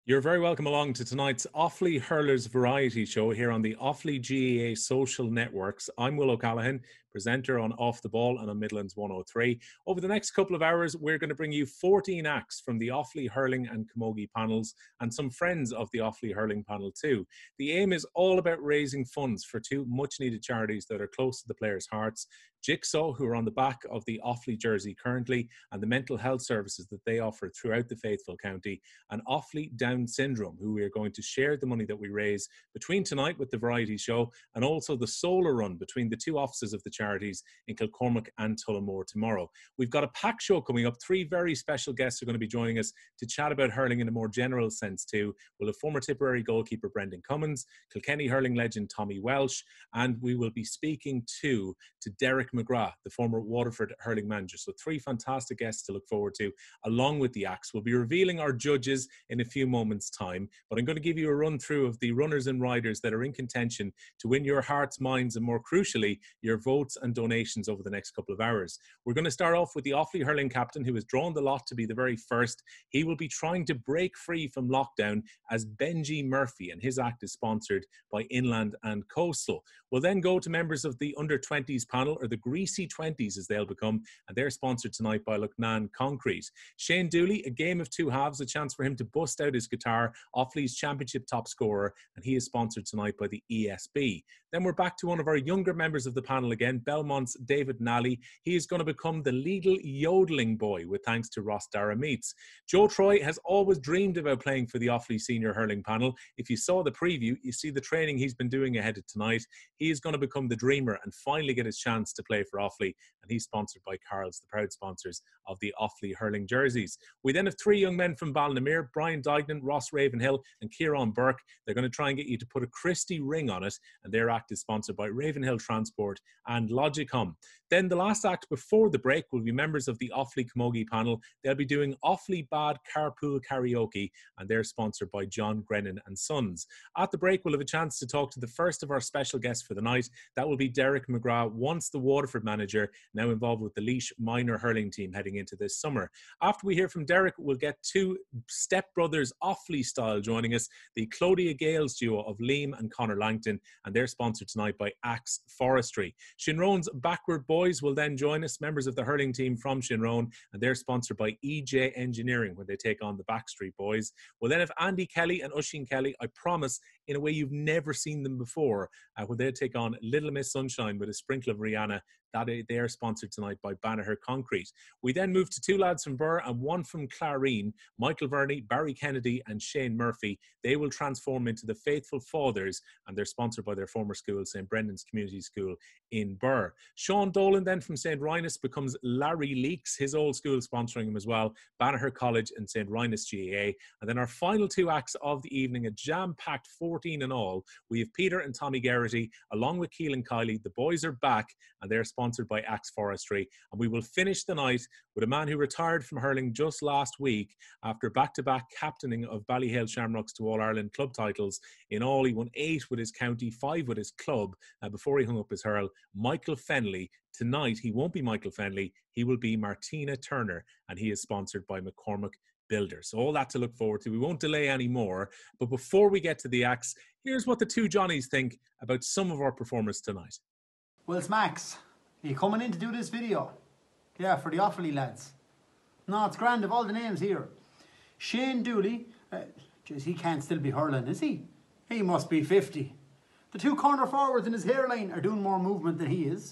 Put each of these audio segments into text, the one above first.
You're very welcome along to tonight's Offaly Hurlers Variety Show here on the Offaly GAA social networks. I'm Will O'Callaghan, presenter on Off the Ball and on Midlands 103. Over the next couple of hours, we're going to bring you 14 acts from the Offaly Hurling and Camogie panels and some friends of the Offaly Hurling panel too. The aim is all about raising funds for two much-needed charities that are close to the players' hearts. Jigsaw, who are on the back of the Offaly jersey currently, and the mental health services that they offer throughout the faithful county, and Offaly Down Syndrome, who we are going to share the money that we raise between tonight with the variety show and also the solar run between the two offices of the charities in Kilcormac and Tullamore tomorrow. We've got a packed show coming up. Three very special guests are going to be joining us to chat about hurling in a more general sense too. We'll have former Tipperary goalkeeper Brendan Cummins, Kilkenny hurling legend Tommy Walsh, and we will be speaking to Derek McGrath, the former Waterford hurling manager. So three fantastic guests to look forward to along with the acts. We'll be revealing our judges in a few moments time, but I'm going to give you a run through of the runners and riders that are in contention to win your hearts, minds, and more crucially, your votes and donations over the next couple of hours. We're going to start off with the Offaly hurling captain, who has drawn the lot to be the very first. He will be trying to break free from lockdown as Benji Murphy, and his act is sponsored by Inland and Coastal. We'll then go to members of the under-20s panel, or the Greasy 20s as they'll become, and they're sponsored tonight by Lucknan Concrete. Shane Dooley, a game of two halves, a chance for him to bust out his guitar, Offaly's championship top scorer, and he is sponsored tonight by the ESB. Then we're back to one of our younger members of the panel again, Belmont's David Nally. He is going to become the legal yodeling boy with thanks to Ross Dara Meets. Joe Troy has always dreamed about playing for the Offaly senior hurling panel. If you saw the preview, you see the training he's been doing ahead of tonight. He is going to become the dreamer and finally get his chance to play for Offaly, and he's sponsored by Carl's, the proud sponsors of the Offaly hurling jerseys. We then have three young men from Delamere, Brian Dignan, Ross Ravenhill and Kieran Burke. They're going to try and get you to put a Christie ring on it, and their act is sponsored by Ravenhill Transport and Logicom. Then the last act before the break will be members of the Offaly Camogie panel. They'll be doing Offaly Bad Carpool Karaoke, and they're sponsored by John Grennan and Sons. At the break, we'll have a chance to talk to the first of our special guests for the night. That will be Derek McGrath, once the Waterford manager, now involved with the Laois minor hurling team heading into this summer. After we hear from Derek, we'll get two stepbrothers Offaly style joining us, the Clodia Gales duo of Liam and Connor Langton, and they're sponsored tonight by Axe Forestry. Shinrone's Backward Boys will then join us, members of the hurling team from Shinrone, and they're sponsored by EJ Engineering when they take on the Backstreet Boys. We'll then have Andy Kelly and Oisin Kelly, I promise, in a way you've never seen them before, when they take on Little Miss Sunshine with a sprinkle of Rihanna. They are sponsored tonight by Banagher Concrete. We then move to two lads from Burr and one from Clarine, Michael Verney, Barry Kennedy and Shane Murphy. They will transform into the Faithful Fathers, and they're sponsored by their former school, St. Brendan's Community School in Burr. Sean Dolan then from St. Rynas becomes Larry Leaks, his old school sponsoring him as well, Banagher College and St. Rynas GAA. And then our final two acts of the evening, a jam-packed 14 in all. We have Peter and Tommy Geraghty along with Keelan Kiley. The boys are back, and they're sponsored by Axe Forestry. And we will finish the night with a man who retired from hurling just last week after back-to-back captaining of Ballyhale Shamrocks to All-Ireland club titles. In all, he won 8 with his county, 5 with his club before he hung up his hurl. Michael Fenley. Tonight, he won't be Michael Fenley. He will be Martina Turner, and he is sponsored by McCormick Builders. So all that to look forward to. We won't delay any more. But before we get to the acts, here's what the two Johnnies think about some of our performers tonight. Well, it's Max. Are you coming in to do this video? Yeah, for the Offaly lads. No, it's grand of all the names here. Shane Dooley. Jeez, he can't still be hurling, is he? He must be 50. The two corner forwards in his hairline are doing more movement than he is.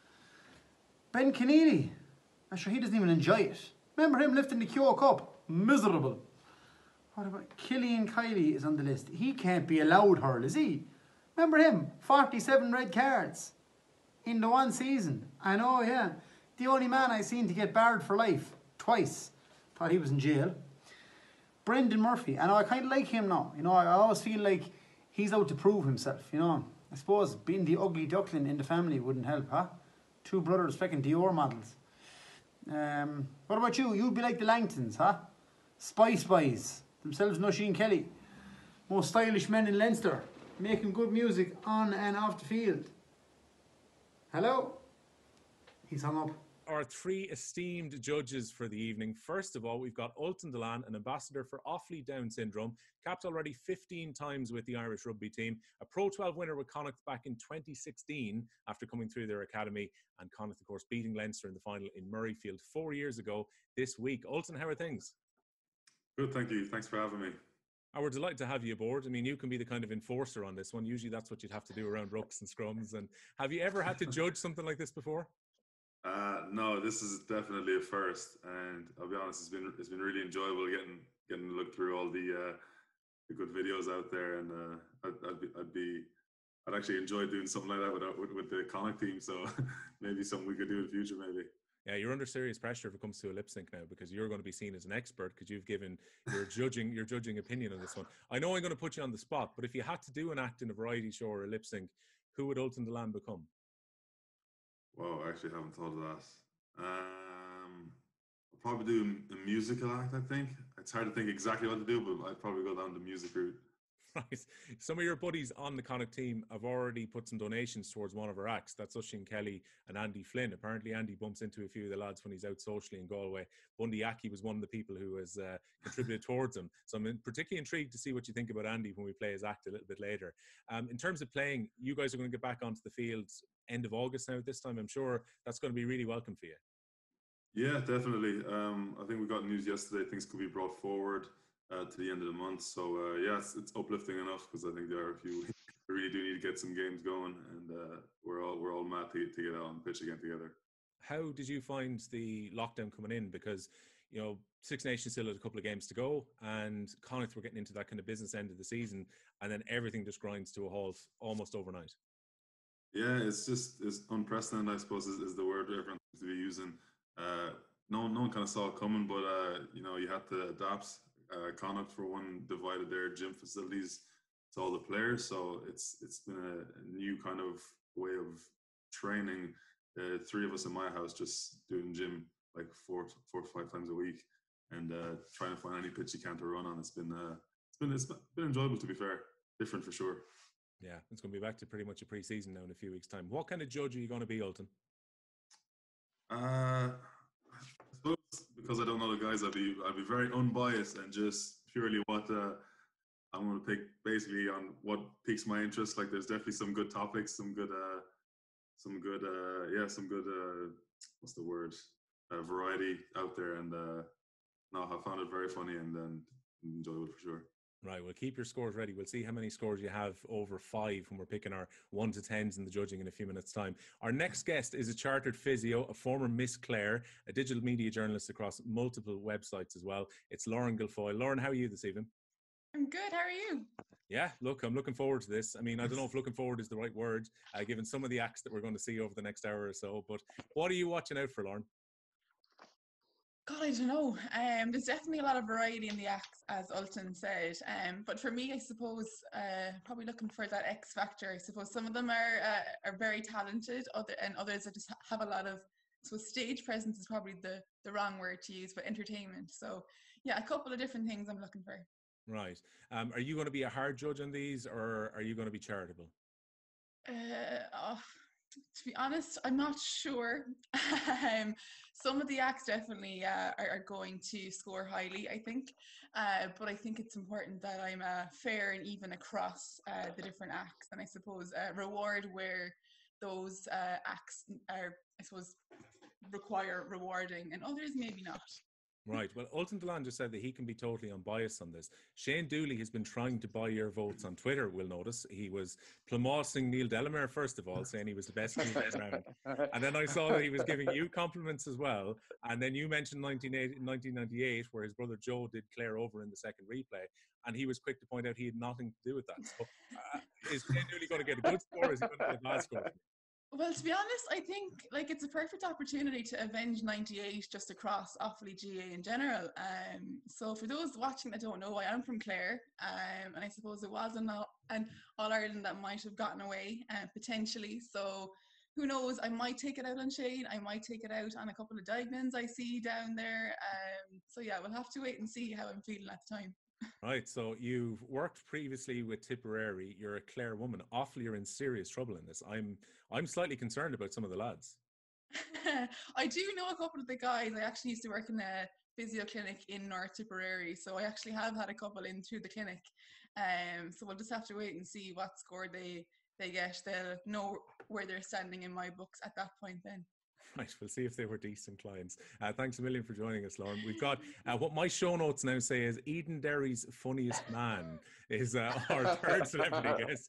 Ben Keneally. I'm sure he doesn't even enjoy it. Remember him lifting the Kyo Cup? Miserable. What about Killian Kiley is on the list? He can't be allowed hurl, is he? Remember him? 47 red cards in the one season. I know, yeah. The only man I seen to get barred for life. Twice. Thought he was in jail. Brendan Murphy. I know, I kind of like him now. You know, I always feel like he's out to prove himself, you know. I suppose being the ugly duckling in the family wouldn't help, huh? Two brothers, fucking Dior models. What about you? You'd be like the Langtons, huh? Spice Boys. Themselves Nusheen Kelly. Most stylish men in Leinster. Making good music on and off the field. Hello? He's hung up. our three esteemed judges for the evening. First of all, we've got Ultan Dillane, an ambassador for Offaly Down syndrome, capped already 15 times with the Irish rugby team, a Pro 12 winner with Connacht back in 2016 after coming through their academy, and Connacht, of course, beating Leinster in the final in Murrayfield 4 years ago this week. Ultan, how are things? Good, thank you. Thanks for having me. We're delighted to have you aboard. I mean, you can be the kind of enforcer on this one. Usually that's what you'd have to do around rucks and scrums. And have you ever had to judge something like this before? No, this is definitely a first, and I'll be honest, it's been really enjoyable getting to look through all the good videos out there, and I'd actually enjoy doing something like that with the Connacht team. So maybe something we could do in the future, maybe. Yeah, you're under serious pressure if it comes to a lip sync now, because you're going to be seen as an expert because you've given your judging opinion on this one. I know I'm going to put you on the spot, but if you had to do an act in a variety show or a lip sync, who would Ultan Dillane become? Whoa, I actually haven't thought of that. I'll probably do a musical act, I think. It's hard to think exactly what to do, but I'd probably go down the music route. Right. Some of your buddies on the Connacht team have already put some donations towards one of our acts. That's Oisin Kelly and Andy Flynn. Apparently, Andy bumps into a few of the lads when he's out socially in Galway. Bundy Aki was one of the people who has contributed towards him. So I'm particularly intrigued to see what you think about Andy when we play his act a little bit later. In terms of playing, you guys are going to get back onto the field end of August now this time. I'm sure that's going to be really welcome for you. Yeah, definitely. I think we got news yesterday. Things could be brought forward to the end of the month. So yeah, it's uplifting enough, because I think there are a few we really do need to get some games going, and we're all mad to get out on the pitch again together. How did you find the lockdown coming in? Because, you know, Six Nations still had a couple of games to go, and Connacht were getting into that kind of business end of the season, and then everything just grinds to a halt almost overnight. Yeah, it's unprecedented, I suppose, is the word everyone seems to be using. No one kind of saw it coming, but you had to adapt. Connacht, for one, divided their gym facilities to all the players, so it's been a new kind of way of training. Three of us in my house just doing gym like four to five times a week, and trying to find any pitch you can to run on. It's been enjoyable, to be fair. Different for sure. Yeah, it's going to be back to pretty much a pre-season now in a few weeks' time. What kind of judge are you going to be, Ultan? I suppose, because I don't know the guys, I'd be very unbiased and just purely what I'm going to pick, basically on what piques my interest. Like, there's definitely some good topics, some good what's the word, variety out there, and no, I found it very funny and enjoyable for sure. Right, well, keep your scores ready. We'll see how many scores you have over 5 when we're picking our 1 to 10s in the judging in a few minutes' time. Our next guest is a chartered physio, a former Miss Clare, a digital media journalist across multiple websites as well. It's Lauren Guilfoyle. Lauren, how are you this evening? I'm good. How are you? Yeah, look, I'm looking forward to this. I mean, I don't know if looking forward is the right word, given some of the acts that we're going to see over the next hour or so. But what are you watching out for, Lauren? God, I don't know. There's definitely a lot of variety in the acts, as Ultan said. But for me, I suppose probably looking for that X factor. I suppose some of them are very talented, and others that just have a lot of. So stage presence is probably the wrong word to use, but entertainment. So yeah, a couple of different things I'm looking for. Right. Are you going to be a hard judge on these, or are you going to be charitable? To be honest, I'm not sure. Some of the acts definitely are going to score highly, I think. But I think it's important that I'm fair and even across the different acts. And I suppose reward where those acts are, I suppose, require rewarding, and others maybe not. Right. Well, Ultan Dillane just said that he can be totally unbiased on this. Shane Dooley has been trying to buy your votes on Twitter, we'll notice. He was plumosing Neil Delamere, first of all, saying he was the best team around. And then I saw that he was giving you compliments as well. And then you mentioned 1998, where his brother Joe did Clare over in the second replay. And he was quick to point out he had nothing to do with that. So is Shane Dooley going to get a good score, or is he going to get a bad score? Well, to be honest, I think it's a perfect opportunity to avenge 98 just across Offaly GA in general. So for those watching that don't know, I am from Clare, and I suppose it was an All-Ireland that might have gotten away potentially. So who knows, I might take it out on Shane, I might take it out on a couple of Diamonds I see down there. So yeah, we'll have to wait and see how I'm feeling at the time. Right, so you've worked previously with Tipperary. You're a Clare woman. Offaly are in serious trouble in this. I'm slightly concerned about some of the lads. I do know a couple of the guys. I actually used to work in a physio clinic in North Tipperary, so I actually have had a couple in through the clinic. So we'll just have to wait and see what score they get. They'll know where they're standing in my books at that point then. Right, we'll see if they were decent clients. Thanks a million for joining us, Lauren. We've got what my show notes now say is Eden Derry's funniest man is our third celebrity guest.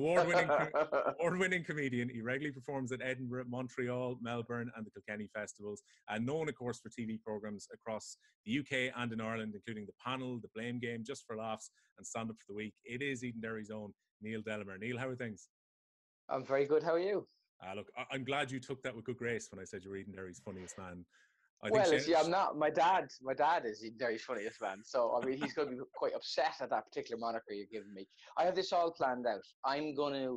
Award-winning comedian. He regularly performs at Edinburgh, Montreal, Melbourne, and the Kilkenny festivals. And known, of course, for TV programs across the UK and in Ireland, including The Panel, The Blame Game, Just for Laughs, and Stand Up for the Week. It is Eden Derry's own Neil Delamere. Neil, how are things? I'm very good. How are you? Look, I'm glad you took that with good grace when I said you're Eden Derry's funniest man. I'm not. My dad is Eden Derry's funniest man. So, I mean, he's going to be quite upset at that particular moniker you've given me. I have this all planned out. I'm going to,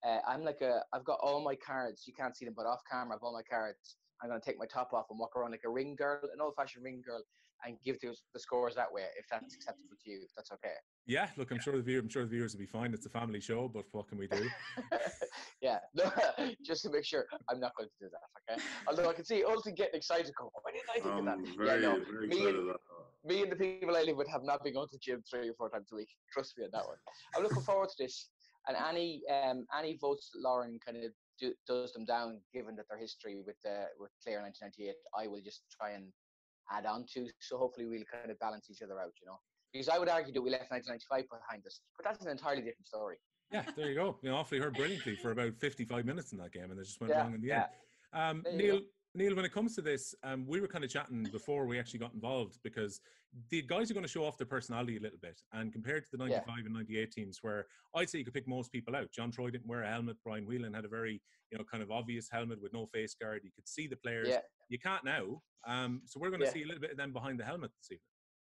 I've got all my cards. You can't see them, but off camera, I have all my cards. I'm going to take my top off and walk around like a ring girl, an old-fashioned ring girl, and give the scores that way, if that's acceptable to you, if that's okay. Yeah, look, I'm sure the viewers will be fine. It's a family show, but what can we do? Yeah, no, just to make sure, I'm not going to do that, okay? Although I can see Ultan getting excited. Why didn't I think of that? Very excited. Me and the people I live with have not been going to the gym 3 or 4 times a week. Trust me on that one. I'm looking forward to this. And any votes that Lauren kind of does them down, given that their history with Clare 1998, I will just try and add on to. So hopefully we'll kind of balance each other out, you know. Because I would argue that we left 1995 behind us, but that's an entirely different story. Yeah, there you go. You know, Offaly heard brilliantly for about 55 minutes in that game, and they just went wrong in the end. Neil, when it comes to this, we were kind of chatting before we actually got involved, because the guys are going to show off their personality a little bit. And compared to the 95 and 98 teams, where I'd say you could pick most people out. John Troy didn't wear a helmet. Brian Whelan had a very, kind of obvious helmet with no face guard. You could see the players. Yeah. You can't now. So we're going to see a little bit of them behind the helmet this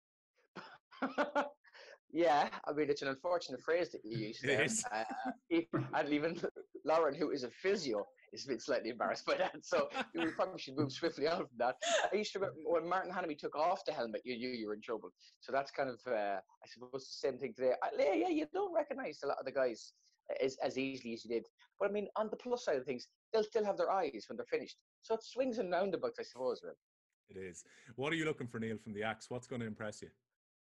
evening. Yeah, I mean, it's an unfortunate phrase that you use there. And even Lauren, who is a physio, is a bit slightly embarrassed by that. So we probably should move swiftly on from that. I used to remember when Martin Hannamy took off the helmet, you knew you were in trouble. So that's kind of, I suppose, the same thing today. Yeah, you don't recognise a lot of the guys as easily as you did. But I mean, on the plus side of things, they'll still have their eyes when they're finished. So it swings and roundabouts, I suppose. Really. It is. What are you looking for, Neil, from the Axe? What's going to impress you?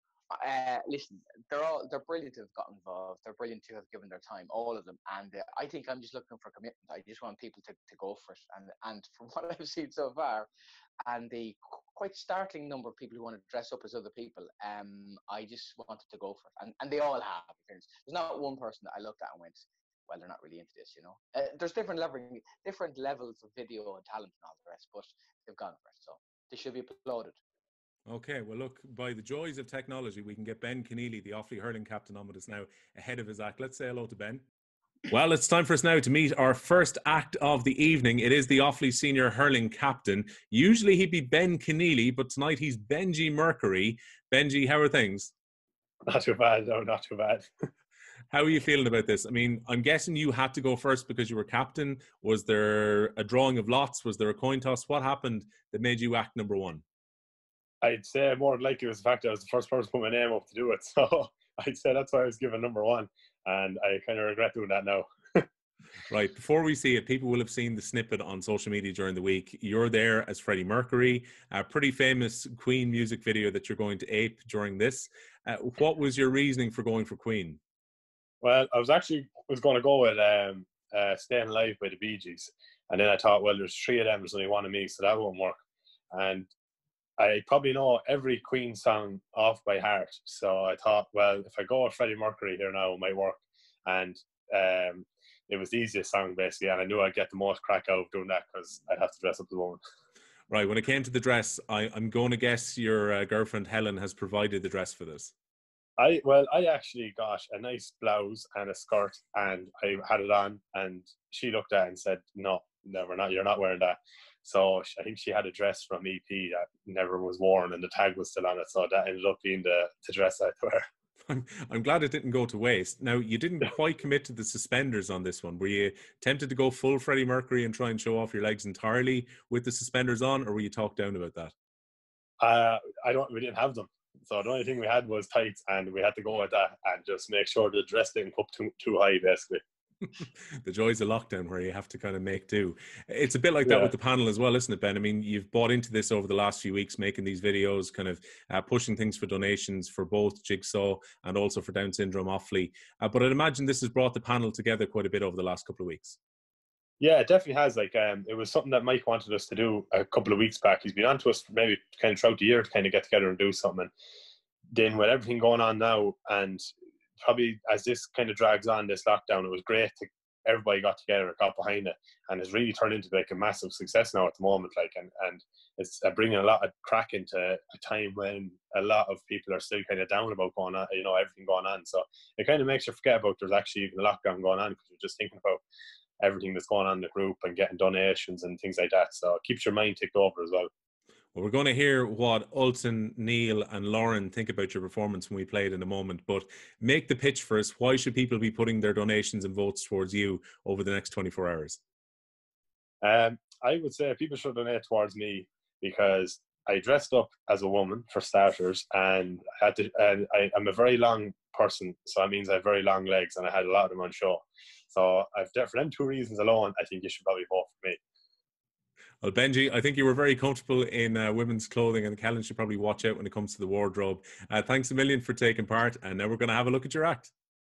Listen, they're brilliant to have got involved. They're brilliant to have given their time, all of them. And I think I'm just looking for commitment. I just want people to go for it. And from what I've seen so far, and the quite startling number of people who want to dress up as other people, I just wanted to go for it. And they all have. There's not one person that I looked at and went, well, they're not really into this, you know. There's different levels of video and talent and all the rest, but they've gone for it. So they should be applauded. Okay, well, look, by the joys of technology, we can get Ben Keneally, the Offaly hurling captain, on with us now ahead of his act. Let's say hello to Ben. Well, it's time for us now to meet our first act of the evening. It is the Offaly senior hurling captain. Usually he'd be Ben Keneally, but tonight he's Benji Mercury. Benji, how are things? Not too bad, no, not too bad. How are you feeling about this? I mean, I'm guessing you had to go first because you were captain. Was there a drawing of lots? Was there a coin toss? What happened that made you act number one? I'd say more than likely it was the fact that I was the first person to put my name up to do it. So I'd say that's why I was given number one. And I kind of regret doing that now. Right. Before we see it, people will have seen the snippet on social media during the week. You're there as Freddie Mercury, a pretty famous Queen music video that you're going to ape during this. What was your reasoning for going for Queen? Well, I was going to go with Staying Alive by the Bee Gees. And then I thought, well, there's 3 of them, there's only one of me, so that won't work. And I probably know every Queen song off by heart. So I thought, well, if I go with Freddie Mercury here now, it might work. And it was the easiest song, basically. And I knew I'd get the most crack out of doing that because I'd have to dress up as a woman. Right. When it came to the dress, I'm going to guess your girlfriend, Helen, has provided the dress for this. I actually got a nice blouse and a skirt, and I had it on. And she looked at it and said, no, you're not wearing that. So I think she had a dress from EP that never was worn and the tag was still on it. So that ended up being the dress I had to wear. I'm glad it didn't go to waste. Now, you didn't quite commit to the suspenders on this one. Were you tempted to go full Freddie Mercury and try and show off your legs entirely with the suspenders on, or were you talked down about that? We didn't have them. So the only thing we had was tights, and we had to go with that and just make sure the dress didn't come too high, basically. The joys of lockdown where you have to kind of make do. It's a bit like that Yeah. with the panel as well, isn't it, Ben? I mean, you've bought into this over the last few weeks, making these videos, kind of pushing things for donations for both Jigsaw and also for Down syndrome Offaly. But I'd imagine this has brought the panel together quite a bit over the last couple of weeks. Yeah, it definitely has. Like, it was something that Mike wanted us to do a couple of weeks back. He's been on to us maybe kind of throughout the year to kind of get together and do something. Then with everything going on now, and probably as this kind of drags on, this lockdown, it was great to everybody got together and got behind it, and it's really turned into like a massive success now at the moment. Like, and it's bringing a lot of crack into a time when a lot of people are still kind of down about going on, you know, everything going on. So it kind of makes you forget about there's actually even a lockdown going on because you're just thinking about everything that's going on in the group and getting donations and things like that. So it keeps your mind ticked over as well. Well, we're going to hear what Ultan, Neil and Lauren think about your performance when we play it in a moment, but make the pitch for us. Why should people be putting their donations and votes towards you over the next 24 hours? I would say people should donate towards me because I dressed up as a woman for starters, and I'm a very long person, so that means I have very long legs, and I had a lot of them on show. So for them two reasons alone, I think you should probably vote for me. Well, Benji, I think you were very comfortable in women's clothing, and Kellen should probably watch out when it comes to the wardrobe. Thanks a million for taking part, and now we're going to have a look at your act.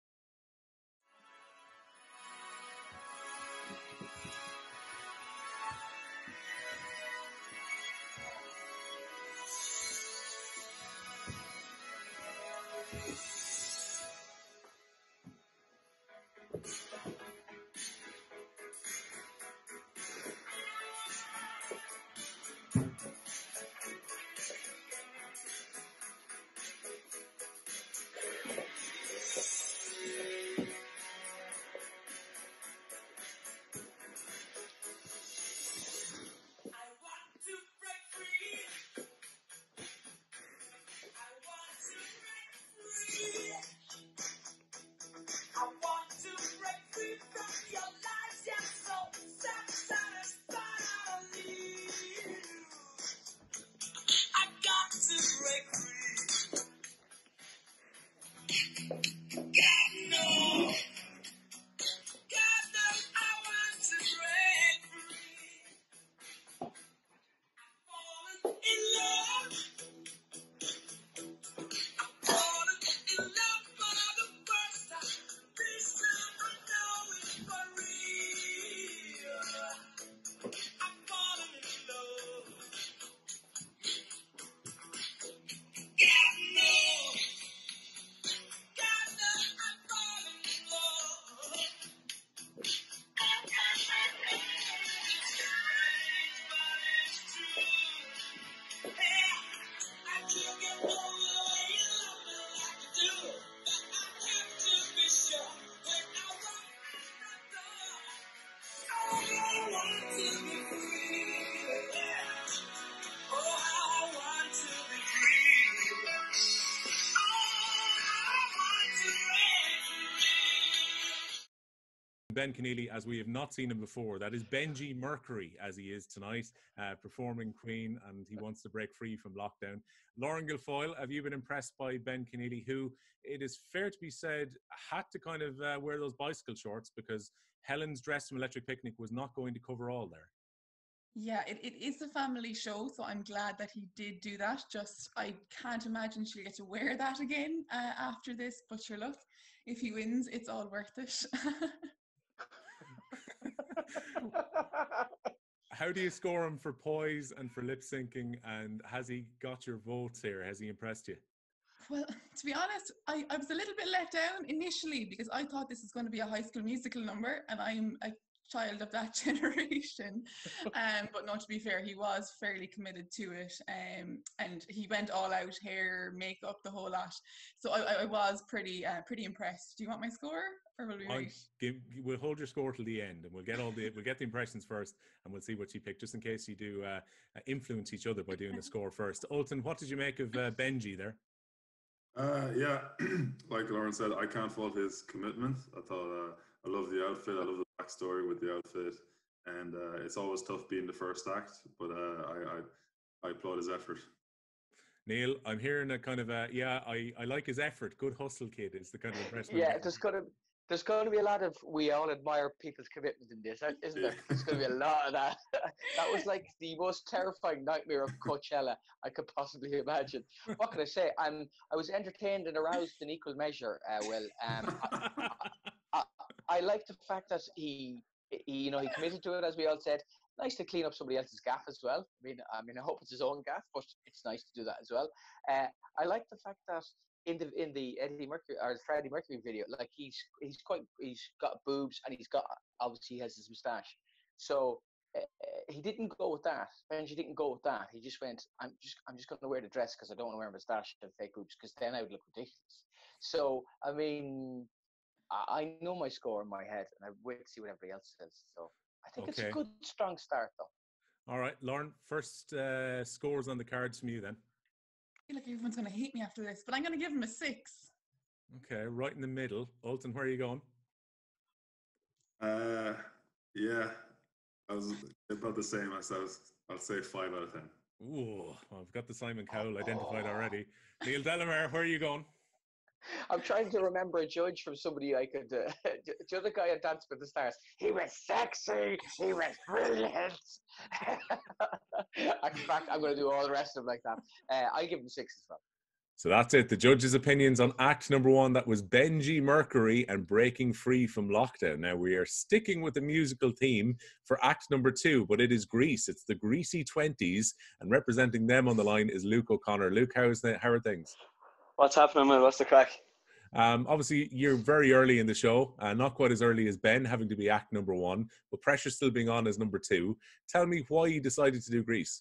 Ben Keneally, as we have not seen him before. That is Benji Mercury, as he is tonight, performing Queen, and he wants to break free from lockdown. Lauren Guilfoyle, have you been impressed by Ben Keneally, who, it is fair to be said, had to kind of wear those bicycle shorts because Helen's Dress from Electric Picnic was not going to cover all there? Yeah, it is a family show, so I'm glad that he did do that. Just, I can't imagine she'll get to wear that again after this, but sure, look, if he wins, it's all worth it. How do you score him for poise and for lip syncing, and has he got your votes here? Has he impressed you? Well, to be honest, I was a little bit let down initially because I thought this was going to be a High School Musical number, and I'm a child of that generation. But no, to be fair, he was fairly committed to it, and he went all out, hair, makeup, the whole lot. So I was pretty impressed. Do you want my score, or will we wait? We'll hold your score till the end, and we'll get the impressions first, and we'll see what you pick, just in case you do influence each other by doing the score first. Ultan, what did you make of Benji there? Yeah, like Lauren said, I can't fault his commitment. I thought I love the outfit. I love the backstory with the outfit, and it's always tough being the first act, but I applaud his effort. Neil, I'm hearing a kind of I like his effort. Good hustle kid is the kind of impression. Yeah, there's got to There's going to be a lot of we all admire people's commitment in this, isn't there? There's going to be a lot of that. That was like the most terrifying nightmare of Coachella I could possibly imagine. What can I say? I was entertained and aroused in equal measure. I like the fact that he committed to it, as we all said. Nice to clean up somebody else's gaff as well. I mean, I hope it's his own gaff, but it's nice to do that as well. I like the fact that in the Eddie Mercury or Freddie Mercury video, like he's got boobs and obviously he has his moustache. So he didn't go with that. Benji didn't go with that. He just went, I'm just going to wear the dress because I don't want to wear a moustache and fake boobs because then I would look ridiculous. So I mean, I know my score in my head, and I wait to see what everybody else says. So I think it's a good, strong start, though. All right, Lauren, first scores on the cards from you then. I feel like everyone's going to hate me after this, but I'm going to give him a 6. Okay, right in the middle. Ultan, where are you going? Yeah, I was about the same as I'll say 5 out of 10. Ooh, well, I've got the Simon Cowell identified already. Neil Delamere, where are you going? I'm trying to remember a judge from somebody I could. The other guy at Dance with the Stars. He was sexy. He was brilliant. In fact, I'm going to do all the rest of them like that. I give him 6 as well. So that's it. The judges' opinions on act number 1. That was Benji Mercury and Breaking Free from Lockdown. Now we are sticking with the musical theme for act number 2, but it is Grease. It's the Greasy 20s, and representing them on the line is Luke O'Connor. Luke, how are things? What's happening, man? What's the crack? Obviously, you're very early in the show, not quite as early as Ben, having to be act number 1, but pressure still being on as number 2. Tell me why you decided to do Grease.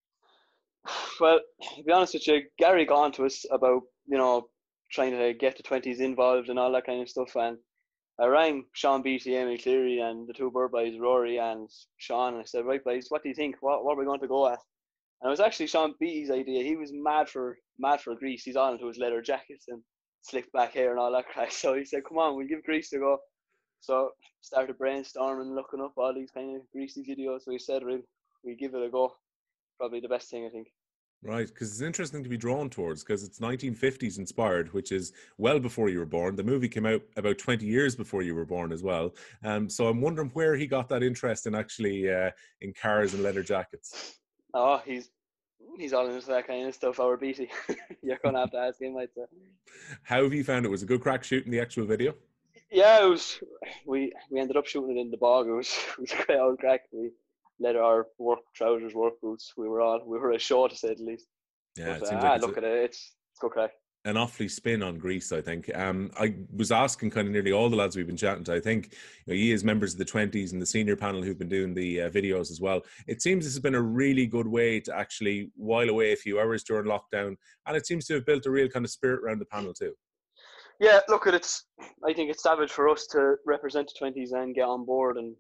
Well, to be honest with you, Gary got on to us about, trying to get the 20s involved and all that kind of stuff. And I rang Sean Beattie, Amy Cleary, and the 2 Bird boys, Rory and Sean, and I said, right, boys, what do you think? What are we going to go at? And it was actually Sean Beattie's idea. He was mad for Grease. He's on into his leather jackets and slicked back hair and all that crap. So he said, come on, we'll give Grease a go. So started brainstorming, looking up all these kind of Greasy videos. So he said, we give it a go. Probably the best thing, I think. Right, because it's interesting to be drawn towards, because it's 1950s inspired, which is well before you were born. The movie came out about 20 years before you were born as well. So I'm wondering where he got that interest in actually in cars and leather jackets. Oh, he's all into that kind of stuff, our Beattie. You're going to have to ask him, I'd say. How have you found it? Was it a good crack shooting the actual video? Yeah, it was. We ended up shooting it in the bog. It was a great old crack. We let our work trousers, work boots. We were a show, to say the least. Yeah, but, it seems like look at it. It's good crack. An Offaly spin on Grease, I think. I was asking kind of nearly all the lads we've been chatting to. I think he is members of the 20s and the senior panel who've been doing the videos as well. It seems this has been a really good way to actually while away a few hours during lockdown, and it seems to have built a real kind of spirit around the panel too. Yeah, look, I think it's savage for us to represent the 20s and get on board, and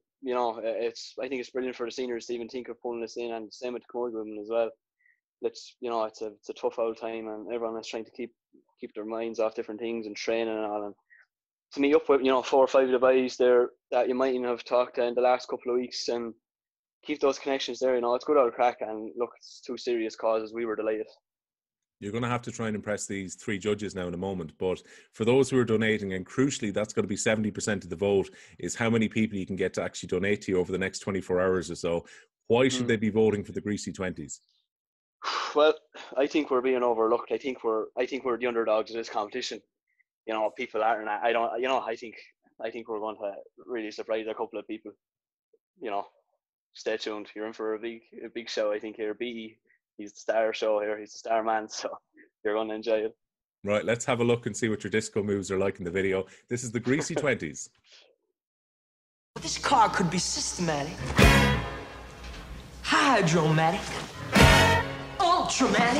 I think it's brilliant for the seniors to even think of pulling us in, and same with the camogie women as well. It's a tough old time, and everyone is trying to keep their minds off different things and training and all. And to meet up with 4 or 5 of the boys there that you mightn't have talked to in the last couple of weeks and keep those connections there, it's good old crack. And look, it's 2 serious causes. We were delighted. You're going to have to try and impress these 3 judges now in a moment, but for those who are donating, and crucially that's going to be 70% of the vote, is how many people you can get to actually donate to you over the next 24 hours or so. Why should they be voting for the Greasy 20s? Well, I think we're being overlooked. I think we're the underdogs of this competition. People aren't. I think we're going to really surprise a couple of people. Stay tuned. You're in for a big show. I think here, B. He's the star show here. He's the star man. So you're going to enjoy it. Right. Let's have a look and see what your disco moves are like in the video. This is the Greasy 20s. This car could be systematic, hydromatic, ultramatic.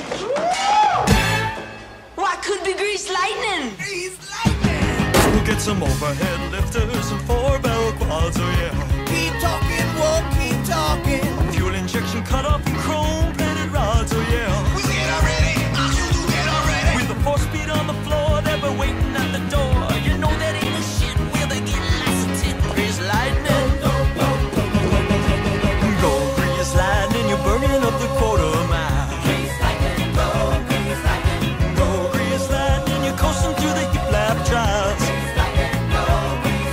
Why could be grease lightning? Grease lightning. We'll get some overhead lifters and 4-barrel quads, oh yeah. Keep talking, won't keep talking. Fuel injection cut off and chrome-plated rods, oh yeah. We get already, I'll shoot you get already. With the 4-speed on the floor, they were waiting at the door. You know that ain't no shit where they get lots of tit. Grease lightning. Go grease lightning, you're burning up the quarter mile. Grease lightning, go grease lightning. Go grease lightning, you're coasting through the hip lap trials. Grease lightning, go grease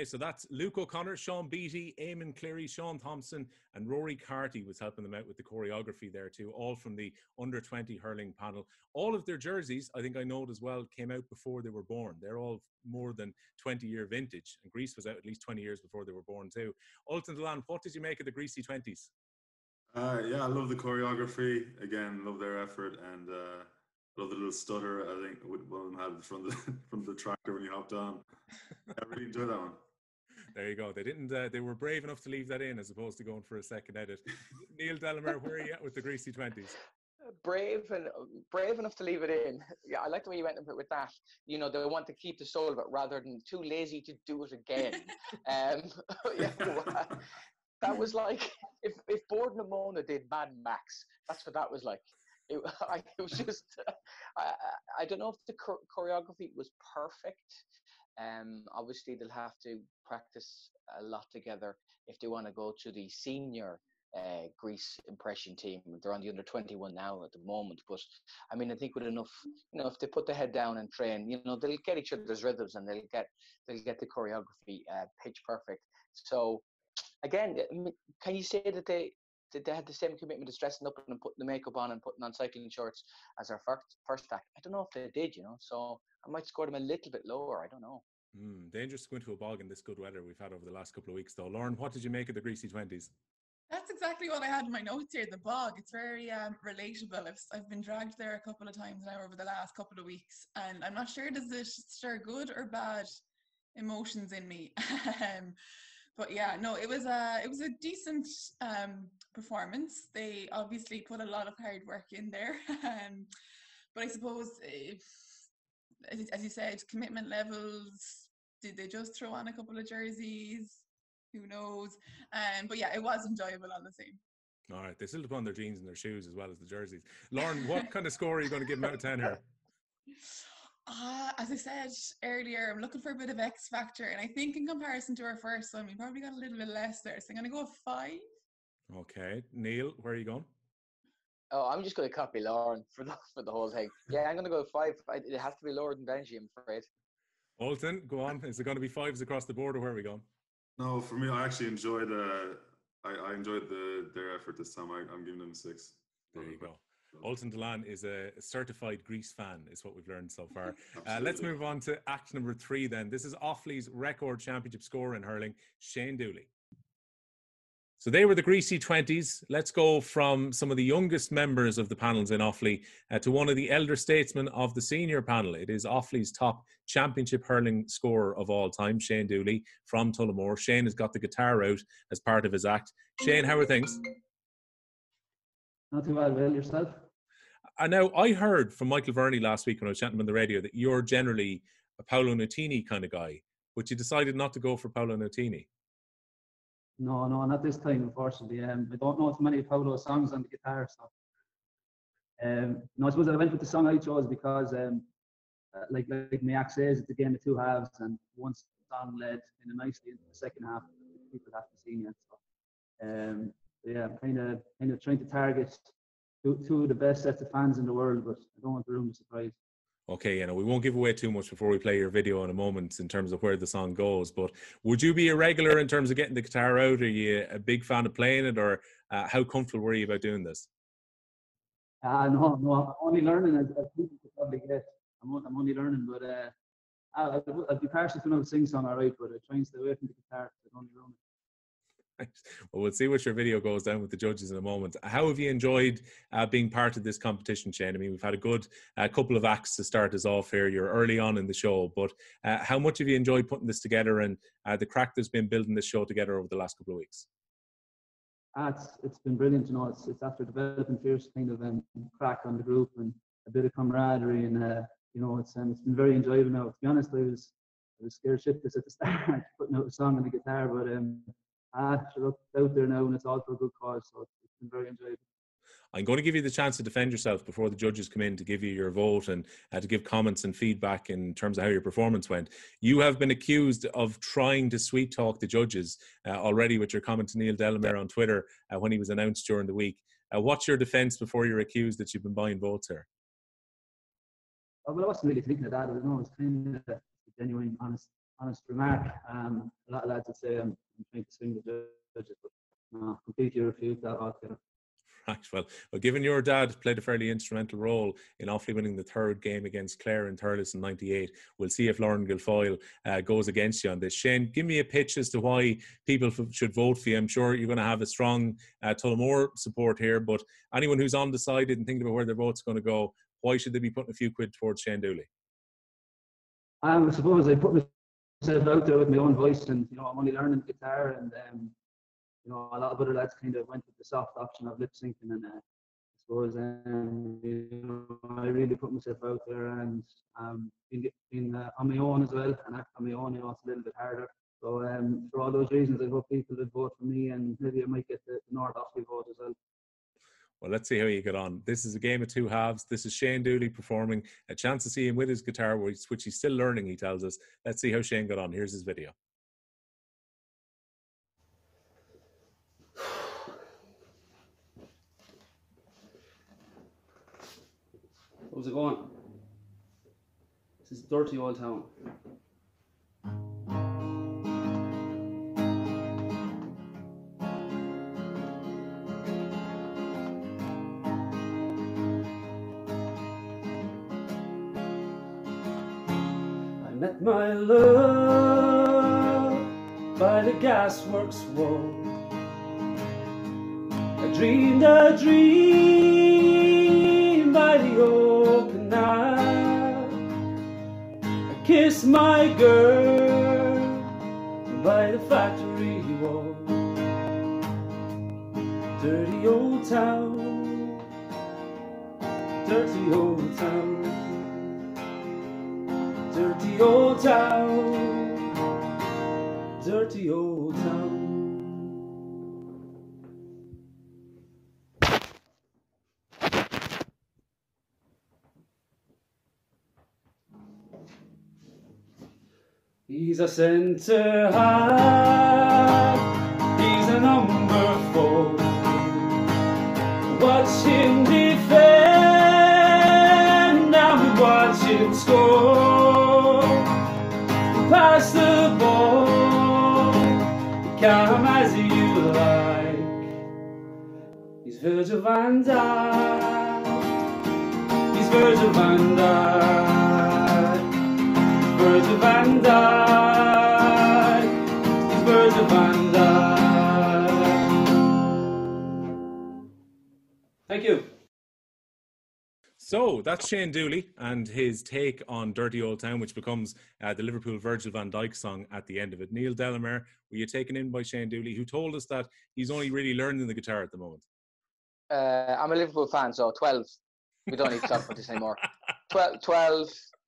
Okay, so that's Luke O'Connor, Sean Beattie, Eamon Cleary, Sean Thompson, and Rory Carty was helping them out with the choreography there too, all from the under-20 hurling panel. All of their jerseys, I think I know as well, came out before they were born. They're all more than 20-year vintage, and Greece was out at least 20 years before they were born too. Ultan Dillane, what did you make of the Greasy 20s? Yeah, I love the choreography. Again, love their effort, and love the little stutter. I think one had from the tractor when you hopped on. I really enjoyed that one. There you go. They didn't. They were brave enough to leave that in as opposed to going for a second edit. Neil Delamere, where are you at with the Greasy 20s? Brave enough to leave it in. Yeah, I like the way you went with that. You know, they want to keep the soul of it rather than too lazy to do it again. That was like if Borden and Mona did Mad Max. That's what that was like. It was just. I don't know if the choreography was perfect. Obviously, they'll have to practice a lot together if they want to go to the senior Greece impression team. They're on the under 21 now at the moment, but I mean, I think with enough, if they put their head down and train, they'll get each other's rhythms and they'll get the choreography pitch perfect. So, again, I mean, can you say that they had the same commitment to dressing up and putting the makeup on and putting on cycling shorts as our first act? I don't know if they did, so I might score them a little bit lower. I don't know. Dangerous to go into a bog in this good weather we've had over the last couple of weeks, though. Lauren, what did you make of the Greasy 20s? That's exactly what I had in my notes here, the bog. It's very relatable. I've been dragged there a couple of times now over the last couple of weeks, and I'm not sure does it stir good or bad emotions in me. But yeah, no, it was a decent performance. They obviously put a lot of hard work in there, but I suppose as you said, commitment levels. Did they just throw on a couple of jerseys? Who knows? But yeah, it was enjoyable all the same. All right, they still put on their jeans and their shoes as well as the jerseys. Lauren, what kind of score are you going to give them out of 10 here? As I said earlier, I'm looking for a bit of X factor, and I think in comparison to our first one, we probably got a little bit less there. So I'm going to go 5. Okay, Neil, where are you going? Oh, I'm just going to copy Lauren for the whole thing. Yeah, I'm going to go 5. It has to be lower than Benji, I'm afraid. Ultan, go on. Is it going to be 5s across the board, or where are we going? No, for me, I actually enjoyed. I enjoyed their effort this time. I'm giving them a 6. There you go. Ultan Dillane is a certified Greece fan, is what we've learned so far. Let's move on to act number 3 then. This is Offaly's record championship scorer in hurling, Shane Dooley. So they were the Greasy 20s. Let's go from some of the youngest members of the panels in Offaly to one of the elder statesmen of the senior panel. It is Offaly's top championship hurling scorer of all time, Shane Dooley from Tullamore. Shane has got the guitar out as part of his act. Shane, how are things? Not too bad, Will. Yourself? Now, I heard from Michael Verney last week when I was chatting on the radio that you're generally a Paolo Nutini kind of guy, but you decided not to go for Paolo Nutini. No, not this time, unfortunately. I don't know too many Paolo songs on the guitar, so. No, I suppose I went with the song I chose because, like my act says, it's a game of two halves, and once the song led kind of nicely into the second half, people haven't seen yet. So, yeah, kind of trying to target two of the best sets of fans in the world, but I don't want to ruin the surprise. Okay, we won't give away too much before we play your video in a moment in terms of where the song goes, but would you be a regular in terms of getting the guitar out? Are you a big fan of playing it, or how comfortable were you about doing this? No, I'm only learning as people could probably get. I'm only learning, but I'd be partial to know sing song all right, but I try and stay away from the guitar because I don't learn it. Well, we'll see what your video goes down with the judges in a moment. How have you enjoyed being part of this competition, Shane? I mean, we've had a good couple of acts to start us off here. You're early on in the show, but how much have you enjoyed putting this together and the crack that's been building this show together over the last couple of weeks? It's been brilliant. It's after developing fierce kind of crack on the group and a bit of camaraderie, and it's been very enjoyable now. To be honest, I was scared shitless at the start putting out a song on the guitar, but look, it's out there now and it's all for a good cause, so it's been very enjoyable. I'm going to give you the chance to defend yourself before the judges come in to give you your vote and to give comments and feedback in terms of how your performance went. You have been accused of trying to sweet talk the judges already with your comment to Neil Delamere on Twitter when he was announced during the week. What's your defence before you're accused that you've been buying votes here? Well, I wasn't really thinking of that. It's kind of a genuine, honest honest remark. A lot of lads would say I'm trying to swing the judges, but no, completely refute that altogether. Right, well, given your dad played a fairly instrumental role in Offaly winning the third game against Clare and Thurles in '98, we'll see if Lauren Guilfoyle goes against you on this. Shane, give me a pitch as to why people should vote for you. I'm sure you're going to have a strong Tullamore support here, but anyone who's undecided and thinking about where their vote's going to go, why should they be putting a few quid towards Shane Dooley? I suppose I put myself out there with my own voice, and I'm only learning guitar, and a lot of other lads kind of went with the soft option of lip syncing, and I suppose I really put myself out there, and being on my own as well, and acting on my own, it's a little bit harder. So for all those reasons, I hope people would vote for me, and maybe I might get the North Offaly vote as well. Well, let's see how you get on. This is a game of two halves. This is Shane Dooley performing. A chance to see him with his guitar, which he's still learning, he tells us. Let's see how Shane got on. Here's his video. How's it going? This is Dirty Old Town. I met my love by the gasworks wall. I dreamed a dream by the open night. I kissed my girl by the factory wall. Dirty old town, dirty old town, dirty old town, dirty old town. He's a centre half, he's a number 4. Watch him defend, now we watch him score. Pass the ball, come as you like. He's Virgil van Dijk, he's Virgil van Dijk, Virgil van Dijk, he's Virgil van Dijk. Thank you. So that's Shane Dooley and his take on Dirty Old Town, which becomes the Liverpool Virgil van Dijk song at the end of it. Neil Delamere, were you taken in by Shane Dooley, who told us that he's only really learning the guitar at the moment? I'm a Liverpool fan, so 12. We don't need to talk about this anymore. 12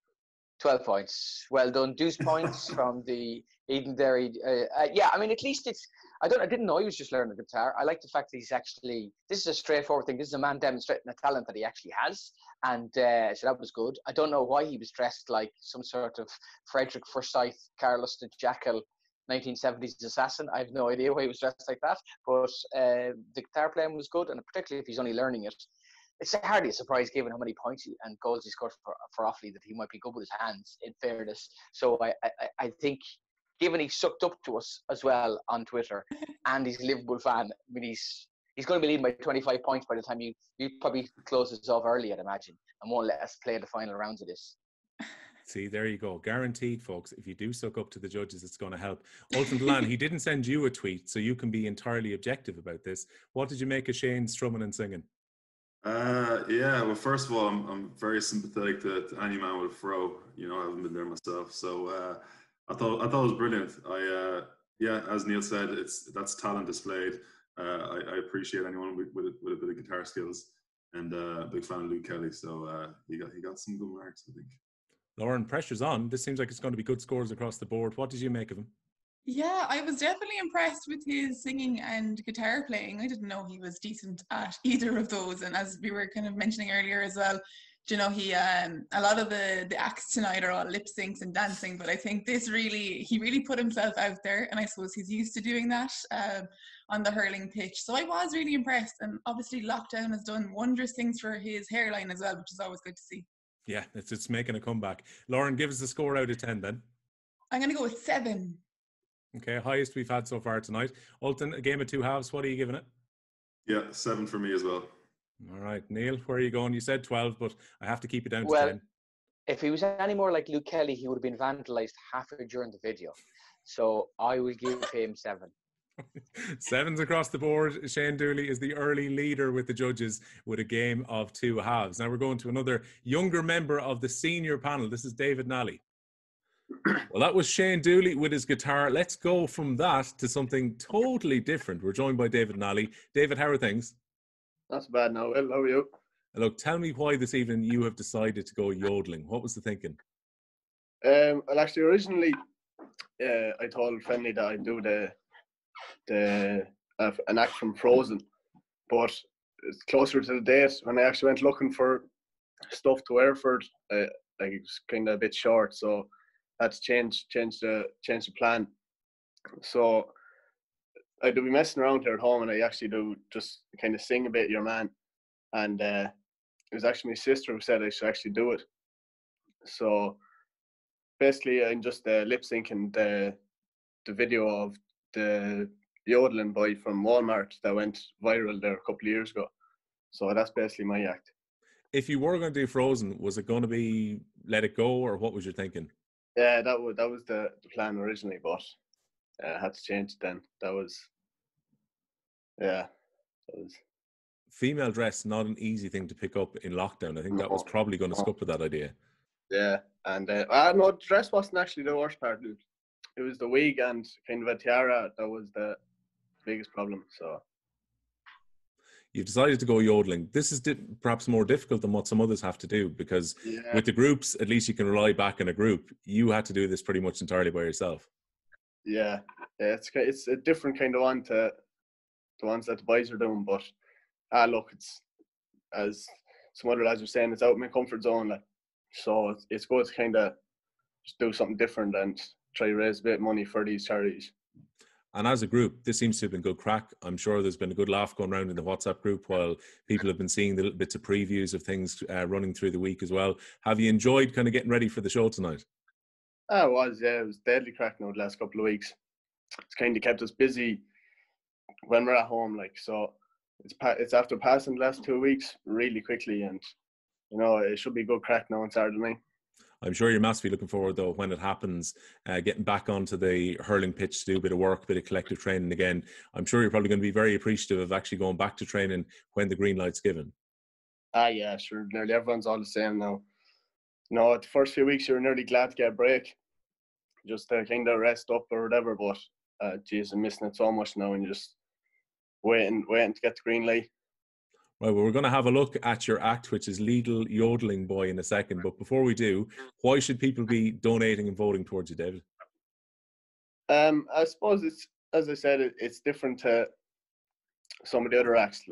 points. Well done. Deuce points from the Edenderry. Yeah, I mean, at least it's... I didn't know he was just learning the guitar. I like the fact that he's actually... This is a straightforward thing. This is a man demonstrating a talent that he actually has. And so that was good. I don't know why he was dressed like some sort of Frederick Forsyth, Carlos the Jackal, 1970s assassin. I have no idea why he was dressed like that. But the guitar playing was good, and particularly if he's only learning it. It's hardly a surprise given how many points and goals he scored for Offaly that he might be good with his hands, in fairness. So I think, given he sucked up to us as well on Twitter, and he's a Liverpool fan, I mean, he's going to be leading by 25 points by the time you probably close this off early, I'd imagine, and won't let us play the final rounds of this. See, there you go. Guaranteed, folks. If you do suck up to the judges, it's going to help. Ultan Dillane, he didn't send you a tweet, so you can be entirely objective about this. What did you make of Shane strumming and singing? Yeah, well, first of all, I'm very sympathetic to any man with a fro. You know, I haven't been there myself, so I thought it was brilliant. Yeah, as Neil said, that's talent displayed. I appreciate anyone with a bit of guitar skills, and big fan of Luke Kelly. So he got some good marks, I think. Lauren, pressure's on. This seems like it's going to be good scores across the board. What did you make of him? Yeah, I was definitely impressed with his singing and guitar playing. I didn't know he was decent at either of those. And as we were kind of mentioning earlier as well, you know, he a lot of the acts tonight are all lip syncs and dancing, but I think he really put himself out there, and I suppose he's used to doing that on the hurling pitch. So I was really impressed, and obviously lockdown has done wondrous things for his hairline as well, which is always good to see. Yeah, it's making a comeback. Lauren, give us a score out of 10 then. I'm going to go with 7. Okay, highest we've had so far tonight. Ultan, a game of 2 halves. What are you giving it? Yeah, 7 for me as well. All right, Neil, where are you going? You said 12, but I have to keep it down to Well, 10. if he was any more like Luke Kelly, he would have been vandalised halfway during the video. So I will give him 7. 7s across the board. Shane Dooley is the early leader with the judges with a game of 2 halves. Now we're going to another younger member of the senior panel. This is David Nally. Well, that was Shane Dooley with his guitar. Let's go from that to something totally different. We're joined by David Nally. David, how are things? Not so bad now. Well, how are you? Look, tell me why this evening you have decided to go yodeling. What was the thinking? Well, actually, originally, I told Fenley that I'd do an act from Frozen, but it's closer to the date when I actually went looking for stuff to wear for it. Like it was kind of a bit short, so I had to change the plan. So I do be messing around here at home, and I actually do just kind of sing a bit, your man, and it was actually my sister who said I should actually do it. So basically, I'm just lip syncing the video of the yodeling boy from Walmart that went viral there a couple of years ago. So that's basically my act. If you were going to do Frozen, was it going to be Let It Go, or what was your thinking? Yeah, that was the plan originally, but I had to change it then. That was. Female dress, not an easy thing to pick up in lockdown. I think that was probably going to scupper that idea. Yeah, and no, the dress wasn't actually the worst part, Luke. It was the wig and kind of a tiara that was the biggest problem. So you've decided to go yodeling. This is perhaps more difficult than what some others have to do, because with the groups, at least you can rely back on a group. You had to do this pretty much entirely by yourself. Yeah, it's a different kind of one to the ones that the boys are doing, but look, it's, as some other lads are saying, it's out of my comfort zone, like, so it's good to kind of just do something different and try to raise a bit of money for these charities. And as a group, this seems to have been good crack. I'm sure there's been a good laugh going around in the WhatsApp group while people have been seeing the little bits of previews of things running through the week as well. Have you enjoyed kind of getting ready for the show tonight? It was deadly crack now the last couple of weeks. It's kind of kept us busy when we're at home, like, so it's after passing the last 2 weeks really quickly, and you know it should be good crack now on Saturday night. I'm sure you're massively looking forward, though, when it happens, getting back onto the hurling pitch to do a bit of work, a bit of collective training again. I'm sure you're probably going to be very appreciative of actually going back to training when the green light's given. Yeah, sure. Nearly everyone's all the same now. No, the first few weeks you were nearly glad to get a break, just to kind of rest up or whatever, but geez, I'm missing it so much now, and you're just waiting to get the green light. Right, well, we're going to have a look at your act, which is Legal Yodeling Boy, in a second. But before we do, why should people be donating and voting towards you, David? I suppose it's, as I said, it's different to some of the other acts.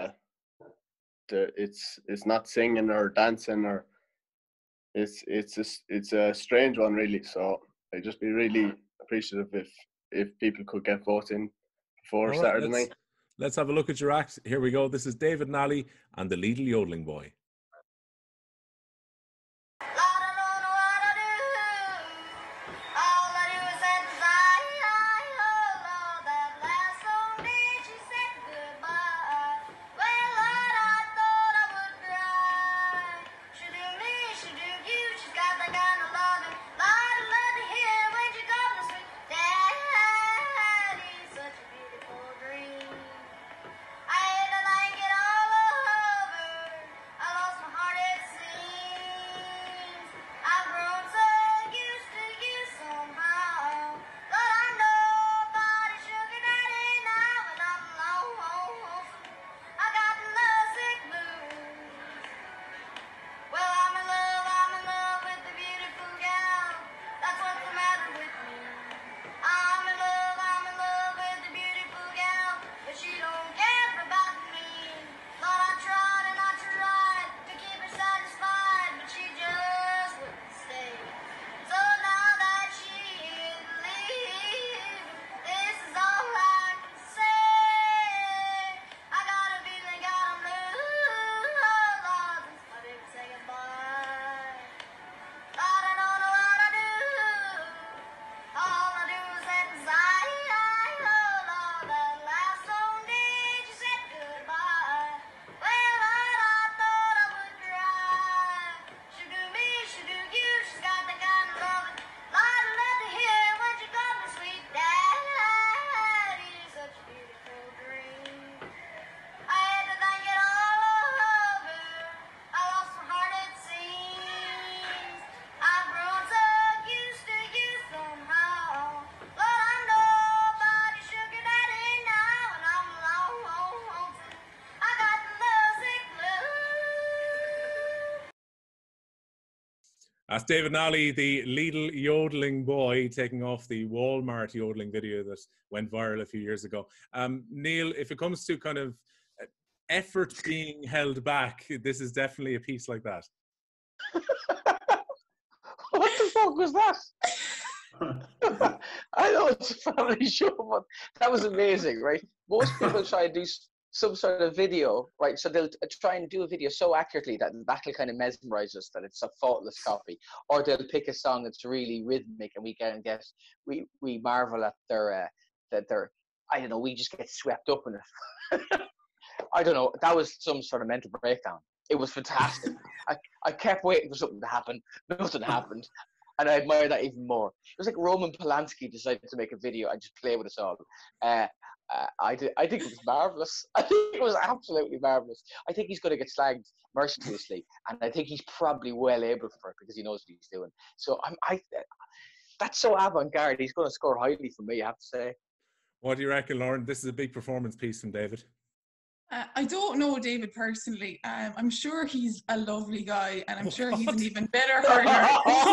It's not singing or dancing, or it's a strange one, really. So I'd just be really appreciative if people could get voting before Saturday night. Let's have a look at your act. Here we go. This is David Nally and the Legal Yodeling Boy. That's David Nally, the Lidl yodeling boy, taking off the Walmart yodeling video that went viral a few years ago. Neil, if it comes to kind of effort being held back, this is definitely a piece like that. What the fuck was that? I know it's a family show, but that was amazing, right? Most people try to do some sort of video, right? So they'll try and do a video so accurately that that'll kind of mesmerize us that it's a faultless copy, or they'll pick a song that's really rhythmic, and we marvel at their I don't know, we just get swept up in it. I don't know. That was some sort of mental breakdown. It was fantastic. I kept waiting for something to happen. Nothing happened. And I admire that even more. It was like Roman Polanski decided to make a video and just play with us all. I think it was marvellous. I think it was absolutely marvellous. I think he's going to get slagged mercilessly, and I think he's probably well able for it because he knows what he's doing. So that's so avant-garde. He's going to score highly for me, I have to say. What do you reckon, Lauren? This is a big performance piece from David. I don't know David personally. I'm sure he's a lovely guy, and I'm sure he's an even better hurler.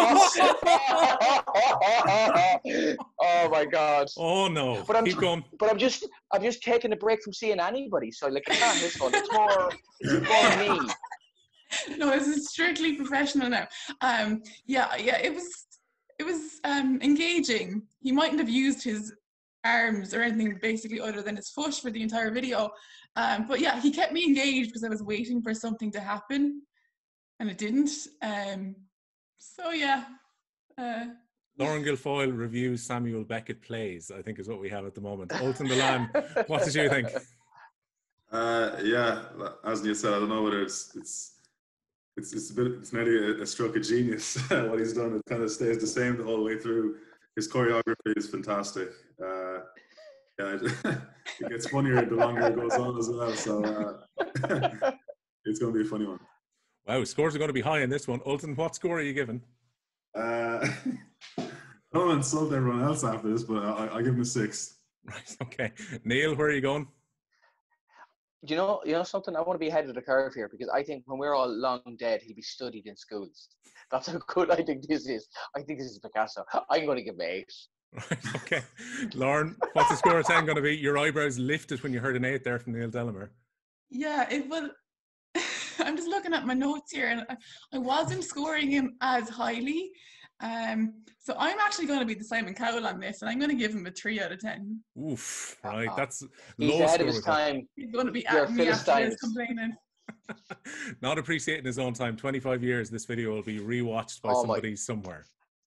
Oh my God! Oh no! But Keep going. But I'm just taking a break from seeing anybody. So like, it's not his fault. It's more me. No, this is strictly professional now. Yeah. It was engaging. He mightn't have used his arms or anything basically other than his foot for the entire video. But yeah, he kept me engaged because I was waiting for something to happen, and it didn't. So yeah. Lauren Guilfoyle reviews Samuel Beckett plays, I think is what we have at the moment. Ultan Dillane, what did you think? Yeah, as Neil said, I don't know whether it's nearly a stroke of genius. What he's done, it kind of stays the same the whole way through. His choreography is fantastic. Yeah, it gets funnier the longer it goes on as well. So it's going to be a funny one. Wow, scores are going to be high in this one. Ultan, what score are you giving? I don't want to insult everyone else after this, but I give him a 6. Right. Okay. Neil, where are you going? You know something? I want to be ahead of the curve here because I think when we're all long dead, he'll be studied in schools. That's how good I think this is. I think this is Picasso. I'm going to give him 8. Right, okay. Lauren, what's the score of 10 going to be? Your eyebrows lifted when you heard an 8 there from Neil Delamere. Yeah, it will. I'm just looking at my notes here, and I wasn't scoring him as highly. So I'm actually going to be the Simon Cowell on this, and I'm going to give him a 3 out of 10. Oof, right. That's he's low ahead score of his time. He's going to be at me after this complaining. Not appreciating his own time. 25 years, this video will be rewatched by somebody somewhere.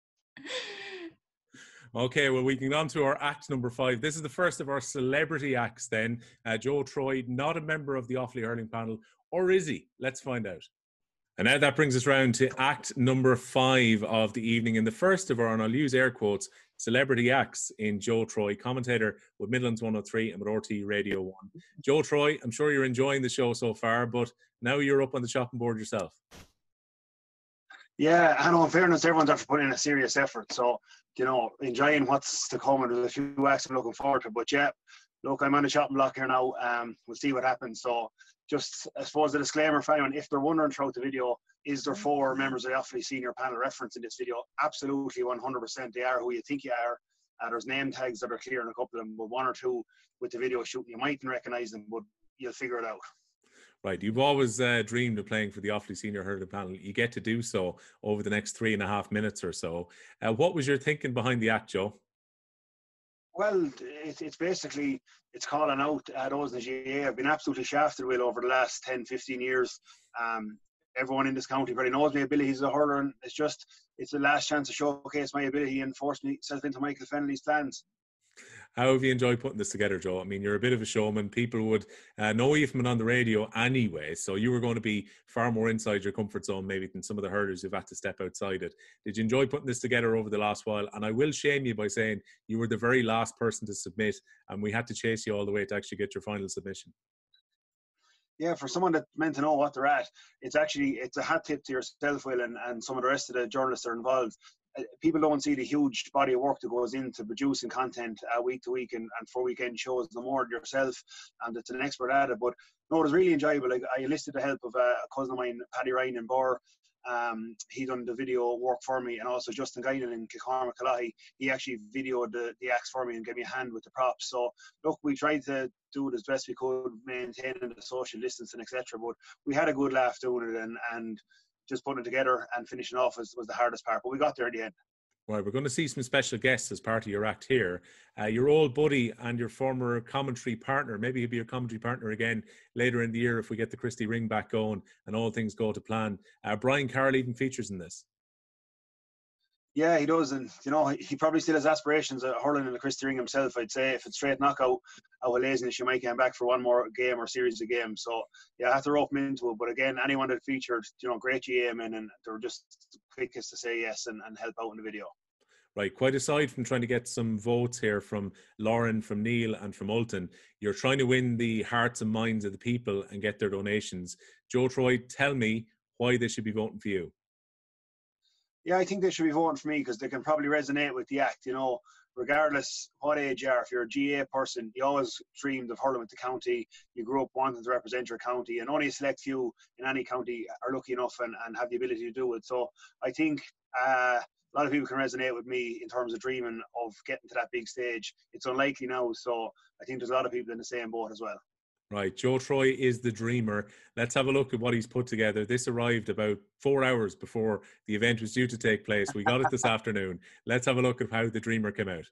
Okay, well, we can go on to our act number 5. This is the first of our celebrity acts then. Joe Troy, not a member of the Offaly hurling panel, or is he? Let's find out. And now that brings us round to act number 5 of the evening, and the first of our, and I'll use air quotes, celebrity acts in Joe Troy, commentator with Midlands 103 and with RT Radio 1. Joe Troy, I'm sure you're enjoying the show so far, but now you're up on the chopping board yourself. Yeah, I know, in fairness, everyone's after putting in a serious effort. So, enjoying what's to come, and there's a few acts I'm looking forward to. But yeah, look, I'm on the chopping block here now. We'll see what happens. So just, I suppose, the disclaimer for anyone, if they're wondering throughout the video, is there 4 members of the Offaly senior panel referenced in this video? Absolutely, 100%. They are who you think you are. There's name tags that are clear in a couple of them, but 1 or 2 with the video shooting, you mightn't recognise them, but you'll figure it out. Right, you've always dreamed of playing for the Offaly Senior Hurling panel. You get to do so over the next 3.5 minutes or so. What was your thinking behind the act, Joe? Well, it's basically, it's calling out those in the GAA. I've been absolutely shafted with over the last 10, 15 years. Everyone in this county probably knows my ability as a hurler, and it's the last chance to showcase my ability and force myself into Michael Fennelly's plans. How have you enjoyed putting this together, Joe? I mean, you're a bit of a showman. People would know you from it on the radio anyway, so you were going to be far more inside your comfort zone maybe than some of the hurlers who've had to step outside it. Did you enjoy putting this together over the last while? And I will shame you by saying you were the very last person to submit, and we had to chase you all the way to actually get your final submission. Yeah, for someone that's meant to know what they're at, it's a hat tip to yourself, Will, and some of the rest of the journalists that are involved. people don't see the huge body of work that goes into producing content week to week and for weekend shows no more than yourself, and it's an expert at it. But no, it was really enjoyable. Like, I enlisted the help of a cousin of mine, Paddy Ryan in Burr. He done the video work for me, and also Justin Guinan in Kilcormac Calahi. He actually videoed the acts for me and gave me a hand with the props. So look, we tried to do it as best we could, maintaining the social distancing, etc. But we had a good laugh doing it, and just putting it together and finishing off was the hardest part. But we got there in the end. Right, we're going to see some special guests as part of your act here. Your old buddy and your former commentary partner, maybe he'll be your commentary partner again later in the year if we get the Christy Ring back going and all things go to plan. Brian Carroll even features in this. Yeah, he does, and you know, he probably still has aspirations at hurling in the Christy Ring himself. I'd say if it's straight knockout, out of laziness, you might get him back for one more game or series of games. So yeah, I have to rope him into it. But again, anyone that featured, you know, great GA men, and they were just quickest to say yes and help out in the video. Right, quite aside from trying to get some votes here from Lauren, from Neil and from Ultan, you're trying to win the hearts and minds of the people and get their donations. Joe Troy, tell me why they should be voting for you. Yeah, I think they should be voting for me because they can probably resonate with the act. You know, regardless what age you are, if you're a GA person, you always dreamed of hurling with the county. You grew up wanting to represent your county, and only a select few in any county are lucky enough and have the ability to do it. So I think a lot of people can resonate with me in terms of dreaming of getting to that big stage. It's unlikely now, so I think there's a lot of people in the same boat as well. Right, Joe Troy is the dreamer. Let's have a look at what he's put together. This arrived about 4 hours before the event was due to take place. We got it this afternoon. Let's have a look at how the dreamer came out.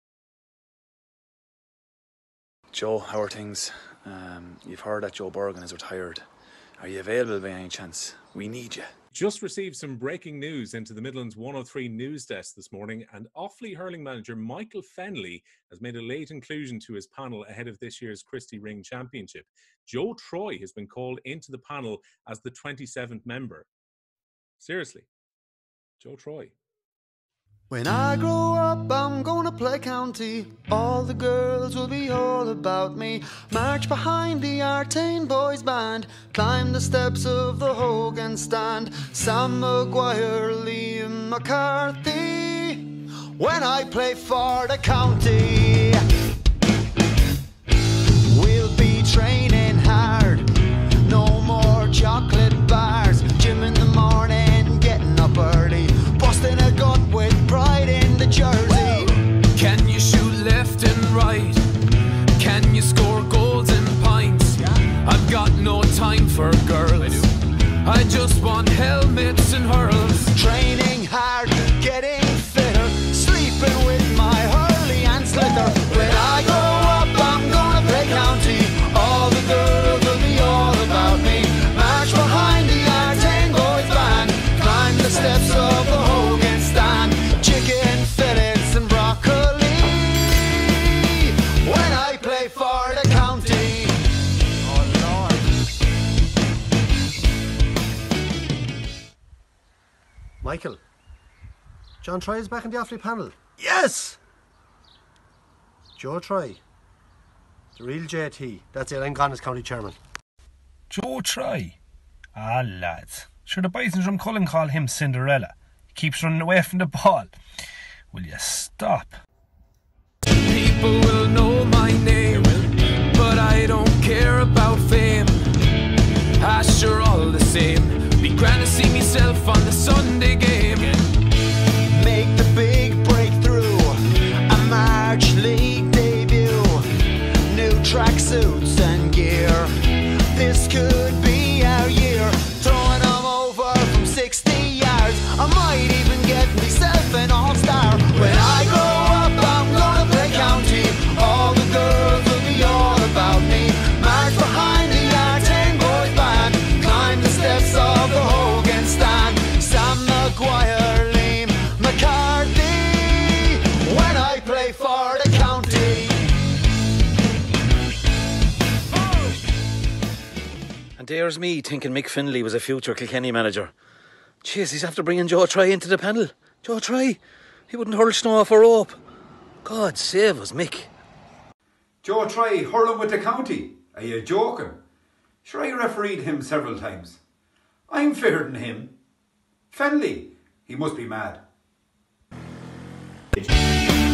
Joe, how are things? You've heard that Joe Bergen is retired. Are you available by any chance? We need you. Just received some breaking news into the Midlands 103 news desk this morning, and Offaly hurling manager Michael Fennelly has made a late inclusion to his panel ahead of this year's Christy Ring Championship. Joe Troy has been called into the panel as the 27th member. Seriously, Joe Troy. When I grow up, I'm gonna play county. All the girls will be all about me. March behind the Artane boys band. Climb the steps of the Hogan stand. Sam Maguire, Liam McCarthy. When I play for the county, we'll be training hard. No more chocolate bars. Gym in the morning, getting up early. Busting a gut with pride in the jersey. Can you shoot left and right? Can you score goals and pints? I've got no time for girls. I just want helmets and hurls. Training hard, getting fitter. Sleeping with my Hurley and Slither. When I grow up, I'm gonna play county. All the girls will be all about me. March behind the Artane boys band. Climb the steps of the Hogan stand. Chicken fillets and broccoli. When I play for the county. Oh Lord. Michael, John Troy is back in the Offaly panel. Yes! Joe Troy, the real JT. That's it, I'm gone as county chairman. Joe Troy? Ah, lads. Sure, the boys in Drumcullen call him Cinderella. He keeps running away from the ball. Will you stop? People will know my name, but I don't care about fame. I sure all the same. Be grand to see myself on the Sunday game. Make the big breakthrough. A March League debut. New tracksuits and gear. This could be our year. Throwing them over from 60 yards. I might even get myself an all-star. When I grow up, I'm gonna play county. All the girls will be all about me. March behind the Artane boys band. Climb the steps of the Hogan stand. Sam Maguire, Liam McCarthy. When I play for the county. And there's me thinking Mick Findlay was a future Kilkenny manager. Jeez, he's after bringing Joe Troy into the panel. Joe Troy, he wouldn't hurl snow off a rope. God save us, Mick. Joe Troy hurling with the county? Are you joking? Sure, I refereed him several times. I'm fitter than him. Fennelly, he must be mad.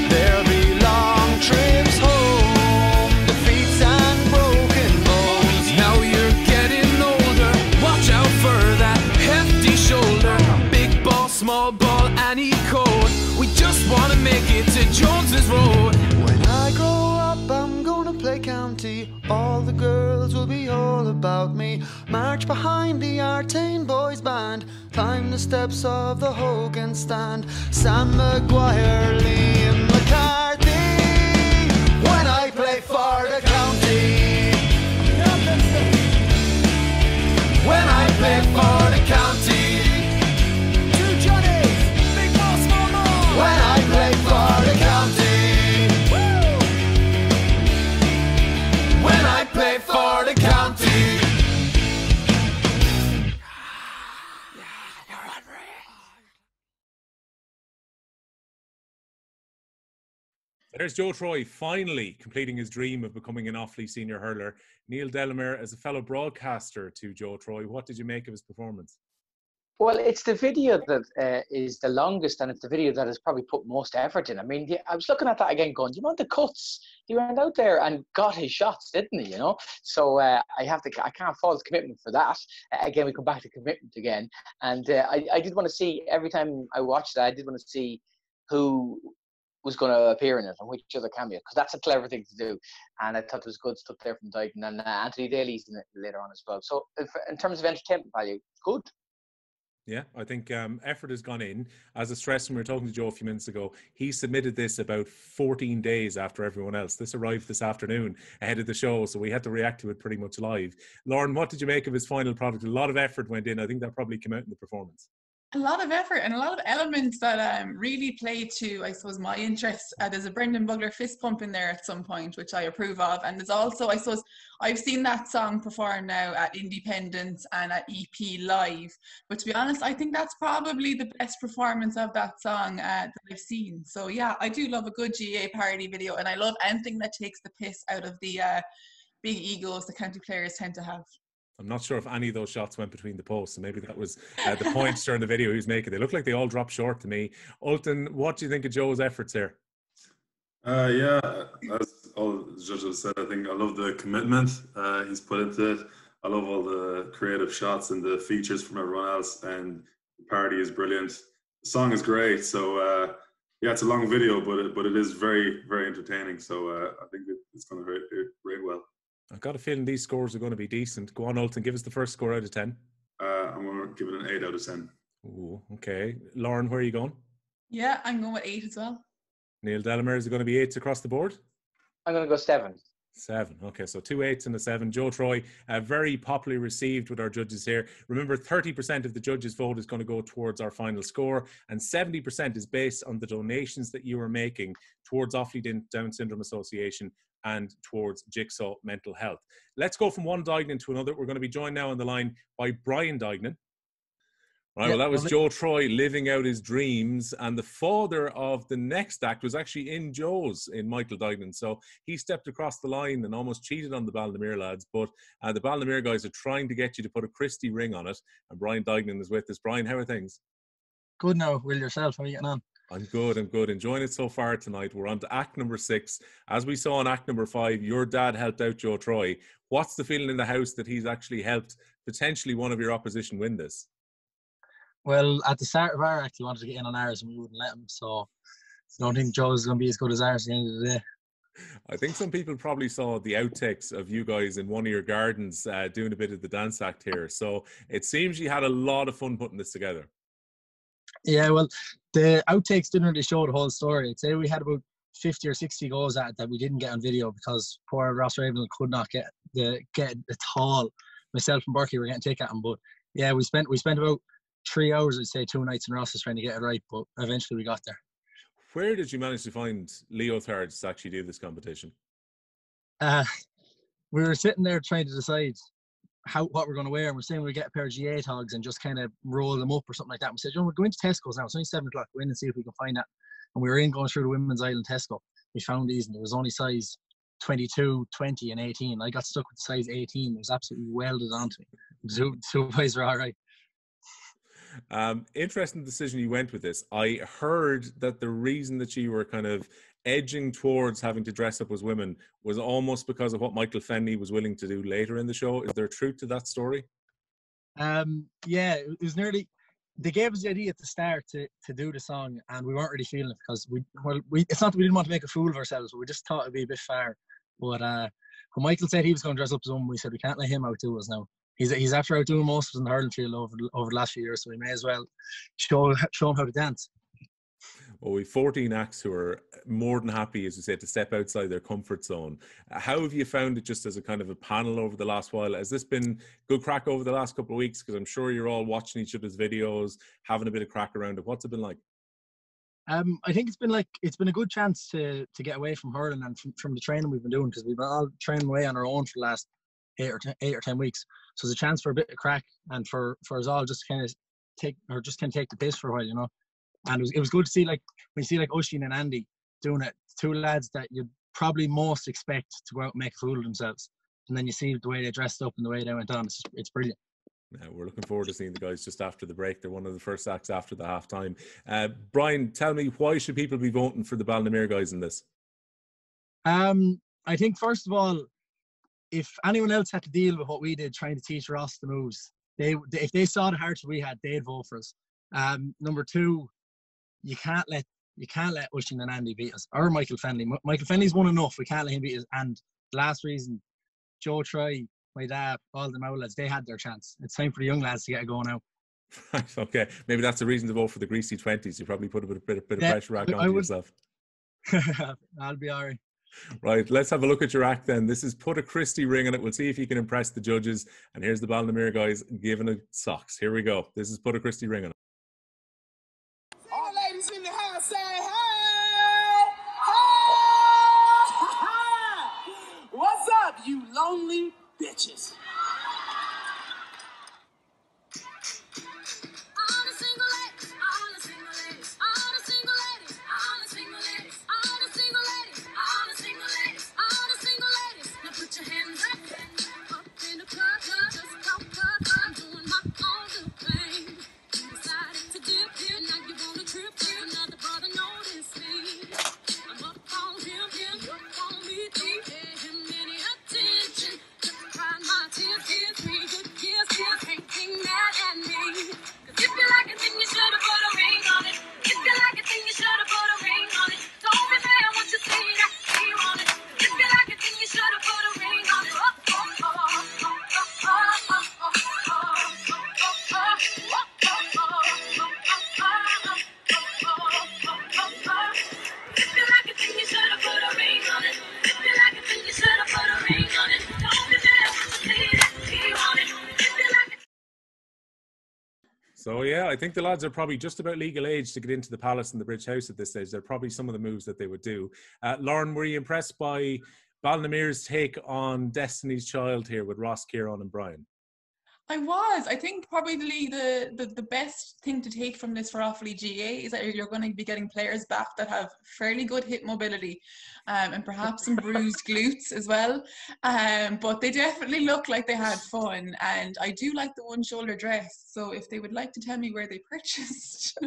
There'll be long trips home, defeats and broken bones. Now you're getting older, watch out for that hefty shoulder. Big ball, small ball, any code. We just want to make it to Jones's Road. When I grow up, I'm gonna play county. All the girls will be all about me. March behind the Artane boys band. Climb the steps of the Hogan stand. Sam Maguire, Liam McCarthy. When I play for the county. When I play for the county. Two Johnnies, big ball, small ball. When I play for the county. When I play for the county. There's Joe Troy finally completing his dream of becoming an Offaly senior hurler. Neil Delamere, as a fellow broadcaster to Joe Troy, what did you make of his performance? Well, it's the video that is the longest, and it's the video that has probably put most effort in. I mean, I was looking at that again going, you know, the cuts. He went out there and got his shots, didn't he, you know? So I can't fault commitment for that. Again, we come back to commitment again. And I did want to see, every time I watched that, I did want to see who was going to appear in it and which other cameo, because that's a clever thing to do. And I thought there was good stuff there from Dyken, and Anthony Daly's in it later on as well. So in terms of entertainment value, good. Yeah, I think effort has gone in. As a stress, when we were talking to Joe a few minutes ago, he submitted this about 14 days after everyone else. This arrived this afternoon ahead of the show, so we had to react to it pretty much live. Lauren, what did you make of his final product? A lot of effort went in. I think that probably came out in the performance. A lot of effort and a lot of elements that really play to, I suppose, my interests. There's a Brendan Bugler fist pump in there at some point, which I approve of. And there's also, I suppose, I've seen that song performed now at Independence and at EP Live. But to be honest, I think that's probably the best performance of that song that I've seen. So yeah, I do love a good GA parody video, and I love anything that takes the piss out of the big egos the county players tend to have. I'm not sure if any of those shots went between the posts, so maybe that was the points during the video he was making. They look like they all dropped short to me. Ultan, what do you think of Joe's efforts here? Yeah, as all the judges said, I think I love the commitment he's put into it. I love all the creative shots and the features from everyone else, and the parody is brilliant. The song is great, so yeah, it's a long video, but it is very, very entertaining. So I think it's going to rate well. I've got a feeling these scores are going to be decent. Go on, Ultan, give us the first score out of 10. I'm going to give it an 8 out of 10. Ooh, okay. Lauren, where are you going? Yeah, I'm going with 8 as well. Neil Delamere, is it going to be 8s across the board? I'm going to go 7. 7. Okay, so 2 8s and a 7. Joe Troy, very popularly received with our judges here. Remember, 30% of the judges' vote is going to go towards our final score, and 70% is based on the donations that you are making towards Offaly Down Syndrome Association and towards Jigsaw Mental Health. Let's go from one Dignan to another. We're going to be joined now on the line by Brian Dignan. Right, well, that was Joe Troy living out his dreams, and the father of the next act was actually in Joe's, in Michael Dignan. So he stepped across the line and almost cheated on the Delamere lads, but the Delamere guys are trying to get you to put a Christie ring on it, and Brian Dignan is with us. Brian, how are things? Good now. Will, yourself? How are you getting on? I'm good. Enjoying it so far tonight. We're on to act number 6. As we saw in act number 5, your dad helped out Joe Troy. What's the feeling in the house that he's actually helped potentially one of your opposition win this? Well, at the start of our act, he wanted to get in on ours and we wouldn't let him. So I don't think Joe's going to be as good as ours at the end of the day. I think some people probably saw the outtakes of you guys in one of your gardens doing a bit of the dance act here. So it seems you had a lot of fun putting this together. Yeah, well, the outtakes didn't really show the whole story. I'd say we had about 50 or 60 goals at it that we didn't get on video because poor Ross Ravenhill could not get it at all. Myself and Berkey were getting take at him, but yeah, we spent about 3 hours, I'd say, 2 nights in Ross trying to get it right, but eventually we got there. Where did you manage to find leotards to actually do this competition? We were sitting there trying to decide what we're going to wear, and we're saying we'll get a pair of GA togs and just kind of roll them up or something like that. We said, we're going to Tesco's now. It's only 7 o'clock. Go in and see if we can find that. And we were going through the Women's Island Tesco. We found these, and there was only size 22, 20, and 18. I got stuck with size 18. It was absolutely welded onto me. The two boys were all right. Interesting decision you went with this. I heard that the reason that you were kind of edging towards having to dress up as women was almost because of what Michael Fenney was willing to do later in the show. Is there truth to that story? Yeah, it was nearly. They gave us the idea at the start to do the song, and we weren't really feeling it because it's not that we didn't want to make a fool of ourselves, but we just thought it'd be a bit far. But when Michael said he was going to dress up as a woman, we said we can't let him outdo us now. He's after outdoing most of us in the hurling field over the last few years, so we may as well show him how to dance. Well, we've 14 acts who are more than happy, as you said, to step outside their comfort zone. How have you found it just as a kind of a panel over the last while? Has this been good crack over the last couple of weeks? Because I'm sure you're all watching each other's videos, having a bit of crack around it. What's it been like? I think it's been a good chance to get away from hurling and from the training we've been doing, because we've been all training away on our own for the last 8 or 10 weeks. So it's a chance for a bit of crack and for us all just kind of take the piss for a while, you know. And it was good to see, like, when you see like Oisín and Andy doing it, two lads that you'd probably most expect to go out and make a fool of themselves, and then you see the way they dressed up and the way they went on. It's brilliant. We're looking forward to seeing the guys just after the break. They're one of the first acts after the half time. Brian, tell me, why should people be voting for the Delamere guys in this? I think, first of all, if anyone else had to deal with what we did trying to teach Ross the moves, if they saw the heart we had, they'd vote for us. Number two, you can't let Oisín and Andy beat us, or Michael Fenney. Michael Fenney's won enough. We can't let him beat us. And the last reason, Joe Troy, my dad, all the lads, they had their chance. It's time for the young lads to get it going now. Okay, maybe that's the reason to vote for the greasy 20s. You probably put a bit of pressure back onto yourself. I'll be all right. Right, let's have a look at your act then. This is Put a Christie Ring on It. We'll see if you can impress the judges. And here's the Delamere guys giving it socks. Here we go. This is Put a Christie Ring on It. All the ladies in the house say, hey, hey, what's up, you lonely bitches? So yeah, I think the lads are probably just about legal age to get into the Palace and the Bridge House at this stage. They're probably some of the moves that they would do. Lauren, were you impressed by Balnamere's take on Destiny's Child here with Ross, Kieran and Brian? I was. I think probably the best thing to take from this for Offaly GA is that you're going to be getting players back that have fairly good hip mobility and perhaps some bruised glutes as well. But they definitely look like they had fun. And I do like the one shoulder dress. So if they would like to tell me where they purchased.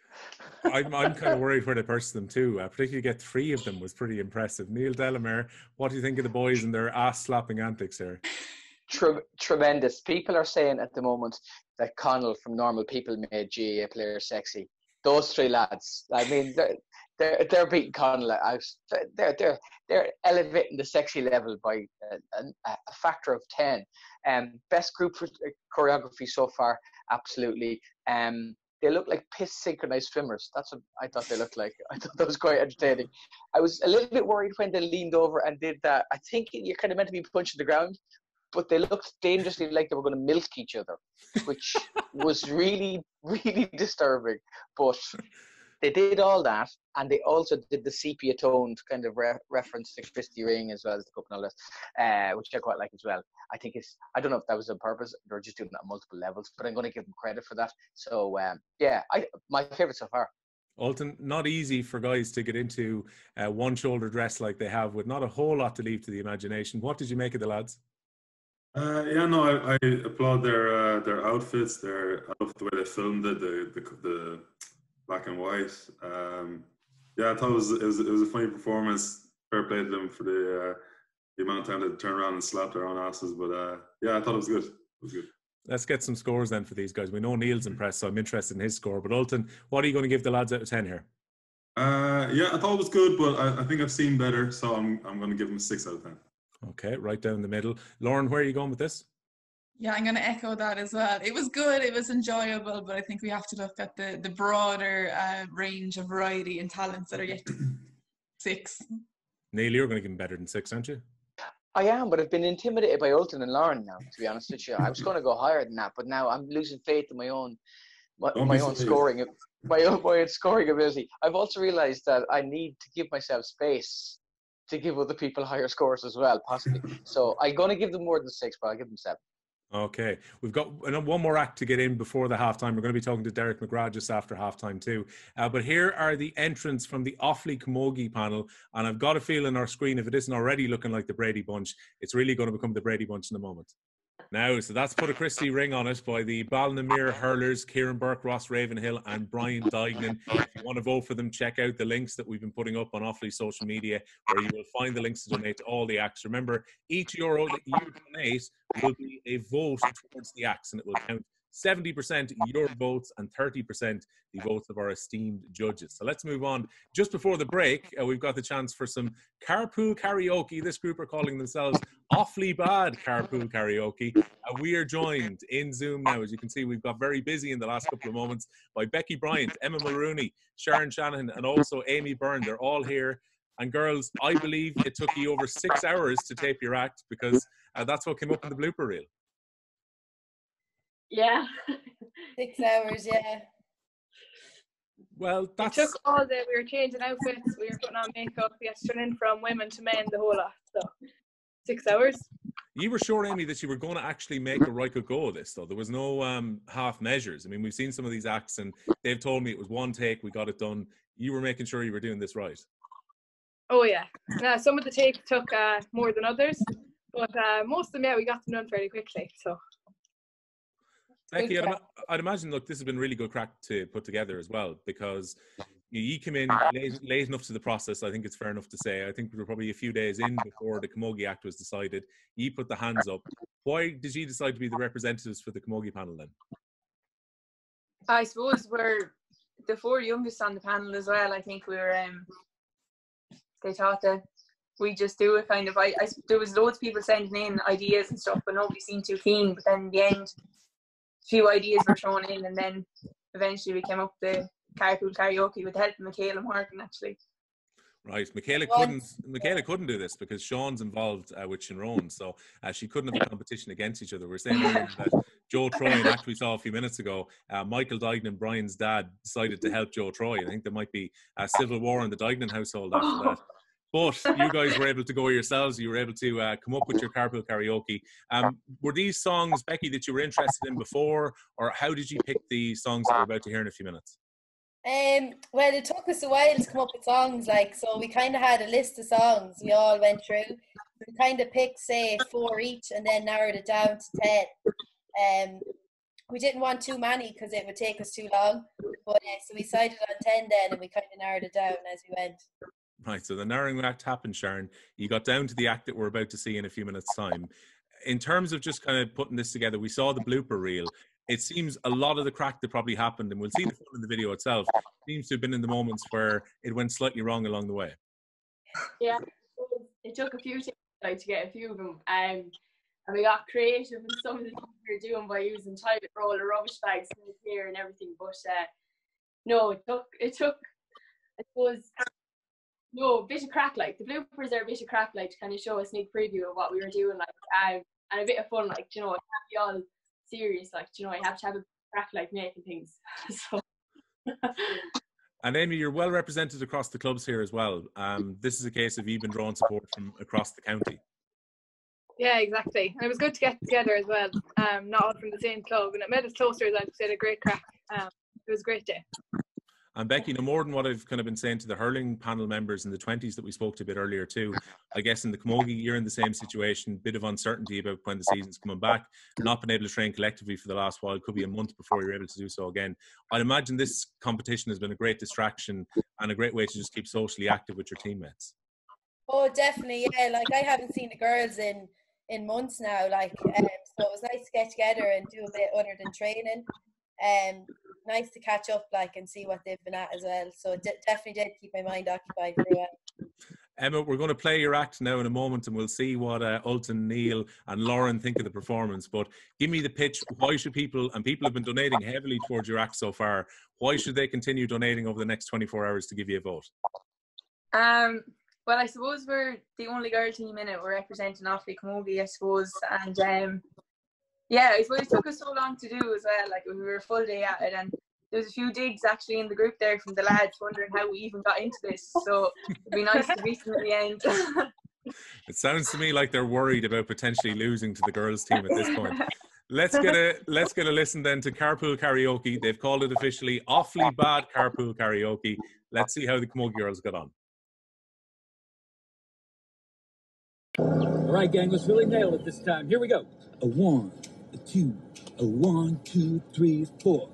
I'm kind of worried where they purchased them too. Particularly get 3 of them was pretty impressive. Neil Delamere, what do you think of the boys and their ass-slapping antics here? Tremendous. People are saying at the moment that Connell from Normal People made GAA players sexy. Those 3 lads, I mean, they're beating Connell out. They're elevating the sexy level by a factor of 10. Best group choreography so far, absolutely. They look like piss synchronized swimmers. That's what I thought they looked like. I thought that was quite entertaining. I was a little bit worried when they leaned over and did that. I think you're kind of meant to be punching the ground, but they looked dangerously like they were going to milk each other, which was really, really disturbing. But they did all that, and they also did the sepia-toned kind of reference to Christie Ring as well as the cup and all that, which I quite like as well. I don't know if that was on purpose, they're just doing that on multiple levels, but I'm going to give them credit for that. So, my favourite so far. Ultan, not easy for guys to get into one shoulder dress like they have with not a whole lot to leave to the imagination. What did you make of the lads? I applaud their their outfits, I love the way they filmed it, the black and white. Yeah, I thought it was a funny performance. Fair play to them for the amount of time they turn around and slap their own asses. But yeah, I thought it was good. It was good. Let's get some scores then for these guys. We know Neil's impressed, so I'm interested in his score. But Ultan, what are you going to give the lads out of 10 here? Yeah, I thought it was good, but I think I've seen better, so I'm going to give them a 6 out of 10. Okay, right down the middle. Lauren, where are you going with this? Yeah, I'm going to echo that as well. It was good, it was enjoyable, but I think we have to look at the broader range of variety and talents that are yet to 6. Neil, you're going to give them better than 6, aren't you? I am, but I've been intimidated by Ultan and Lauren now, to be honest with you. I was going to go higher than that, but now I'm losing faith in my own scoring ability. I've also realised that I need to give myself space to give other people higher scores as well, possibly. So I'm going to give them more than 6, but I'll give them 7. Okay, we've got one more act to get in before the halftime. We're going to be talking to Derek McGrath just after halftime too. But here are the entrants from the Offaly camogie panel, and I've got a feel on our screen, if it isn't already looking like the Brady Bunch, it's really going to become the Brady Bunch in a moment. Now, so that's put a Christie ring on it by the Delamere Hurlers, Kieran Burke, Ross Ravenhill and Brian Dignan. If you want to vote for them, check out the links that we've been putting up on Offaly social media, where you will find the links to donate to all the acts. Remember, each euro that you donate will be a vote towards the acts, and it will count 70% your votes and 30% the votes of our esteemed judges. So let's move on. Just before the break, we've got the chance for some carpool karaoke. This group are calling themselves Awfully Bad Carpool Karaoke. We are joined in Zoom now. As you can see, we've got very busy in the last couple of moments by Becky Bryant, Emma Mulrooney, Sharon Shanahan, and also Amy Byrne. They're all here. And girls, I believe it took you over 6 hours to tape your act, because that's what came up in the blooper reel. Yeah. 6 hours, yeah. Well, that's... It took all day. We were changing outfits, we were putting on makeup, we had to turn in from women to men, the whole lot. So 6 hours. You were sure, Amy, that you were going to actually make a right good go of this, though. There was no half measures. I mean, we've seen some of these acts, and they've told me it was one take, we got it done. You were making sure you were doing this right. Oh, yeah. Some of the takes took more than others, but most of them, yeah, we got them done fairly quickly, so... Becky, I'd imagine, look, this has been really good crack to put together as well, because you came in late enough to the process. I think it's fair enough to say. I think we were probably a few days in before the Camogie Act was decided. You put the hands up. Why did you decide to be the representatives for the Camogie panel then? I suppose we're the 4 youngest on the panel as well. I think we were, they thought that we just do it kind of, there was loads of people sending in ideas and stuff, but nobody seemed too keen. But then in the end, few ideas were thrown in, and then eventually we came up with the carpool karaoke with the help of Michaela Morgan, actually. Right, Michaela couldn't do this because Sean's involved with Shinrone, so she couldn't have a competition against each other. We're saying earlier that Joe Troy, an act we saw a few minutes ago, Michael Dignan, Brian's dad, decided to help Joe Troy. I think there might be a civil war in the Dignan household after that. But you guys were able to go yourselves. You were able to come up with your carpool karaoke. Were these songs, Becky, that you were interested in before, or how did you pick the songs that we're about to hear in a few minutes? Well, it took us a while to come up with songs, so we kind of had a list of songs we all went through. We kind of picked, say, 4 each, and then narrowed it down to 10. We didn't want too many because it would take us too long, but so we decided on 10 then, and we kind of narrowed it down as we went. Right, so the narrowing act happened, Sharon. You got down to the act that we're about to see in a few minutes' time. In terms of just kind of putting this together, we saw the blooper reel. It seems a lot of the crack that probably happened, and we'll see the fun in the video itself, seems to have been in the moments where it went slightly wrong along the way. Yeah, it took a few takes to get a few of them. And we got creative in some of the things we were doing by using toilet roll or rubbish bags here and everything. But no, it took, I suppose, no, a bit of crack, the bloopers are a bit of crack, to kind of show a sneak preview of what we were doing, and a bit of fun, it can't be all serious, you have to have a crack, making things. So. And Amy, you're well represented across the clubs here as well. This is a case of even drawing support from across the county. Yeah, exactly. And it was good to get together as well, not all from the same club, and it made us closer. Like I said, a great crack. It was a great day. And Becky, no more than what I've kind of been saying to the hurling panel members in the 20s that we spoke to a bit earlier too. I guess in the camogie, you're in the same situation, bit of uncertainty about when the season's coming back. Not been able to train collectively for the last while. It could be a month before you're able to do so again. I'd imagine this competition has been a great distraction and a great way to just keep socially active with your teammates. Oh, definitely, yeah. Like, I haven't seen the girls in months now. Like, so it was nice to get together and do a bit other than training. Nice to catch up, like, and see what they've been at as well. So it definitely did keep my mind occupied for a while. Emma, we're going to play your act now in a moment, and we'll see what Ultan, Neil, and Lauren think of the performance. But give me the pitch. Why should people, and people have been donating heavily towards your act so far, why should they continue donating over the next 24 hours to give you a vote? Well, I suppose we're the only girl team in it. We're representing Offaly Camogie, I suppose. And yeah, I suppose it took us so long to do as well. Like, we were a full day at it, and there was a few digs actually in the group there from the lads wondering how we even got into this. So it'd be nice to beat them at the end. It sounds to me like they're worried about potentially losing to the girls team at this point. Let's get a listen then to Carpool Karaoke. They've called it officially Awfully Bad Carpool Karaoke. Let's see how the Camogie girls got on. All right, gang, let's really nail it this time. Here we go. A 1, a 2, a 1, 2, 3, 4.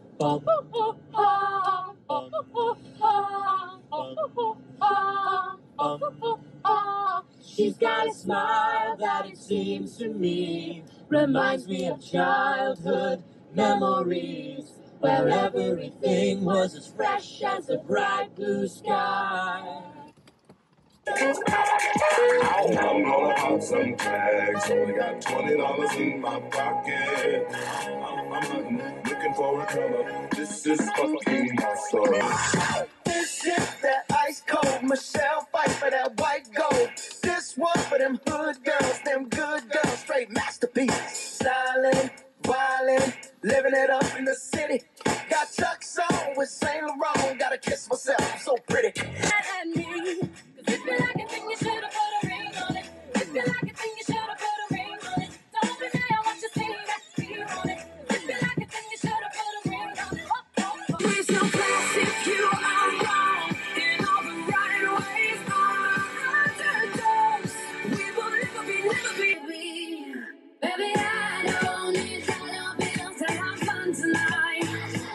She's got a smile that it seems to me reminds me of childhood memories, where everything was as fresh as the bright blue sky. I'm gonna pop some tags. Only got $20 in my pocket. I'm looking for a color. This is fucking awesome. This is that ice cold Michelle fight for that white gold. This one for them hood girls, them good girls, straight masterpiece. Stylin', wildin', living it up in the city. Got Chuck's on with Saint Laurent. Gotta kiss myself, I'm so pretty. And me. If you like a thing, you should've put a ring on it. If you like a thing, you should've put a ring on it. Don't be mad, I want you to see that fear on it. If you like a thing, you should've put a ring on it. There's no class if you are wrong. In all the right ways, underdogs. We will never be. Baby, I don't need dollar bills to have fun tonight.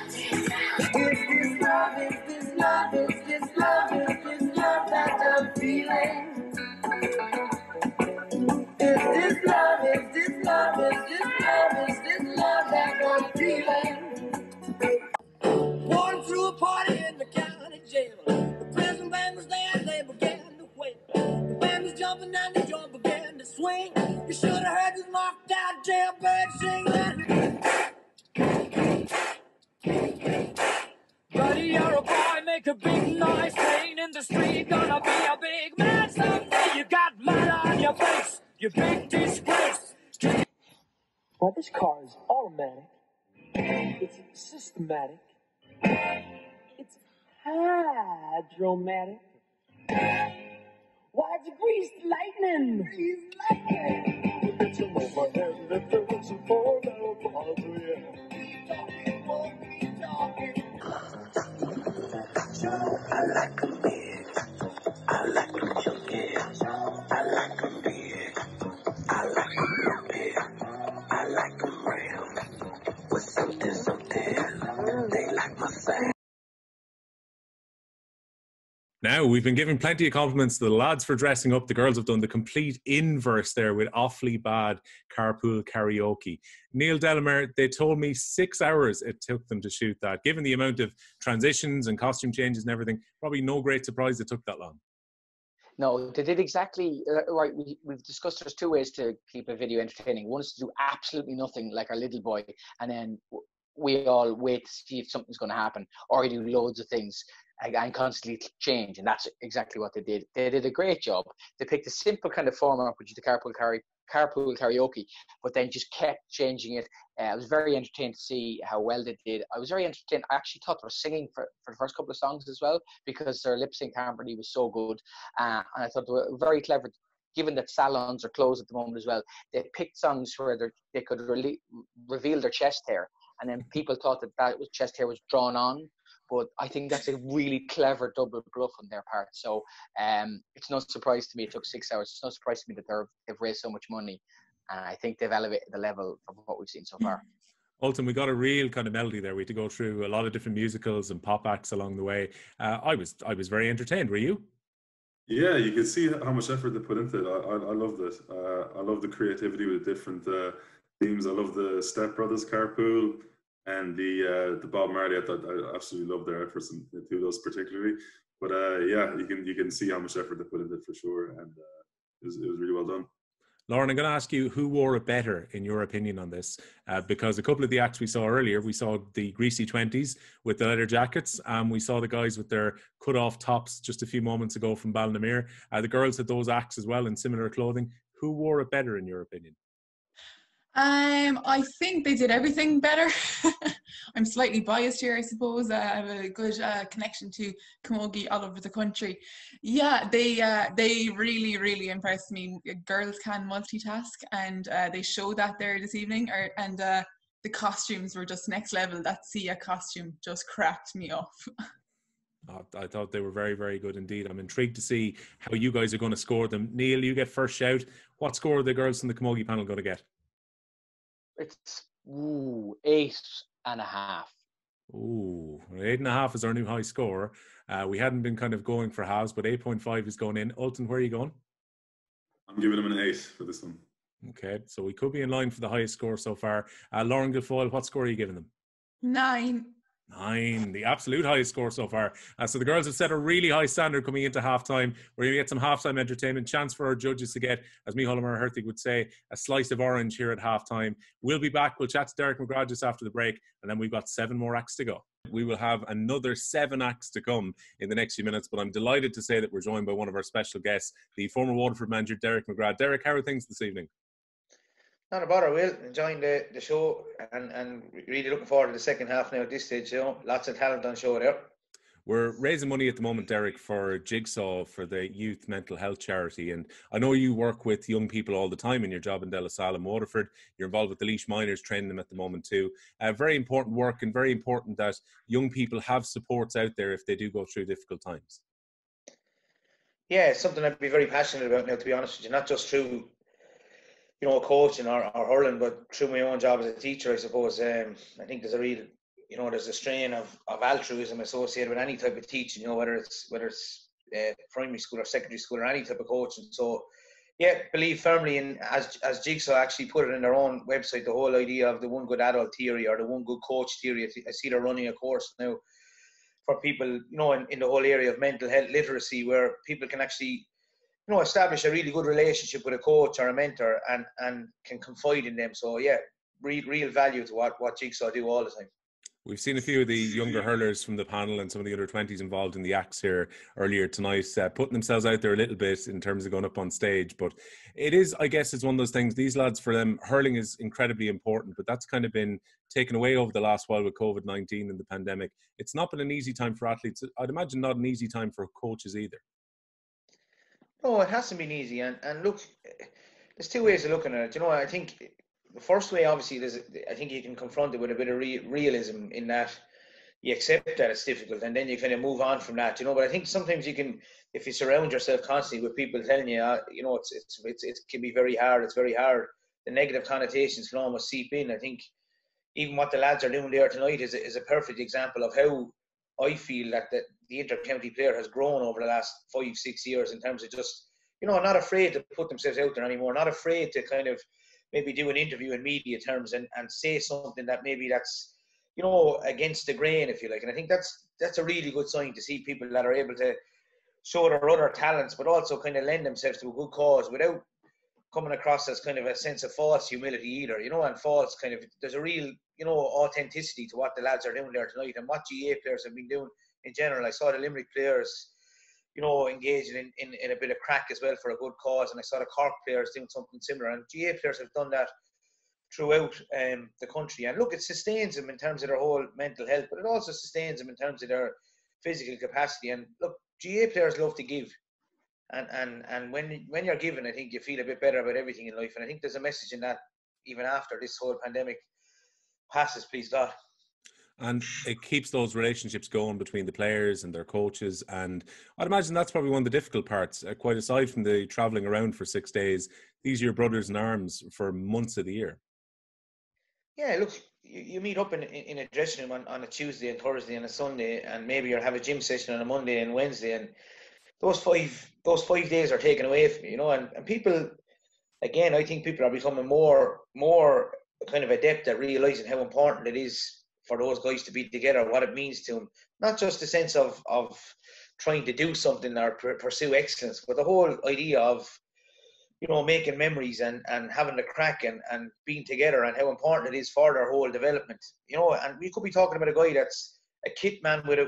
Is this love, is this love, is this love that I'm feeling? Is this love, is this love, is this love, is this love that I'm feeling? Walking through a party in the county jail. The prison band was there and they began to wail. The band was jumping and the drum began to swing. You should have heard this knocked out jailbird sing that. Buddy, you're a boy, make a big noise, playing in the street, gonna be a big man someday. You got mud on your face, you big disgrace. Well, this car is automatic. It's systematic. It's hydromatic. Why'd you grease the lightning? Grease lightning. It's an overhead lifter with some 4-barrel balls, oh yeah. Keep talking. I like them big. I like them chunky. I like them big. I like them big. I like them round. With something. They like my sound. Now, we've been giving plenty of compliments to the lads for dressing up. The girls have done the complete inverse there with Awfully Bad Carpool Karaoke. Neil Delamere, they told me 6 hours it took them to shoot that. Given the amount of transitions and costume changes and everything, probably no great surprise it took that long. No, they did exactly right. We've discussed there's two ways to keep a video entertaining. One is to do absolutely nothing like our little boy, and then we all wait to see if something's going to happen, or you do loads of things and constantly change, and that's exactly what they did. They did a great job. They picked a simple kind of format, which is the carpool karaoke, but then just kept changing it. I was very entertained to see how well they did. I was very entertained. I actually thought they were singing for the first couple of songs as well, because their lip sync harmony was so good, and I thought they were very clever. Given that salons are closed at the moment as well, they picked songs where they could reveal their chest hair, and then people thought that chest hair was drawn on. But I think that's a really clever double bluff on their part. So it's no surprise to me it took 6 hours. It's no surprise to me that they've raised so much money. And I think they've elevated the level from what we've seen so far. Ultan, we got a real kind of melody there. We had to go through a lot of different musicals and pop acts along the way. I was very entertained. Were you? Yeah, you can see how much effort they put into it. I love this. I love the creativity with the different themes. I love the Step Brothers carpool and the Bob Marley. I absolutely love their efforts in two of those particularly. But yeah, you can see how much effort they put into it for sure, and it was really well done. Lauren, I'm going to ask you who wore it better, in your opinion, on this, because a couple of the acts we saw earlier, we saw the Greasy 20s with the leather jackets, and we saw the guys with their cut-off tops just a few moments ago from Delamere. The girls had those acts as well in similar clothing. Who wore it better, in your opinion? I think they did everything better. I'm slightly biased here, I suppose. I have a good connection to camogie all over the country. Yeah, they really, really impressed me. Girls can multitask, and they showed that there this evening. And the costumes were just next level. That Sia costume just cracked me up. I thought they were very, very good indeed. I'm intrigued to see how you guys are going to score them. Neil, you get first shout. What score are the girls from the camogie panel going to get? It's 8.5. Ooh, 8.5 is our new high score. We hadn't been kind of going for halves, but 8.5 is going in. Ultan, where are you going? I'm giving them an 8 for this one. Okay, so we could be in line for the highest score so far. Lauren Guilfoyle, what score are you giving them? 9. 9, the absolute highest score so far. So the girls have set a really high standard coming into halftime. We're going to get some halftime entertainment. Chance for our judges to get, as Micheál Hertig would say, a slice of orange here at halftime. We'll be back. We'll chat to Derek McGrath just after the break, and then we've got 7 more acts to go. We will have another 7 acts to come in the next few minutes, but I'm delighted to say that we're joined by one of our special guests, the former Waterford manager, Derek McGrath. Derek, how are things this evening? Not a bother, Will. Enjoying the show and really looking forward to the second half now at this stage. You know, lots of talent on show there. We're raising money at the moment, Derek, for Jigsaw, for the youth mental health charity. And I know you work with young people all the time in your job in Delasale and Waterford. You're involved with the Laois Miners, training them at the moment too. Very important work, and very important that young people have supports out there if they do go through difficult times. Yeah, it's something I'd be very passionate about now, to be honest with you. Not just through, you know, coaching or hurling, but through my own job as a teacher, I suppose. I think there's a real, you know, there's a strain of altruism associated with any type of teaching, you know, whether it's primary school or secondary school or any type of coaching. So, yeah, believe firmly in, as Jigsaw actually put it in their own website, the whole idea of the one good adult theory or the one good coach theory. I see they're running a course now for people, you know, in the whole area of mental health literacy, where people can actually, you know, establish a really good relationship with a coach or a mentor and can confide in them. So yeah, real value to what Jigsaw do all the time. We've seen a few of the younger hurlers from the panel and some of the under 20s involved in the acts here earlier tonight, putting themselves out there a little bit in terms of going up on stage. But it is, I guess, it's one of those things. These lads, for them, hurling is incredibly important, but that's kind of been taken away over the last while with COVID-19 and the pandemic. It's not been an easy time for athletes. I'd imagine not an easy time for coaches either. No, it hasn't been easy. And look, there's 2 ways of looking at it. You know, I think the first way, obviously, I think you can confront it with a bit of realism, in that you accept that it's difficult and then you kind of move on from that, you know. But I think sometimes you can, if you surround yourself constantly with people telling you, you know, it can be very hard, it's very hard, the negative connotations can almost seep in. I think even what the lads are doing there tonight is a perfect example of how I feel that the inter-county player has grown over the last 5-6 years, in terms of just, you know, not afraid to put themselves out there anymore, not afraid to kind of maybe do an interview in media terms and say something that maybe that's, you know, against the grain, if you like. And I think that's a really good sign to see people that are able to show their other talents, but also kind of lend themselves to a good cause without coming across as kind of a sense of false humility either, you know, and false kind of, there's a real, you know, authenticity to what the lads are doing there tonight and what GA players have been doing in general. I saw the Limerick players, you know, engaging in a bit of crack as well for a good cause, and I saw the Cork players doing something similar, and GA players have done that throughout the country. And look, it sustains them in terms of their whole mental health, but it also sustains them in terms of their physical capacity. And look, GA players love to give, and when you're giving, I think you feel a bit better about everything in life. And I think there's a message in that even after this whole pandemic passes, please God. And it keeps those relationships going between the players and their coaches. And I'd imagine that's probably one of the difficult parts, quite aside from the travelling around for 6 days. These are your brothers in arms for months of the year. Yeah, look, you meet up in a dressing room on a Tuesday and Thursday and a Sunday, and maybe you have a gym session on a Monday and Wednesday, and those five days are taken away from you, you know. And people, again, I think people are becoming more kind of adept at realising how important it is for those guys to be together, what it means to them. Not just the sense of trying to do something or pursue excellence, but the whole idea of, you know, making memories and having the crack and being together, and how important it is for their whole development. You know, and we could be talking about a guy that's a kit man with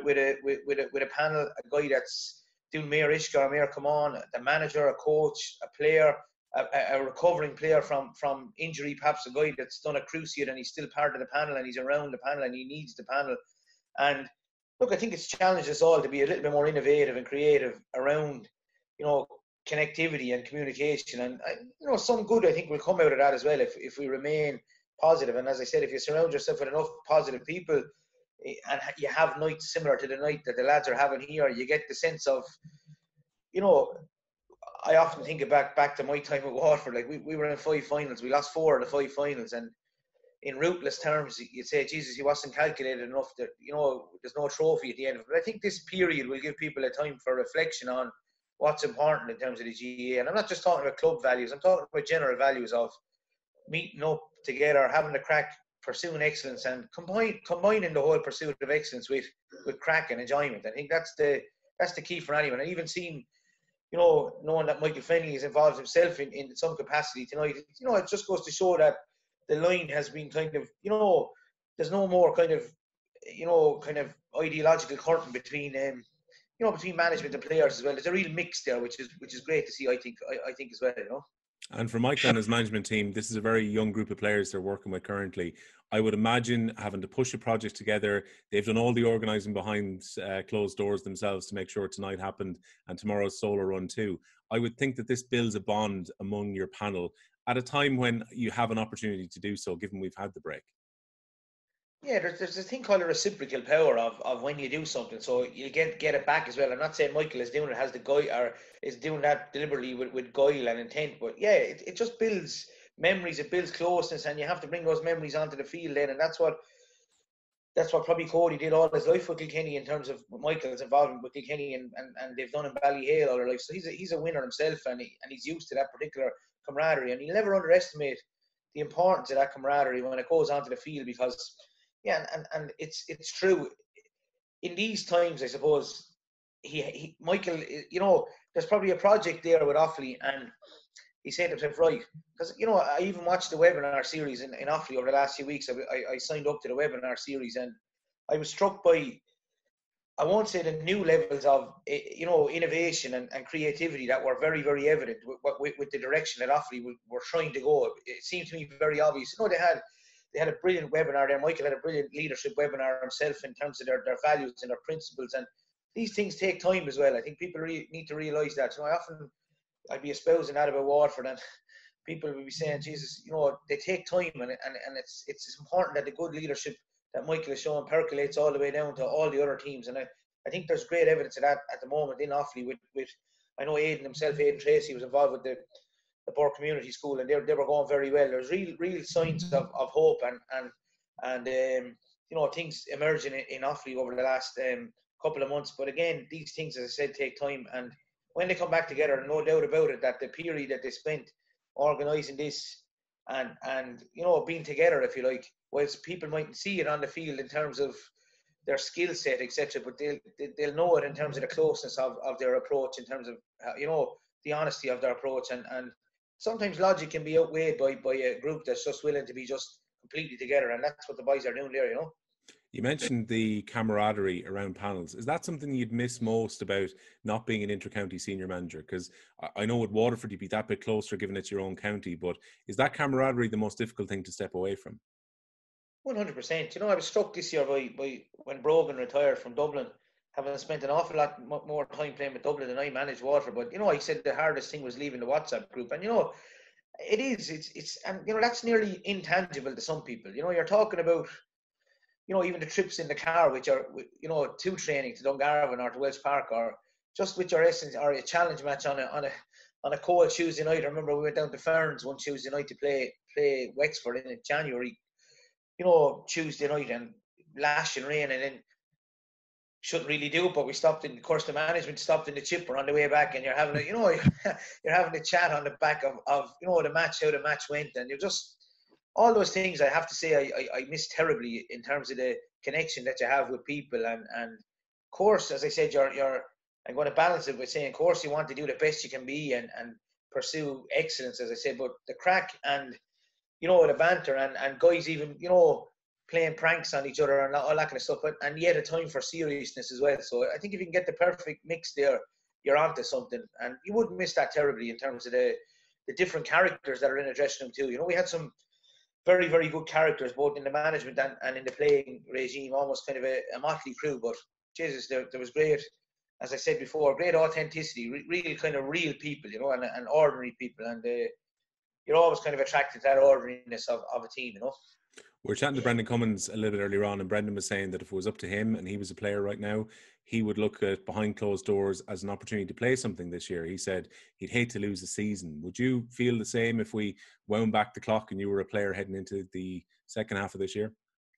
a panel, a guy that's doing Mayor Ishka or Mayor Come On, the manager, a coach, a player, a recovering player from injury, perhaps a guy that's done a cruciate and he's still part of the panel and he's around the panel and he needs the panel. And look, I think it's challenged us all to be a little bit more innovative and creative around, you know, connectivity and communication. And, you know, some good, I think, will come out of that as well if we remain positive. And as I said, if you surround yourself with enough positive people and you have nights similar to the night that the lads are having here, you get the sense of, you know, I often think back to my time at Waterford. Like we were in 5 finals, we lost 4 of the 5 finals, and in rootless terms, you'd say, Jesus, he wasn't calculated enough that, you know, there's no trophy at the end of it. But I think this period will give people a time for reflection on what's important in terms of the GAA. And I'm not just talking about club values, I'm talking about general values of meeting up together, having the crack, pursuing excellence, and combining the whole pursuit of excellence with crack and enjoyment. I think that's the key for anyone. And even seeing, you know, knowing that Michael Fennelly is involved himself in some capacity tonight, you know, it just goes to show that the line has been kind of, you know, there's no more kind of, you know, kind of ideological curtain between, you know, between management and players as well. There's a real mix there, which is great to see, I think as well, you know. And for Michael and his management team, this is a very young group of players they're working with currently. I would imagine having to push a project together. They've done all the organising behind closed doors themselves to make sure tonight happened and tomorrow's solo run too. I would think that this builds a bond among your panel at a time when you have an opportunity to do so, given we've had the break. Yeah, there's a thing called a reciprocal power of when you do something, so you get it back as well. I'm not saying Michael is doing it, has the guy, or is doing that deliberately with guile and intent, but yeah, it just builds memories, it builds closeness, and you have to bring those memories onto the field then, and that's what probably Cody did all his life with Kilkenny in terms of Michael's involvement with Kilkenny, and they've done in Ballyhale all their life. So he's a winner himself, and he's used to that particular camaraderie, and he'll never underestimate the importance of that camaraderie when it goes onto the field, because yeah, and it's true. In these times, I suppose, Michael, you know, there's probably a project there with Offaly, and he said to himself, right, because, you know, I even watched the webinar series in Offaly over the last few weeks. I signed up to the webinar series, and I was struck by, I won't say the new levels of, you know, innovation and creativity that were very, very evident with the direction that Offaly were trying to go. It seemed to me very obvious. You know, they had a brilliant webinar there. Michael had a brilliant leadership webinar himself in terms of their values and their principles. And these things take time as well. I think people need to realise that. You know, I'd be espousing that about Waterford, and people will be saying, Jesus, you know, they take time, and it's important that the good leadership that Michael is showing percolates all the way down to all the other teams. And I think there's great evidence of that at the moment in Offaly with I know Aidan Tracy was involved with the Burke Community School, and they were going very well. There's real signs of hope and you know, things emerging in Offaly over the last couple of months. But again, these things, as I said, take time, and when they come back together, no doubt about it, that the period that they spent organising this and you know, being together, if you like, whilst people mightn't see it on the field in terms of their skill set, etc., but they'll know it in terms of the closeness of their approach, in terms of, you know, the honesty of their approach, and sometimes logic can be outweighed by a group that's just willing to be just completely together, and that's what the boys are doing there, you know. You mentioned the camaraderie around panels. Is that something you'd miss most about not being an inter-county senior manager? Because I know with Waterford you'd be that bit closer given it's your own county, but is that camaraderie the most difficult thing to step away from? 100%. You know, I was struck this year by when Brogan retired from Dublin, having spent an awful lot more time playing with Dublin than I managed Waterford. But, you know, I said the hardest thing was leaving the WhatsApp group. And, you know, it's and, you know, that's nearly intangible to some people. You know, you're talking about, you know, even the trips in the car, which are, you know, to training to Dungarvan or to Welsh Park, or just with your essence, or a challenge match on a cold Tuesday night. I remember we went down to Ferns one Tuesday night to play Wexford in January, you know, Tuesday night, and lashing rain, and then shouldn't really do it, but we stopped in, of course, the management stopped in the chipper on the way back, and you're having a, you know, you're having a chat on the back of you know, the match, how the match went, and you're just, all those things I have to say I miss terribly in terms of the connection that you have with people, and of course, as I said, I'm going to balance it by saying, of course, you want to do the best you can be and pursue excellence, as I said, but the crack and, you know, the banter and guys even, you know, playing pranks on each other and all that kind of stuff, and yet a time for seriousness as well. So I think if you can get the perfect mix there, you're onto something, and you wouldn't miss that terribly in terms of the different characters that are in the dressing room too. You know, we had some very, very good characters both in the management and in the playing regime, almost kind of a motley crew, but Jesus, there was great, as I said before, great authenticity, real kind of real people, you know, and ordinary people, and you're always kind of attracted to that ordinariness of a team, you know. We're chatting to Brendan Cummins a little bit earlier on, and Brendan was saying that if it was up to him and he was a player right now, he would look at behind closed doors as an opportunity to play something this year. He said he'd hate to lose a season. Would you feel the same if we wound back the clock and you were a player heading into the second half of this year?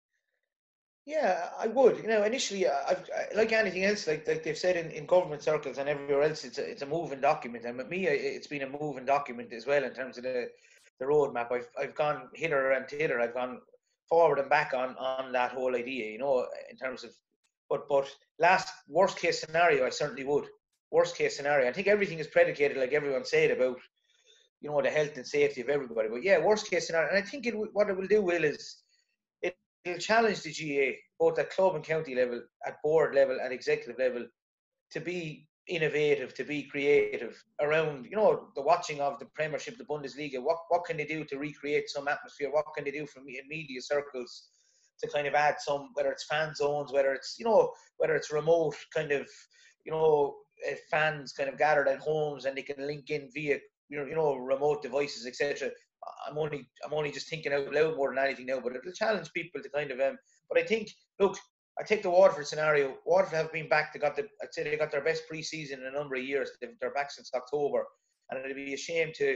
Yeah, I would. You know, initially, like anything else, like they've said in government circles and everywhere else, it's a moving document. And with me, it's been a moving document as well in terms of the roadmap. I've gone hither and thither. I've gone forward and back on that whole idea, you know, in terms of, but worst case scenario, I certainly would. Worst case scenario, I think everything is predicated, like everyone said, about, you know, the health and safety of everybody. But yeah, worst case scenario, and I think what it will do, Will, is it'll challenge the GA, both at club and county level, at board level, at executive level, to be innovative, to be creative around, you know, the watching of the Premiership, the Bundesliga. What can they do to recreate some atmosphere? What can they do from in media circles to kind of add some, whether it's fan zones, whether it's, you know, whether it's remote kind of, you know, fans kind of gathered at homes and they can link in via, you know, remote devices, etc. I'm only just thinking out loud more than anything now, but it'll challenge people to kind of but I think, look, I take the Waterford scenario. Waterford have been back. I'd say they got their best pre-season in a number of years. They're back since October, and it'd be a shame to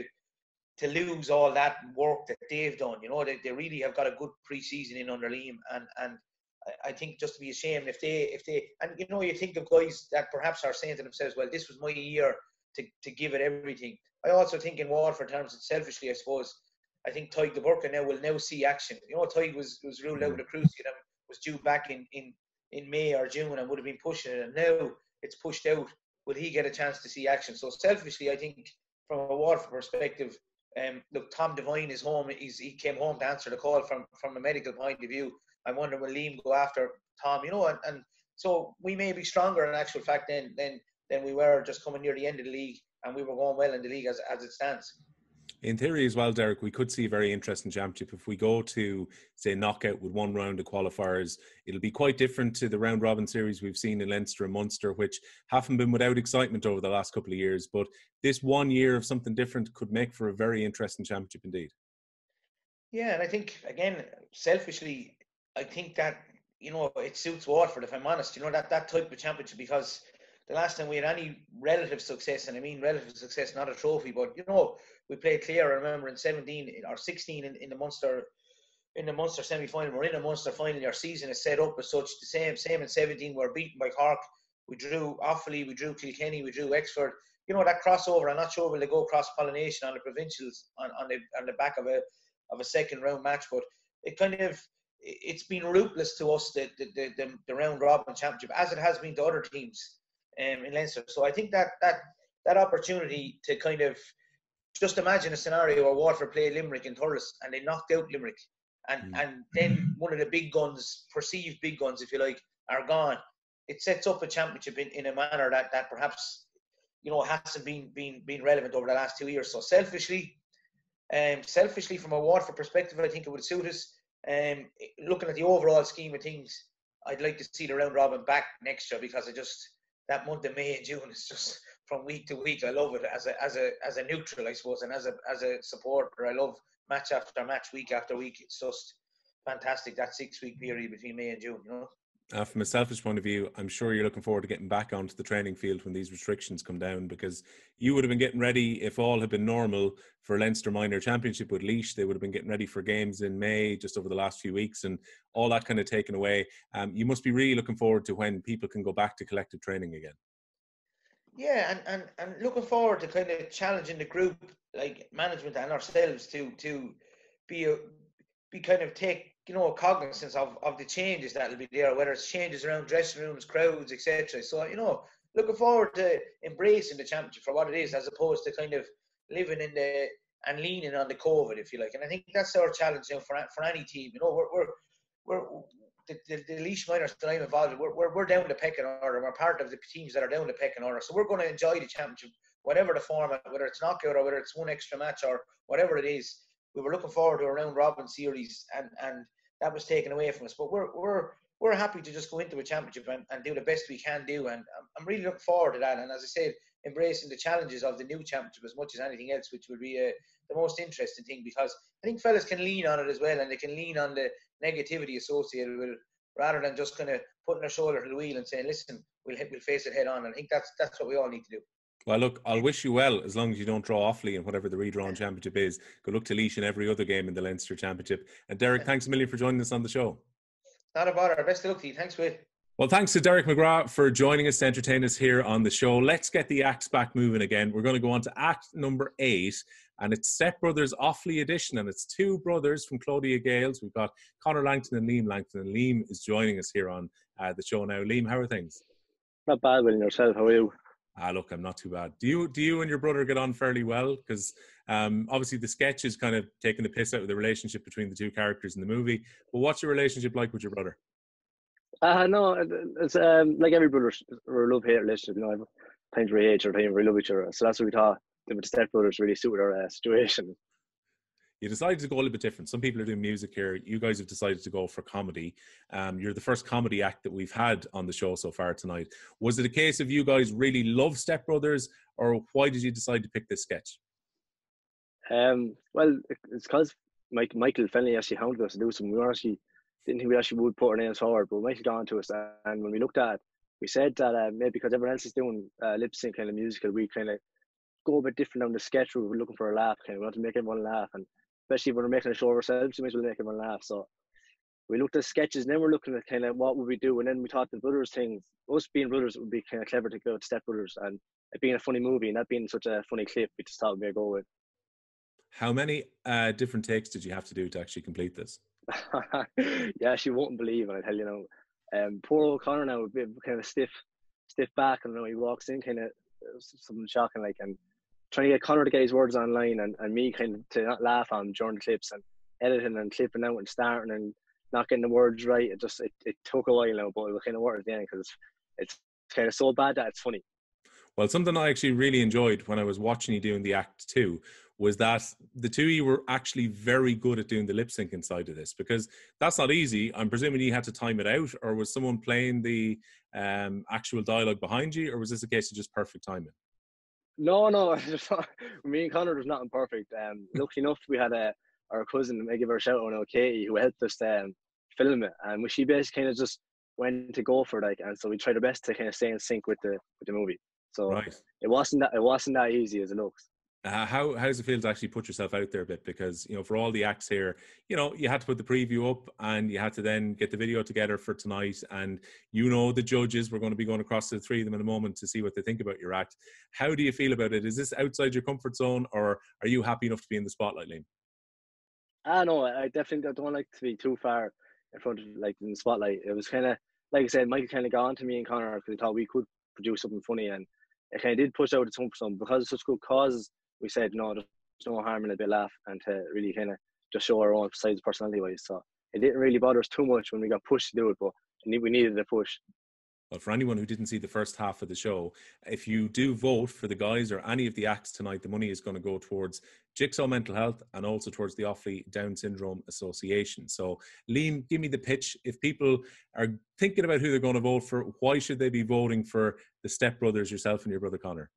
lose all that work that they've done. You know, they really have got a good pre-season in under Liam, and I think just to be ashamed if they and you know, you think of guys that perhaps are saying to themselves, well, this was my year to give it everything. I also think in Waterford terms, selfishly, I suppose, I think Tyg de Burke will now see action. You know, Tyg was ruled out of the Cruciate and was due back in May or June and would have been pushing it, and now it's pushed out. Will he get a chance to see action? So selfishly, I think from a Waterford perspective, look, Tom Devine is home. He came home to answer the call from a medical point of view. I wonder will Liam go after Tom? You know, and so we may be stronger in actual fact than we were just coming near the end of the league, and we were going well in the league as it stands. In theory as well, Derek, we could see a very interesting championship. If we go to, say, knockout with one round of qualifiers, it'll be quite different to the round-robin series we've seen in Leinster and Munster, which haven't been without excitement over the last couple of years. But this 1 year of something different could make for a very interesting championship indeed. Yeah, and I think, again, selfishly, I think that, you know, it suits Waterford, if I'm honest, you know, that type of championship, because the last time we had any relative success, and I mean relative success, not a trophy, but, you know, we played Clare, I remember, in 17 or 16 in the Munster semi-final. We're in a Munster final. Your season is set up as such. The same in 17. We're beaten by Cork. We drew Offaly. We drew Kilkenny. We drew Wexford. You know, that crossover. I'm not sure will they go cross-pollination on the provincials on the back of a second round match, but it's been ruthless to us, the round robin championship, as it has been to other teams in Leinster. So I think that opportunity to kind of just imagine a scenario where Waterford played Limerick in Thurles and they knocked out Limerick, and then one of the big guns, perceived big guns, if you like, are gone. It sets up a championship in a manner that perhaps, you know, hasn't been relevant over the last 2 years. So selfishly, from a Waterford perspective, I think it would suit us. Looking at the overall scheme of things, I'd like to see the round robin back next year, because that month of May and June is just from week to week. I love it as a neutral, I suppose, and as a supporter. I love match after match, week after week. It's just fantastic, that 6-week period between May and June, you know. From a selfish point of view, I'm sure you're looking forward to getting back onto the training field when these restrictions come down, because you would have been getting ready, if all had been normal, for Leinster Minor Championship with Laois. They would have been getting ready for games in May, just over the last few weeks, and all that kind of taken away. You must be really looking forward to when people can go back to collective training again. Yeah, and looking forward to kind of challenging the group, like management and ourselves, to be kind of take, you know, cognizance of the changes that will be there, whether it's changes around dressing rooms, crowds, etc. So, you know, looking forward to embracing the championship for what it is, as opposed to kind of living in the and leaning on the COVID, if you like. And I think that's our challenge, you know, for any team. You know, we're the Laois minors that I'm involved in, we're down the pecking order. We're part of the teams that are down the pecking order. So we're going to enjoy the championship, whatever the format, whether it's knockout or whether it's one extra match or whatever it is. We were looking forward to a round robin series, and that was taken away from us. But we're happy to just go into a championship and do the best we can do. And I'm really looking forward to that. And as I said, embracing the challenges of the new championship as much as anything else, which will be the most interesting thing, because I think fellas can lean on it as well, and they can lean on the negativity associated with it, rather than just kind of putting their shoulder to the wheel and saying, listen, we'll face it head on. And I think that's what we all need to do. Well, look, I'll wish you well, as long as you don't draw Offaly in whatever the redrawn championship is. Good luck to Laois in every other game in the Leinster Championship. And Derek, thanks a million for joining us on the show. Not a bother. Best of luck to you. Thanks, Will. Well, thanks to Derek McGrath for joining us to entertain us here on the show. Let's get the acts back moving again. We're going to go on to act number 8, and it's Step Brothers Offaly edition, and it's two brothers from Clodagh Gales. We've got Conor Langton and Liam Langton, and Liam is joining us here on the show now. Liam, how are things? Not bad, Will, yourself. How are you? Look, I'm not too bad. Do you and your brother get on fairly well? Because obviously the sketch is kind of taking the piss out of the relationship between the two characters in the movie. But what's your relationship like with your brother? No, it's like every brother's a love-hate relationship. You know, times we hate or times we love each other. So that's what we thought. The Step Brothers really suited our situation. You decided to go a little bit different. Some people are doing music here. You guys have decided to go for comedy. You're the first comedy act that we've had on the show so far tonight. Was it a case of you guys really love Step Brothers, or why did you decide to pick this sketch? Well, it's because Michael Fennelly actually hounded us to do something. We actually didn't think we actually would put our names forward, but Michael got on to us, and when we looked at it, we said that maybe because everyone else is doing lip sync kind of musical, we kind of go a bit different on the sketch. We were looking for a laugh, kind of. We want to make everyone laugh, and especially when we're making a show of ourselves, we might as well make everyone laugh. So we looked at sketches, and then we're looking at kind of what would we do, and then we thought the brothers thing, us being brothers, would be kind of clever to go to Step Brothers, and it being a funny movie and that being such a funny clip, we just thought we'd go with. How many different takes did you have to do to actually complete this? Yeah, she won't believe it, I tell you now. Poor old Conor now, a bit kind of stiff back, and he walks in kind of something shocking, like, and trying to get Conor to get his words online, and me kind of to not laugh on during the clips and editing and clipping out and starting and not getting the words right. It took a while now, but it was kind of worth it at the end, because it's kind of so bad that it's funny. Well, something I actually really enjoyed when I was watching you doing the act too was that the two of you were actually very good at doing the lip syncing side of this, because that's not easy. I'm presuming you had to time it out, or was someone playing the actual dialogue behind you, or was this a case of just perfect timing? No, me and Conor was nothing perfect. Lucky enough, we had our cousin, I give her a shout out now, Katie, who helped us film it, and she basically kind of just went to go for it, like, and so we tried our best to kind of stay in sync with the movie. So right. It wasn't that easy as it looks. How does it feel to actually put yourself out there a bit? Because, you know, for all the acts here, you know, you had to put the preview up and you had to then get the video together for tonight. And, you know, the judges, we're going to be going across to the three of them in a moment to see what they think about your act. How do you feel about it? Is this outside your comfort zone, or are you happy enough to be in the spotlight, Liam? No, I definitely don't like to be too far in front of, like, in the spotlight. It was kind of, like I said, Michael kind of got on to me and Conor because he thought we could produce something funny, and it kind of did push out its comfort zone. Because it's such good causes, we said, no, there's no harm in a bit of laugh, and to really kind of just show our own sides personality-wise. So it didn't really bother us too much when we got pushed to do it, but we needed a push. Well, for anyone who didn't see the first half of the show, if you do vote for the guys or any of the acts tonight, the money is going to go towards Jigsaw Mental Health and also towards the Offaly Down Syndrome Association. So, Liam, give me the pitch. If people are thinking about who they're going to vote for, why should they be voting for the Step Brothers, yourself and your brother Conor?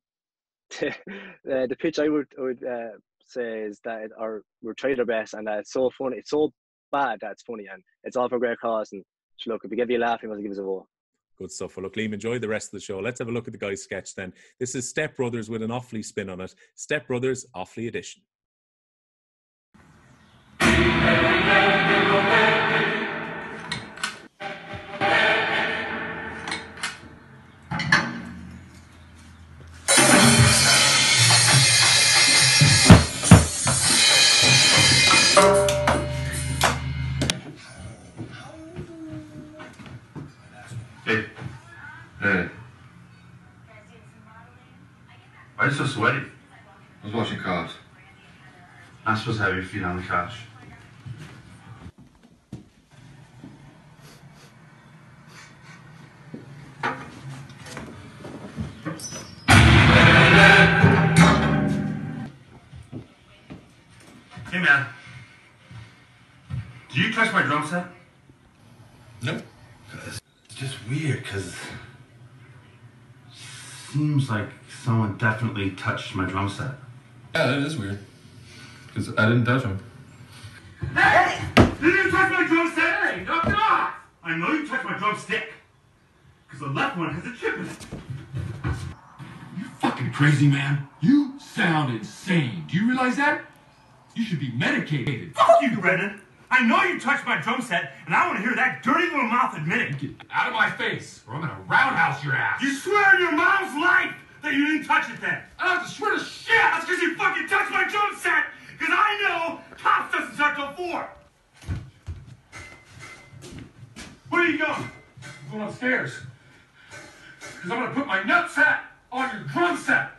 The pitch I would say is that we're trying our best, and that it's so funny. It's so bad that it's funny, and it's all for a great cause. And look, if we give you a laugh, you must give us a vote. Good stuff. Well, look, Liam, enjoy the rest of the show. Let's have a look at the guys' sketch then. This is Step Brothers with an Offaly spin on it. Step Brothers, Offaly edition. Hey. Why are you so sweaty? I was watching cars. I'm supposed to have your feet on the couch. Hey man, do you touch my drum set? Nope. It's just weird because seems like someone definitely touched my drum set. Yeah, that is weird. Because I didn't touch him. Hey! Did you touch my drum set? Hey, knock it off! I know you touched my drumstick. Because the left one has a chip in it. You fucking crazy, man. You sound insane. Do you realize that? You should be medicated. Fuck you, Brennan. I know you touched my drum set, and I want to hear that dirty little mouth admit it. Get out of my face, or I'm gonna roundhouse your ass. You swear on your mom's life that you didn't touch it then. I don't have to swear to shit. That's because you fucking touched my drum set. Because I know Cops doesn't start till 4. Where are you going? I'm going upstairs. Because I'm gonna put my nutsack on your drum set.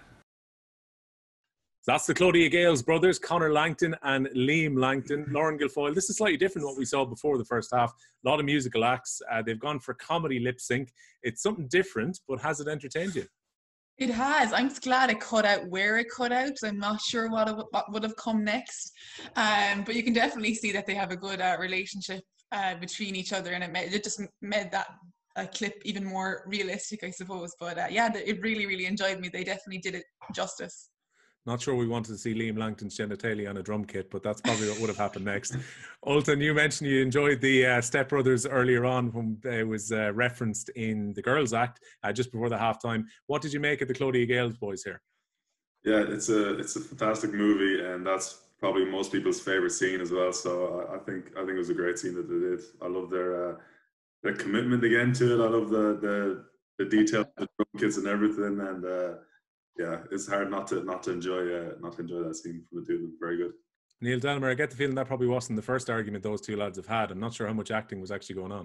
So that's the Clodagh Gales brothers, Conor Langton and Liam Langton. Lauren Guilfoyle. This is slightly different than what we saw before the first half. A lot of musical acts. They've gone for comedy lip sync. It's something different, but has it entertained you? It has. I'm just glad it cut out where it cut out. I'm not sure what would have come next. But you can definitely see that they have a good relationship between each other, and it just made that clip even more realistic, I suppose. But yeah, it really, really enjoyed me. They definitely did it justice. Not sure we wanted to see Liam Langton's genitalia on a drum kit, but that's probably what would have happened next. Ultan, you mentioned you enjoyed the Step Brothers earlier on when it was referenced in the Girls Act just before the halftime. What did you make of the Clodagh Gales boys here? Yeah, it's a fantastic movie, and that's probably most people's favourite scene as well. So I think it was a great scene that they did. I love their commitment again to it. I love the detail of the drum kits and everything, and yeah, it's hard not to enjoy that scene from the two of them. Very good. Neil Delamere, I get the feeling that probably wasn't the first argument those two lads have had. I'm not sure how much acting was actually going on.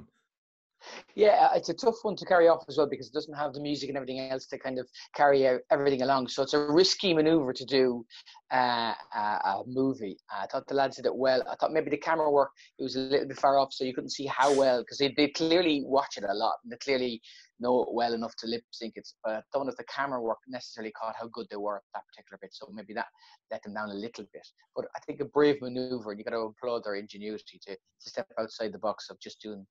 Yeah, it's a tough one to carry off as well because it doesn't have the music and everything else to kind of carry out everything along. So it's a risky maneuver to do a movie. I thought the lads did it well. I thought maybe the camera work, it was a little bit far off, so you couldn't see how well, because they clearly watch it a lot. And they clearly know it well enough to lip sync it. But I don't know if the camera work necessarily caught how good they were at that particular bit. So maybe that let them down a little bit. But I think a brave maneuver, and you got to applaud their ingenuity to step outside the box of just doing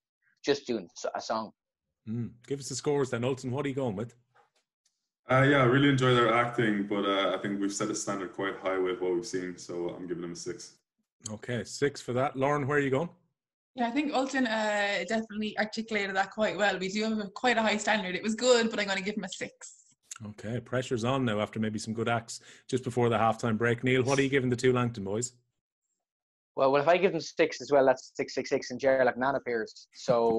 a song. Give us the scores then, Ultan. What are you going with? Yeah, I really enjoy their acting, but I think we've set a standard quite high with what we've seen, so I'm giving them a 6. Okay, 6 for that. Lauren, where are you going? Yeah, I think Ultan definitely articulated that quite well. We do have quite a high standard. It was good, but I'm going to give him a 6. Okay, pressure's on now after maybe some good acts just before the halftime break. Neil, what are you giving the two Langton boys? Well, if I give them 6 as well, that's 666, and Jerry Lachlan appears. So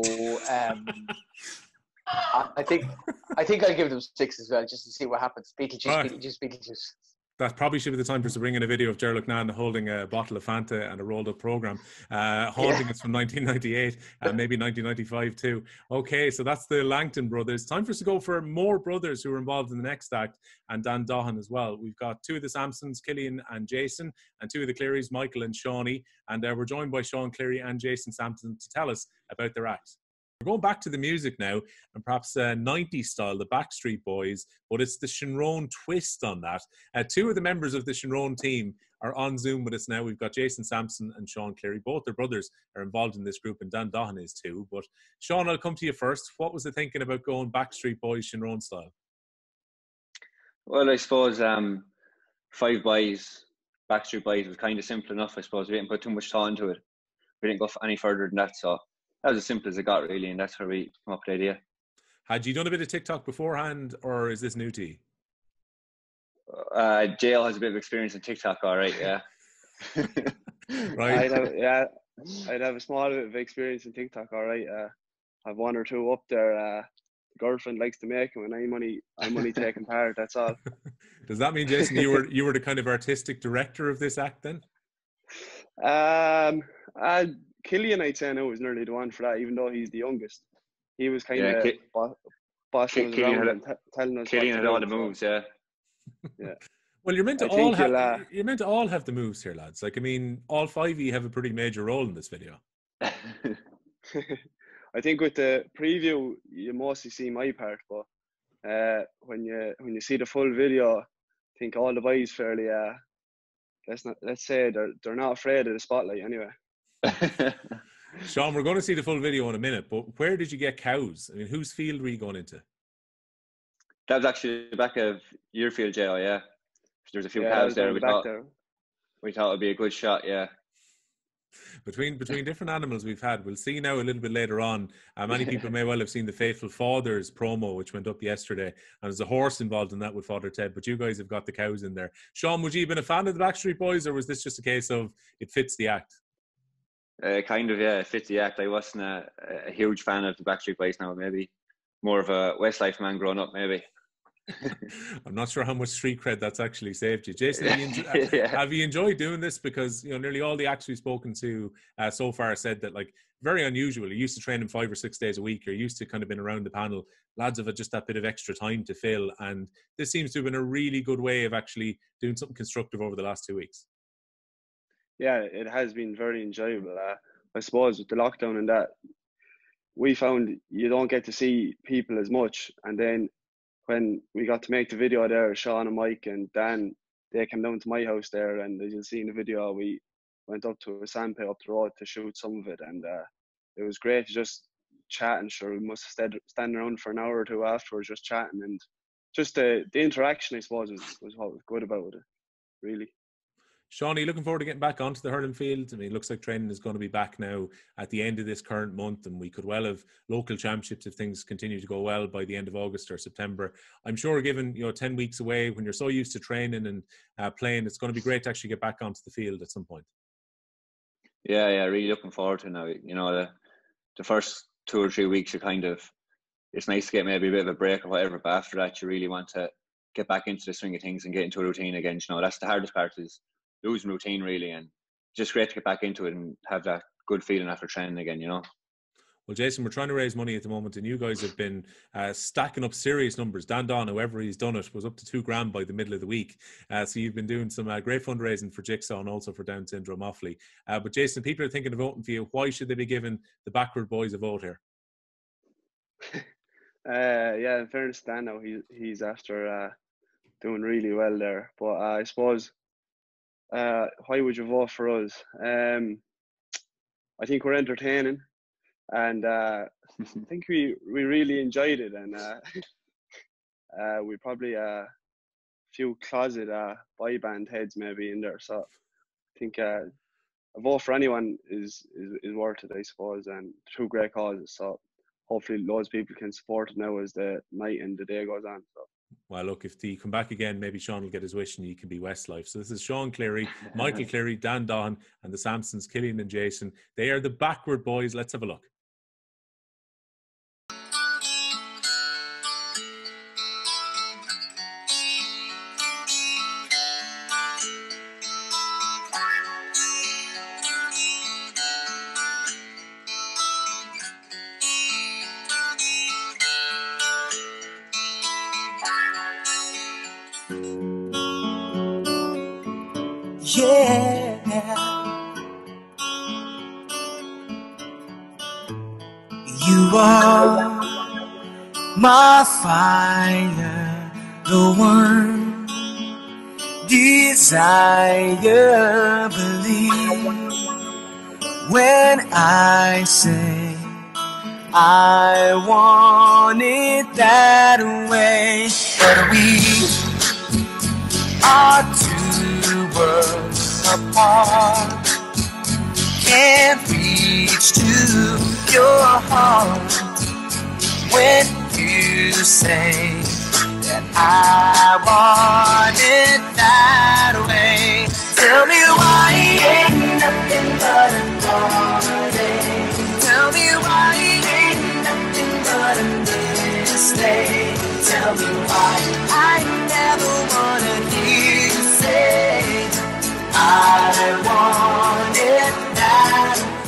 I think I'll give them 6 as well, just to see what happens. Beetlejuice. That probably should be the time for us to bring in a video of Jerry Lachlan holding a bottle of Fanta and a rolled up programme, haunting us from 1998 and maybe 1995 too. Okay, so that's the Langton brothers. Time for us to go for more brothers who are involved in the next act, and Dan Dohan as well. We've got 2 of the Sampsons, Killian and Jason, and 2 of the Clearys, Michael and Shawnee. And we're joined by Sean Cleary and Jason Sampson to tell us about their act. We're going back to the music now, and perhaps 90s style, the Backstreet Boys, but it's the Shinrone twist on that. 2 of the members of the Shinrone team are on Zoom with us now. We've got Jason Sampson and Sean Cleary. Both their brothers are involved in this group, and Dan Dohan is too. But Sean, I'll come to you first. What was the thinking about going Backstreet Boys Shinrone style? Well, I suppose 5 boys, Backstreet Boys was kind of simple enough. I suppose we didn't put too much thought into it. we didn't go any further than that. So that was as simple as it got, really, and that's where we come up with the idea. Had you done a bit of TikTok beforehand, or is this new to you? Jail has a bit of experience in TikTok, all right, yeah. Right. I'd have a small bit of experience in TikTok, all right. I've one or two up there. Girlfriend likes to make them, and I'm only taking part. That's all. Does that mean, Jason, you were the kind of artistic director of this act then? Killian, I'd say now, was nearly the one for that, even though he's the youngest. He was kind of bossing us around and telling us. Killian had all the moves, yeah. Yeah. Well, you're meant to all have the moves here, lads. Like, I mean, all 5 of you have a pretty major role in this video. I think with the preview, you mostly see my part, but when you see the full video, I think all the boys fairly let's say they're not afraid of the spotlight anyway. Sean, we're going to see the full video in a minute, but where did you get cows? I mean, whose field were you going into? That was actually the back of your field, jail, yeah. There's a few cows there. We thought it would be a good shot, yeah. Between different animals we've had, we'll see now a little bit later on. Many people may well have seen the Faithful Fathers promo, which went up yesterday, and there's a horse involved in that with Father Ted, but you guys have got the cows in there. Sean, would you have been a fan of the Backstreet Boys, or was this just a case of it fits the act? Kind of, yeah, it fits the act. I wasn't a huge fan of the Backstreet Boys now, maybe more of a Westlife man growing up, maybe. I'm not sure how much street cred that's actually saved you. Jason, have you enjoyed doing this? Because, you know, nearly all the acts we've spoken to so far said that, like, very unusual. You're used to training 5 or 6 days a week. You're used to kind of been around the panel. Lads have had just that bit of extra time to fill. And this seems to have been a really good way of actually doing something constructive over the last 2 weeks. Yeah, it has been very enjoyable. I suppose with the lockdown and that, we found you don't get to see people as much. And then when we got to make the video there, Sean and Mike and Dan, they came down to my house there, and as you'll see in the video, we went up to a sandpit up the road to shoot some of it, and it was great to just chat. And sure, we must have standing around for an hour or two afterwards just chatting, and just the interaction, I suppose, was what was good about it, really. Sean, are you looking forward to getting back onto the hurling field? I mean, it looks like training is going to be back now at the end of this current month, and we could well have local championships if things continue to go well by the end of August or September. I'm sure, given 10 weeks away, when you're so used to training and playing, it's going to be great to actually get back onto the field at some point. Yeah, really looking forward to it now. You know, the first 2 or 3 weeks are it's nice to get maybe a bit of a break or whatever, but after that, you really want to get back into the swing of things and get into a routine again. You know, that's the hardest part, is losing routine, really, and just great to get back into it and have that good feeling after training again, you know. Well, Jason, we're trying to raise money at the moment, and you guys have been stacking up serious numbers. Dan Don, whoever he's done it, was up to $2,000 by the middle of the week. So you've been doing some great fundraising for Jigsaw and also for Down Syndrome Offaly. But Jason, people are thinking of voting for you. Why should they be giving the Backward Boys a vote here? Yeah, in fairness, Dan, now he's after doing really well there. But I suppose, why would you vote for us? I think we're entertaining, and I think we really enjoyed it, and we probably a few closet boy band heads maybe in there. So I think a vote for anyone is worth it, I suppose, and 2 great causes. So hopefully loads of people can support it now as the night and the day goes on. So. Well, look, if they come back again, maybe Sean will get his wish and he can be Westlife. So this is Sean Cleary, Michael Cleary, Dan Don, and the Sampsons, Killian and Jason. They are the Backward Boys. Let's have a look. You are my fire, the one desire. Believe when I say I want it that way. But we are 2 worlds apart. can't reach to your heart when you say that I want it that way. Tell me why ain't nothing but a heartache. Tell me why ain't nothing but a mistake. Tell me why I never wanna hear you say I want it that way.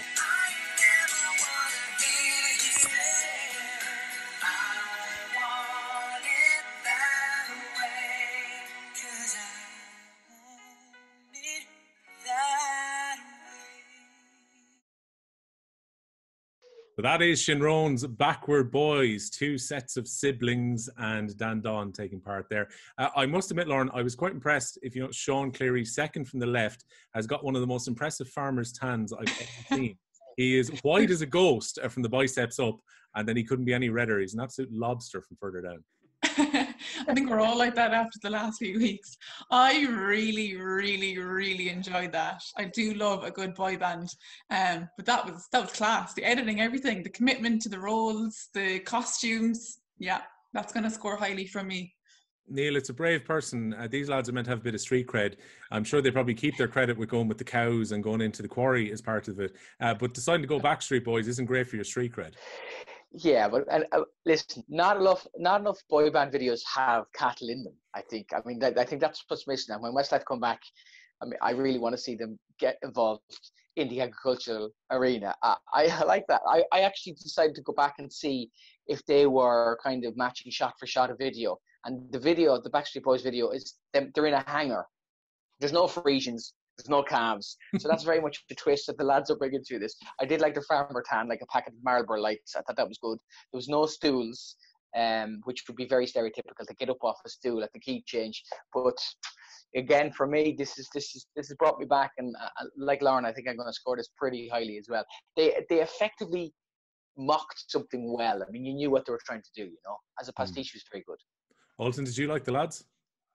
So that is Shinrone's Backward Boys, two sets of siblings and Dan Don taking part there. I must admit, Lauren, I was quite impressed. If you know, Sean Cleary, second from the left, has got one of the most impressive farmer's tans I've ever seen. He is white as a ghost from the biceps up, and then he couldn't be any redder. He's an absolute lobster from further down. I think we're all like that after the last few weeks. I really, really, really enjoyed that. I do love a good boy band, but that was class. The editing, everything, the commitment to the roles, the costumes. Yeah, that's going to score highly from me. Neil, it's a brave person. These lads are meant to have a bit of street cred. I'm sure they probably keep their credit with going with the cows and going into the quarry as part of it. But deciding to go Backstreet Boys isn't great for your street cred. Yeah, but listen, not enough boy band videos have cattle in them. I think. I mean, I think that's what's missing. And when Westlife come back, I mean, I really want to see them get involved in the agricultural arena. I like that. I actually decided to go back and see if they were kind of matching shot for shot a video. And the video, the Backstreet Boys video, is they're in a hangar. There's no Frisians. There's no calves. So that's very much the twist that the lads are bringing to this. I did like the farmer tan, like a packet of Marlboro Lights. I thought that was good. There was no stools, which would be very stereotypical to get up off a stool at the key change. But again, for me, this has brought me back. And like Lauren, I think I'm going to score this pretty highly as well. They effectively mocked something well. I mean, you knew what they were trying to do, you know. As a pastiche, was very good. Ultan, did you like the lads?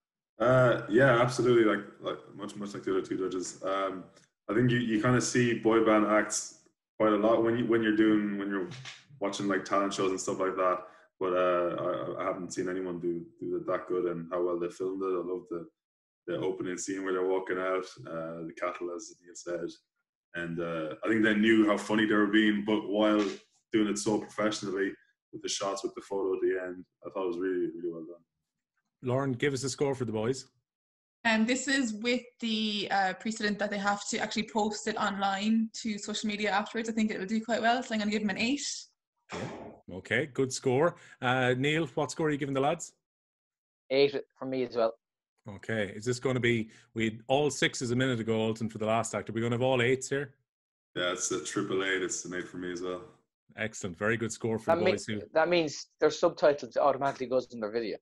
Yeah, absolutely. Like much like the other two judges. I think you kind of see boy band acts quite a lot when you're watching like talent shows and stuff like that. But I haven't seen anyone do it that good, and how well they filmed it. I love the opening scene where they're walking out, the cattle, as Neil said, and I think they knew how funny they were being, but while doing it so professionally with the shots with the photo at the end, I thought it was really, really well done. Lauren, give us a score for the boys. And this is with the precedent that they have to actually post it online to social media afterwards. I think it will do quite well, so I'm going to give them an 8. Yeah. Okay, good score. Neil, what score are you giving the lads? 8 from me as well. Okay, is this going to be, we had all 6s a minute ago, Ultan, for the last act. Are we going to have all 8s here? Yeah, it's a triple 8. It's an 8 for me as well. Excellent. Very good score for the boys. That means their subtitles automatically goes in their video.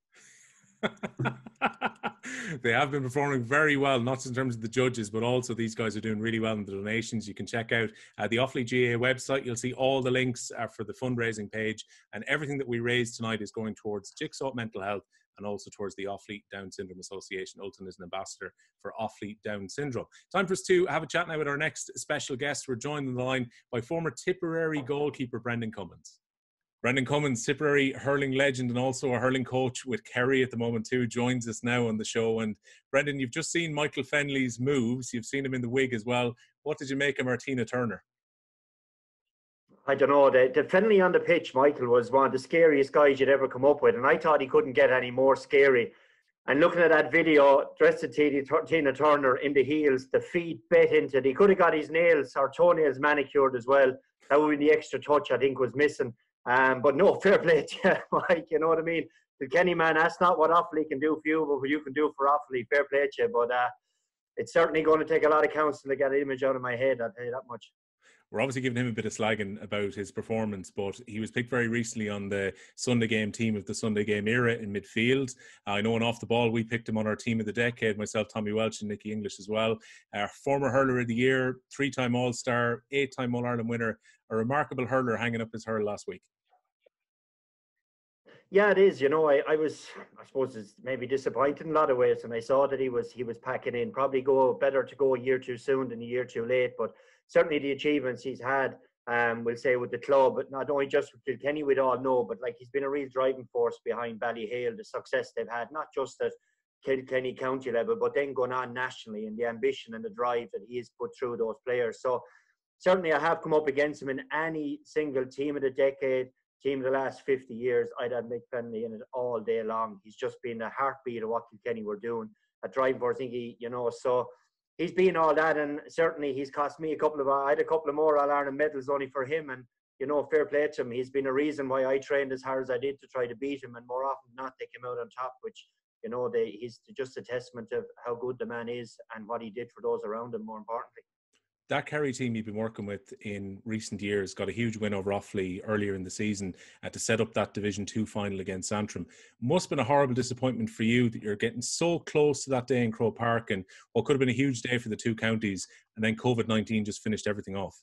They have been performing very well, not just in terms of the judges, but also these guys are doing really well in the donations. You can check out the Offaly GAA website. You'll see all the links for the fundraising page, and everything that we raised tonight is going towards Jigsaw Mental Health and also towards the Offaly Down Syndrome Association. Ultan is an ambassador for Offaly Down Syndrome. Time for us to have a chat now with our next special guest. We're joined on the line by former Tipperary goalkeeper Brendan Cummins. Brendan Cummins, Tipperary hurling legend and also a hurling coach with Kerry at the moment too, joins us now on the show. And Brendan, you've just seen Michael Fennelly's moves. You've seen him in the wig as well. What did you make of Martina Turner? I don't know. The Fennelly on the pitch, Michael, was one of the scariest guys you'd ever come up with. And I thought he couldn't get any more scary. And looking at that video, dressed as Tina Turner in the heels, the feet bit into it. He could have got his nails or toenails manicured as well. That would be the extra touch I think was missing. But no, fair play to you, Mike, you know what I mean? The Kenny man, that's not what Offaly can do for you, but what you can do for Offaly, fair play to you. But it's certainly going to take a lot of counsel to get an image out of my head, I'll tell you that much. We're obviously giving him a bit of slagging about his performance, but he was picked very recently on the Sunday Game team of the Sunday Game era in midfield. I know on Off the Ball, we picked him on our team of the decade, myself, Tommy Walsh and Nicky English as well. Former hurler of the year, 3-time All-Star, 8-time All-Ireland winner, a remarkable hurler hanging up his hurl last week. Yeah, it is. You know, I suppose it's maybe disappointed in a lot of ways, and I saw that he was packing in. Probably better to go a year too soon than a year too late. But certainly the achievements he's had, we'll say, with the club, but not only just with Kilkenny, we'd all know, but like he's been a real driving force behind Ballyhale, the success they've had, not just at Kilkenny county level, but then going on nationally, and the ambition and the drive that he has put through those players. So certainly I have come up against him in any single team of the decade, team of the last 50 years. I'd have Mick Fennelly in it all day long. He's just been the heartbeat of what Kilkenny were doing at driving force. I think he, so he's been all that, and certainly he's cost me I had a couple of more All-Ireland medals only for him, and fair play to him. He's been a reason why I trained as hard as I did to try to beat him, and more often than not they came out on top, which he's just a testament of how good the man is and what he did for those around him, more importantly. That Kerry team you've been working with in recent years got a huge win over Offaly earlier in the season to set up that Division 2 final against Antrim. Must have been a horrible disappointment for you that you're getting so close to that day in Croke Park, and what could have been a huge day for the two counties, and then COVID-19 just finished everything off.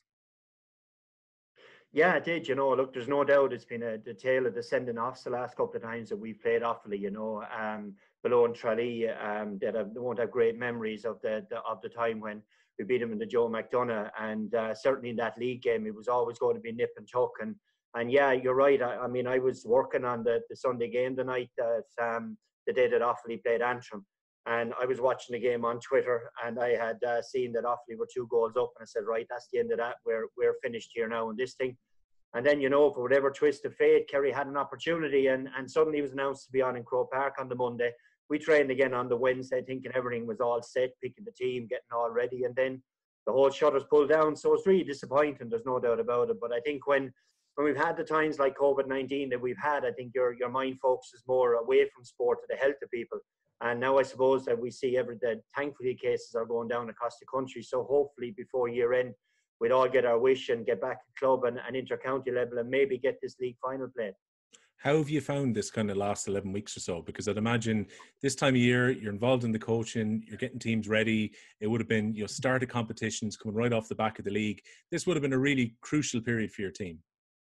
Yeah, it did. Look, there's no doubt it's been the tale of the sending offs the last couple of times that we've played Offaly. Below in Tralee, they won't have great memories of the time when we beat them in the Joe McDonagh, and certainly in that league game, it was always going to be nip and tuck. And yeah, you're right. I mean, I was working on the Sunday game the night that the day that Offaly played Antrim, and I was watching the game on Twitter, and I had seen that Offaly were 2 goals up, and I said, right, that's the end of that. We're finished here now in this thing. And then, for whatever twist of fate, Kerry had an opportunity, and suddenly it was announced to be on in Croke Park on the Monday. We trained again on the Wednesday, thinking everything was all set, picking the team, getting all ready, and then the whole shutters pulled down. So it's really disappointing, there's no doubt about it. But I think when we've had the times like COVID-19 that we've had, I think your mind focuses more away from sport to the health of people. And now I suppose that we see that thankfully cases are going down across the country. So hopefully before year end, we'd all get our wish and get back to club and inter-county level and maybe get this league final played. How have you found this kind of last 11 weeks or so? Because I'd imagine this time of year, you're involved in the coaching, you're getting teams ready. It would have been, start of competitions coming right off the back of the league. This would have been a really crucial period for your team.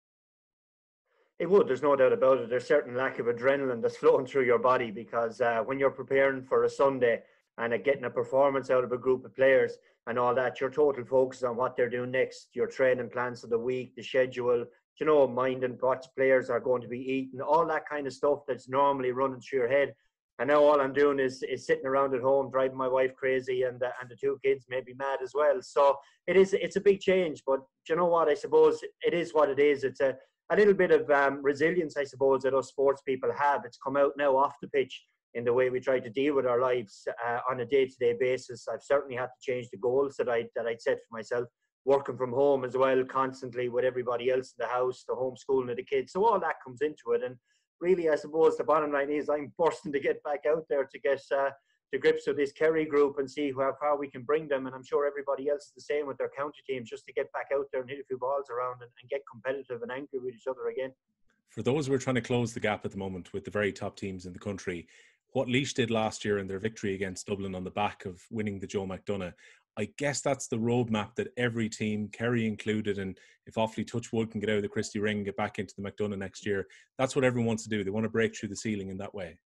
It would, there's no doubt about it. There's a certain lack of adrenaline that's flowing through your body because when you're preparing for a Sunday and getting a performance out of a group of players and all that, your total focus on what they're doing next, your training plans for the week, the schedule, minding what players are going to be eating, all that kind of stuff that's normally running through your head. And now all I'm doing is sitting around at home, driving my wife crazy, and the 2 kids may be mad as well. So it's a big change. But you know what? I suppose it is what it is. It's a little bit of resilience, I suppose, that us sports people have. It's come out now off the pitch in the way we try to deal with our lives on a day-to-day basis. I've certainly had to change the goals that I'd set for myself. Working from home as well, constantly with everybody else in the house, the homeschooling of the kids. So all that comes into it. And really, I suppose the bottom line is I'm bursting to get back out there to get to grips with this Kerry group and see how far we can bring them. And I'm sure everybody else is the same with their county teams, just to get back out there and hit a few balls around and get competitive and angry with each other again. For those who are trying to close the gap at the moment with the very top teams in the country, what Laois did last year in their victory against Dublin on the back of winning the Joe McDonagh, I guess that's the roadmap that every team, Kerry included, and if Offaly touch wood can get out of the Christie Ring and get back into the McDonagh next year, that's what everyone wants to do. They want to break through the ceiling in that way.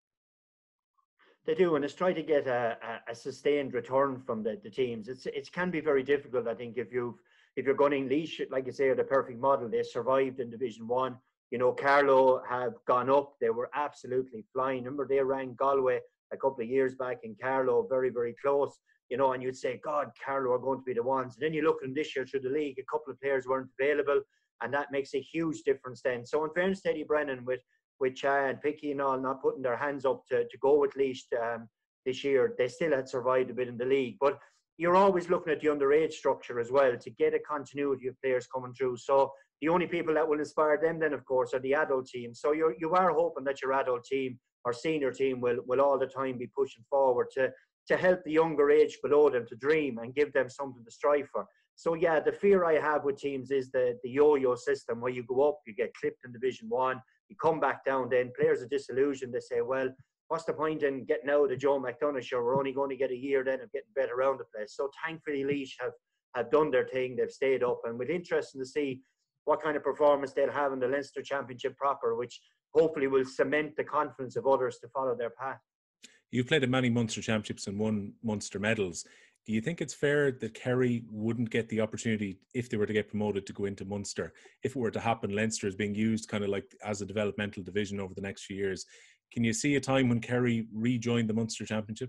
They do, and it's try to get a sustained return from the teams. It can be very difficult, I think, if you're gunning Laois, like you say, are the perfect model. They survived in Division 1. Carlow have gone up. They were absolutely flying. Remember, they rang Galway a couple of years back in Carlow, very, very close. And you'd say, God, Carlow are going to be the ones. And then you look at them this year through the league, a couple of players weren't available, and that makes a huge difference then. So in fairness to Eddie Brennan, with Chad, Picky and all not putting their hands up to go with Laois this year, they still had survived a bit in the league. But you're always looking at the underage structure as well to get a continuity of players coming through. So the only people that will inspire them then, of course, are the adult team. So you are hoping that your adult team or senior team will all the time be pushing forward to help the younger age below them to dream and give them something to strive for. So yeah, the fear I have with teams is the yo-yo system where you go up, you get clipped in Division 1, you come back down, then players are disillusioned. They say, well, what's the point in getting out of Joe McDonagh? Sure, we're only going to get a year then of getting better around the place. So thankfully Laois have done their thing, they've stayed up, and we're interested to see what kind of performance they'll have in the Leinster Championship proper, which hopefully will cement the confidence of others to follow their path. You've played in many Munster Championships and won Munster medals. Do you think it's fair that Kerry wouldn't get the opportunity, if they were to get promoted, to go into Munster? If it were to happen, Leinster is being used kind of like as a developmental division over the next few years. Can you see a time when Kerry rejoined the Munster Championship?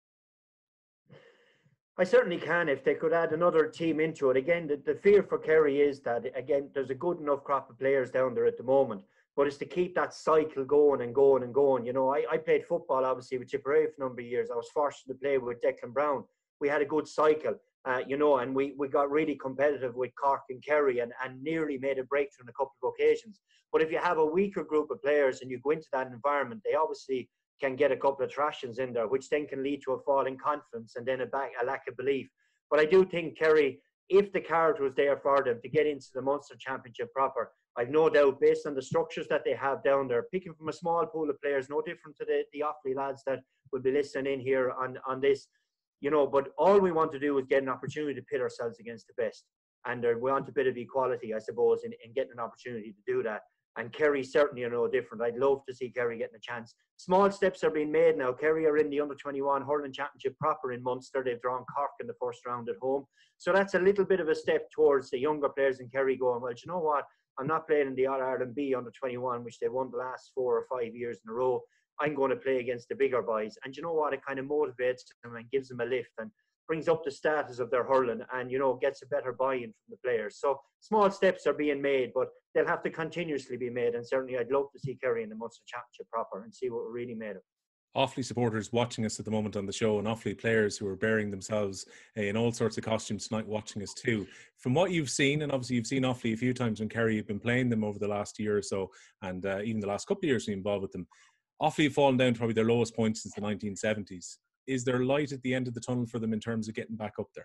I certainly can, if they could add another team into it. Again, the fear for Kerry is that, again, there's a good enough crop of players down there at the moment, but it's to keep that cycle going and going and going. You know, I played football, obviously, with Tipperary for a number of years. I was forced to play with Declan Brown. We had a good cycle, you know, and we got really competitive with Cork and Kerry and nearly made a breakthrough on a couple of occasions. But if you have a weaker group of players and you go into that environment, they obviously can get a couple of thrashings in there, which then can lead to a fall in confidence and then a lack of belief. But I do think Kerry, if the card was there for them to get into the Munster Championship proper, I've no doubt, based on the structures that they have down there, picking from a small pool of players, no different to the Offaly lads that will be listening in here on this, you know, but all we want to do is get an opportunity to pit ourselves against the best. And we want a bit of equality, I suppose, in getting an opportunity to do that. And Kerry certainly are no different. I'd love to see Kerry getting a chance. Small steps are being made now. Kerry are in the Under-21 Hurling Championship proper in Munster. They've drawn Cork in the first round at home. So that's a little bit of a step towards the younger players in Kerry going, well, you know what? I'm not playing in the All-Ireland B Under-21, which they won the last 4 or 5 years in a row. I'm going to play against the bigger boys. And you know what? It kind of motivates them and gives them a lift and brings up the status of their hurling and, you know, gets a better buy-in from the players. So small steps are being made, but they'll have to continuously be made. And certainly I'd love to see Kerry in the Munster Championship proper and see what we're really made of. Offaly supporters watching us at the moment on the show, and Offaly players who are bearing themselves in all sorts of costumes tonight watching us too. From what you've seen, and obviously you've seen Offaly a few times when Kerry have been playing them over the last year or so, and even the last couple of years being involved with them, Offaly have fallen down to probably their lowest point since the 1970s. Is there light at the end of the tunnel for them in terms of getting back up there?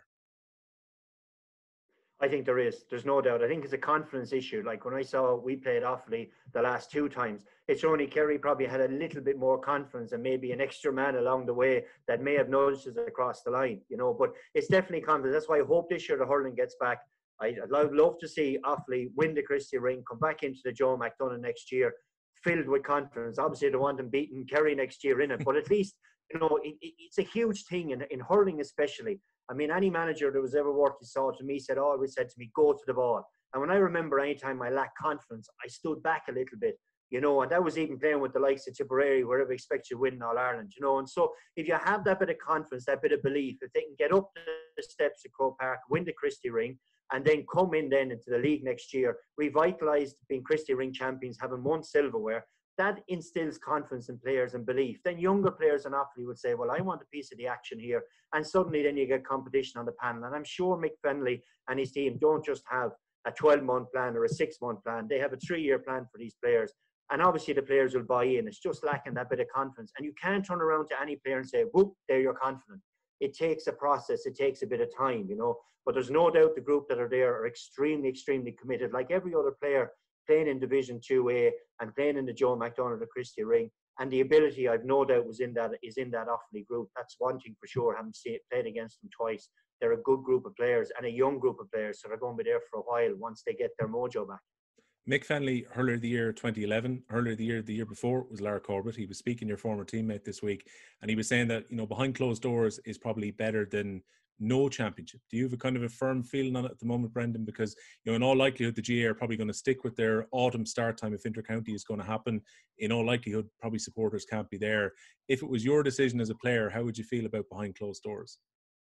I think there is. There's no doubt. I think it's a confidence issue. Like when I saw we played Offaly the last 2 times, it's only Kerry probably had a little bit more confidence and maybe an extra man along the way that may have nudged us across the line, you know. But it's definitely confidence. That's why I hope this year the hurling gets back. I'd love to see Offaly win the Christie Ring, come back into the Joe McDonagh next year, filled with confidence. Obviously, they want them beating Kerry next year in it, but at least, you know, it's a huge thing in hurling especially. I mean, any manager that was ever worked his salt to me always said to me, go to the ball. And when I remember any time I lacked confidence, I stood back a little bit, you know, and that was even playing with the likes of Tipperary, where everybody expects you to win All Ireland, you know. And so if you have that bit of confidence, that bit of belief, if they can get up the steps at Croke Park, win the Christie Ring, and then come in then into the league next year, revitalised being Christie Ring champions, having won silverware, that instills confidence in players and belief. Then younger players in Offaly would say, well, I want a piece of the action here. And suddenly then you get competition on the panel. And I'm sure Mick Fennelly and his team don't just have a 12-month plan or a 6-month plan. They have a 3-year plan for these players. And obviously the players will buy in. It's just lacking that bit of confidence. And you can't turn around to any player and say, whoop, there you're confident. It takes a process. It takes a bit of time, you know. But there's no doubt the group that are there are extremely, extremely committed. Like every other player playing in Division 2A and playing in the Joe McDonagh, the Christie Ring, and the ability, I've no doubt, is in that Offaly group. That's one thing for sure. Having played against them twice, they're a good group of players and a young group of players, so they're going to be there for a while once they get their mojo back. Mick Fennelly, Hurler of the Year 2011, Hurler of the year before was Lara Corbett. He was speaking, your former teammate, this week, and he was saying that, you know, behind closed doors is probably better than no championship. Do you have a kind of a firm feeling on it at the moment, Brendan? Because, you know, in all likelihood, the GA are probably going to stick with their autumn start time if intercounty is going to happen. In all likelihood, probably supporters can't be there. If it was your decision as a player, how would you feel about behind closed doors?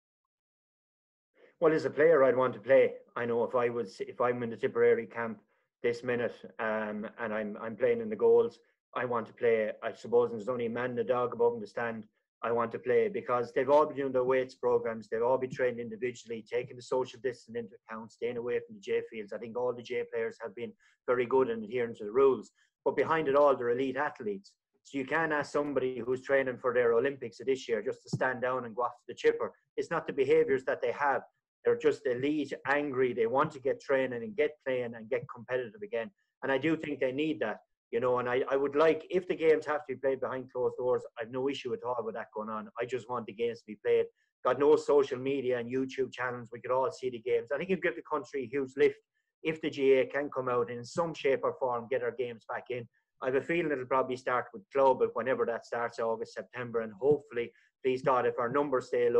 Well, as a player, I'd want to play. I know if I'm in the Tipperary camp this minute and I'm playing in the goals, I want to play. I suppose there's only a man and a dog above in the stand. I want to play because they've all been doing their weights programs. They've all been trained individually, taking the social distance into account, staying away from the J fields. I think all the J players have been very good in adhering to the rules. But behind it all, they're elite athletes. So you can't ask somebody who's training for their Olympics of this year just to stand down and go after the chipper. It's not the behaviours that they have. They're just elite, angry. They want to get training and get playing and get competitive again. And I do think they need that. You know, and I would like, if the games have to be played behind closed doors, I've no issue at all with that going on. I just want the games to be played. Got no social media and YouTube channels. We could all see the games. I think it'd give the country a huge lift if the GA can come out and in some shape or form get our games back in. I have a feeling it'll probably start with club, but whenever that starts, August, September, and hopefully, please God, if our numbers stay low,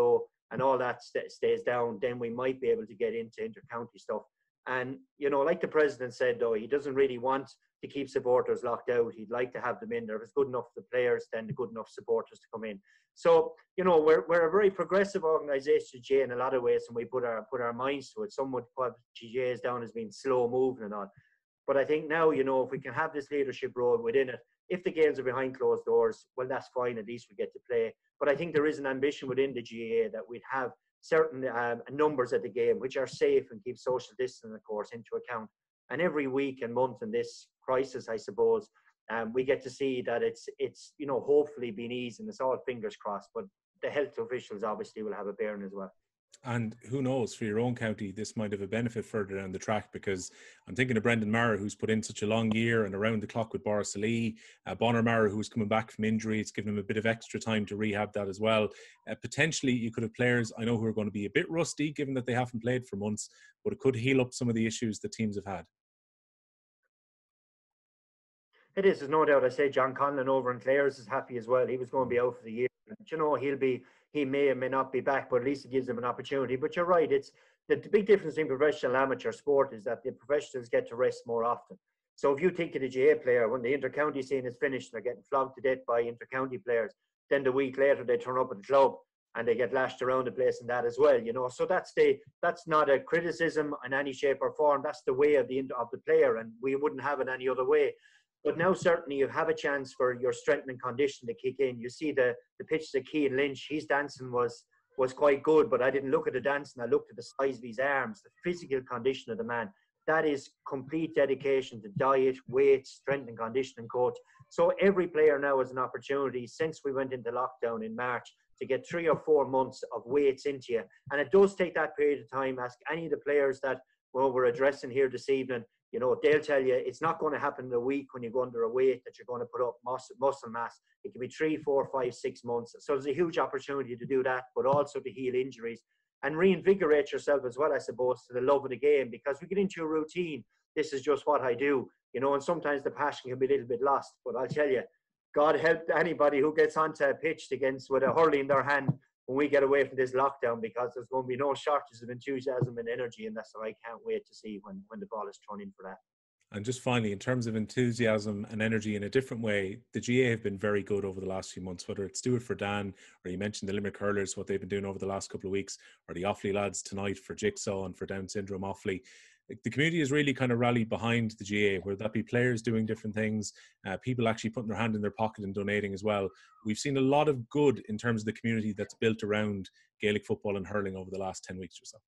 and all that stays down, then we might be able to get into inter-county stuff. And, you know, like the president said, though, he doesn't really want to keep supporters locked out. He'd like to have them in there. If it's good enough for the players, then the good enough supporters to come in. So, you know, we're a very progressive organisation, GA, in a lot of ways, and we put our minds to it. Some would put GA's down as being slow moving and all. But I think now, you know, if we can have this leadership role within it, if the games are behind closed doors, well, that's fine. At least we get to play. But I think there is an ambition within the GAA that we'd have certain numbers at the game which are safe and keep social distance, of course, into account. And every week and month in this crisis, I suppose, we get to see that it's you know, hopefully being eased, and it's all fingers crossed. But the health officials obviously will have a bearing as well. And who knows, for your own county, this might have a benefit further down the track, because I'm thinking of Brendan Maher, who's put in such a long year and around the clock with Boris Ali, Bonner Maher, who's coming back from injury. It's given him a bit of extra time to rehab that as well. Potentially, you could have players, I know, who are going to be a bit rusty, given that they haven't played for months, but it could heal up some of the issues that teams have had. It is, there's no doubt. I say John Conlon over in Clares is happy as well. He was going to be out for the year. But, you know, he may or may not be back, but at least it gives him an opportunity. But you're right, it's the big difference in professional and amateur sport is that the professionals get to rest more often. So if you think of the GA player, when the inter-county scene is finished, they're getting flogged to death by inter-county players. Then the week later, they turn up at the club and they get lashed around the place and that as well, you know. So that's not a criticism in any shape or form. That's the way of the player, and we wouldn't have it any other way. But now certainly you have a chance for your strength and condition to kick in. You see the pitches of Keane Lynch, his dancing was quite good, but I didn't look at the dancing. I looked at the size of his arms, the physical condition of the man. That is complete dedication to diet, weight, strength and conditioning coach. So every player now has an opportunity, since we went into lockdown in March, to get 3 or 4 months of weights into you. And it does take that period of time. Ask any of the players that we're addressing here this evening. You know, they'll tell you it's not going to happen in a week when you go under a weight that you're going to put up muscle mass. It can be 3, 4, 5, 6 months. So there's a huge opportunity to do that, but also to heal injuries and reinvigorate yourself as well, I suppose, to the love of the game, because we get into a routine. This is just what I do, you know, and sometimes the passion can be a little bit lost. But I'll tell you, God help anybody who gets onto a pitch with a hurley in their hand when we get away from this lockdown, because there's going to be no shortage of enthusiasm and energy, and that's what I can't wait to see when the ball is thrown in for that. And just finally, in terms of enthusiasm and energy in a different way, the GA have been very good over the last few months, whether it's Do It for Dan, or you mentioned the Limerick Hurlers, what they've been doing over the last couple of weeks, or the Offaly lads tonight for Jigsaw and for Down Syndrome Offaly. The community has really kind of rallied behind the GA, whether that be players doing different things, people actually putting their hand in their pocket and donating as well. We've seen a lot of good in terms of the community that's built around Gaelic football and hurling over the last 10 weeks or so.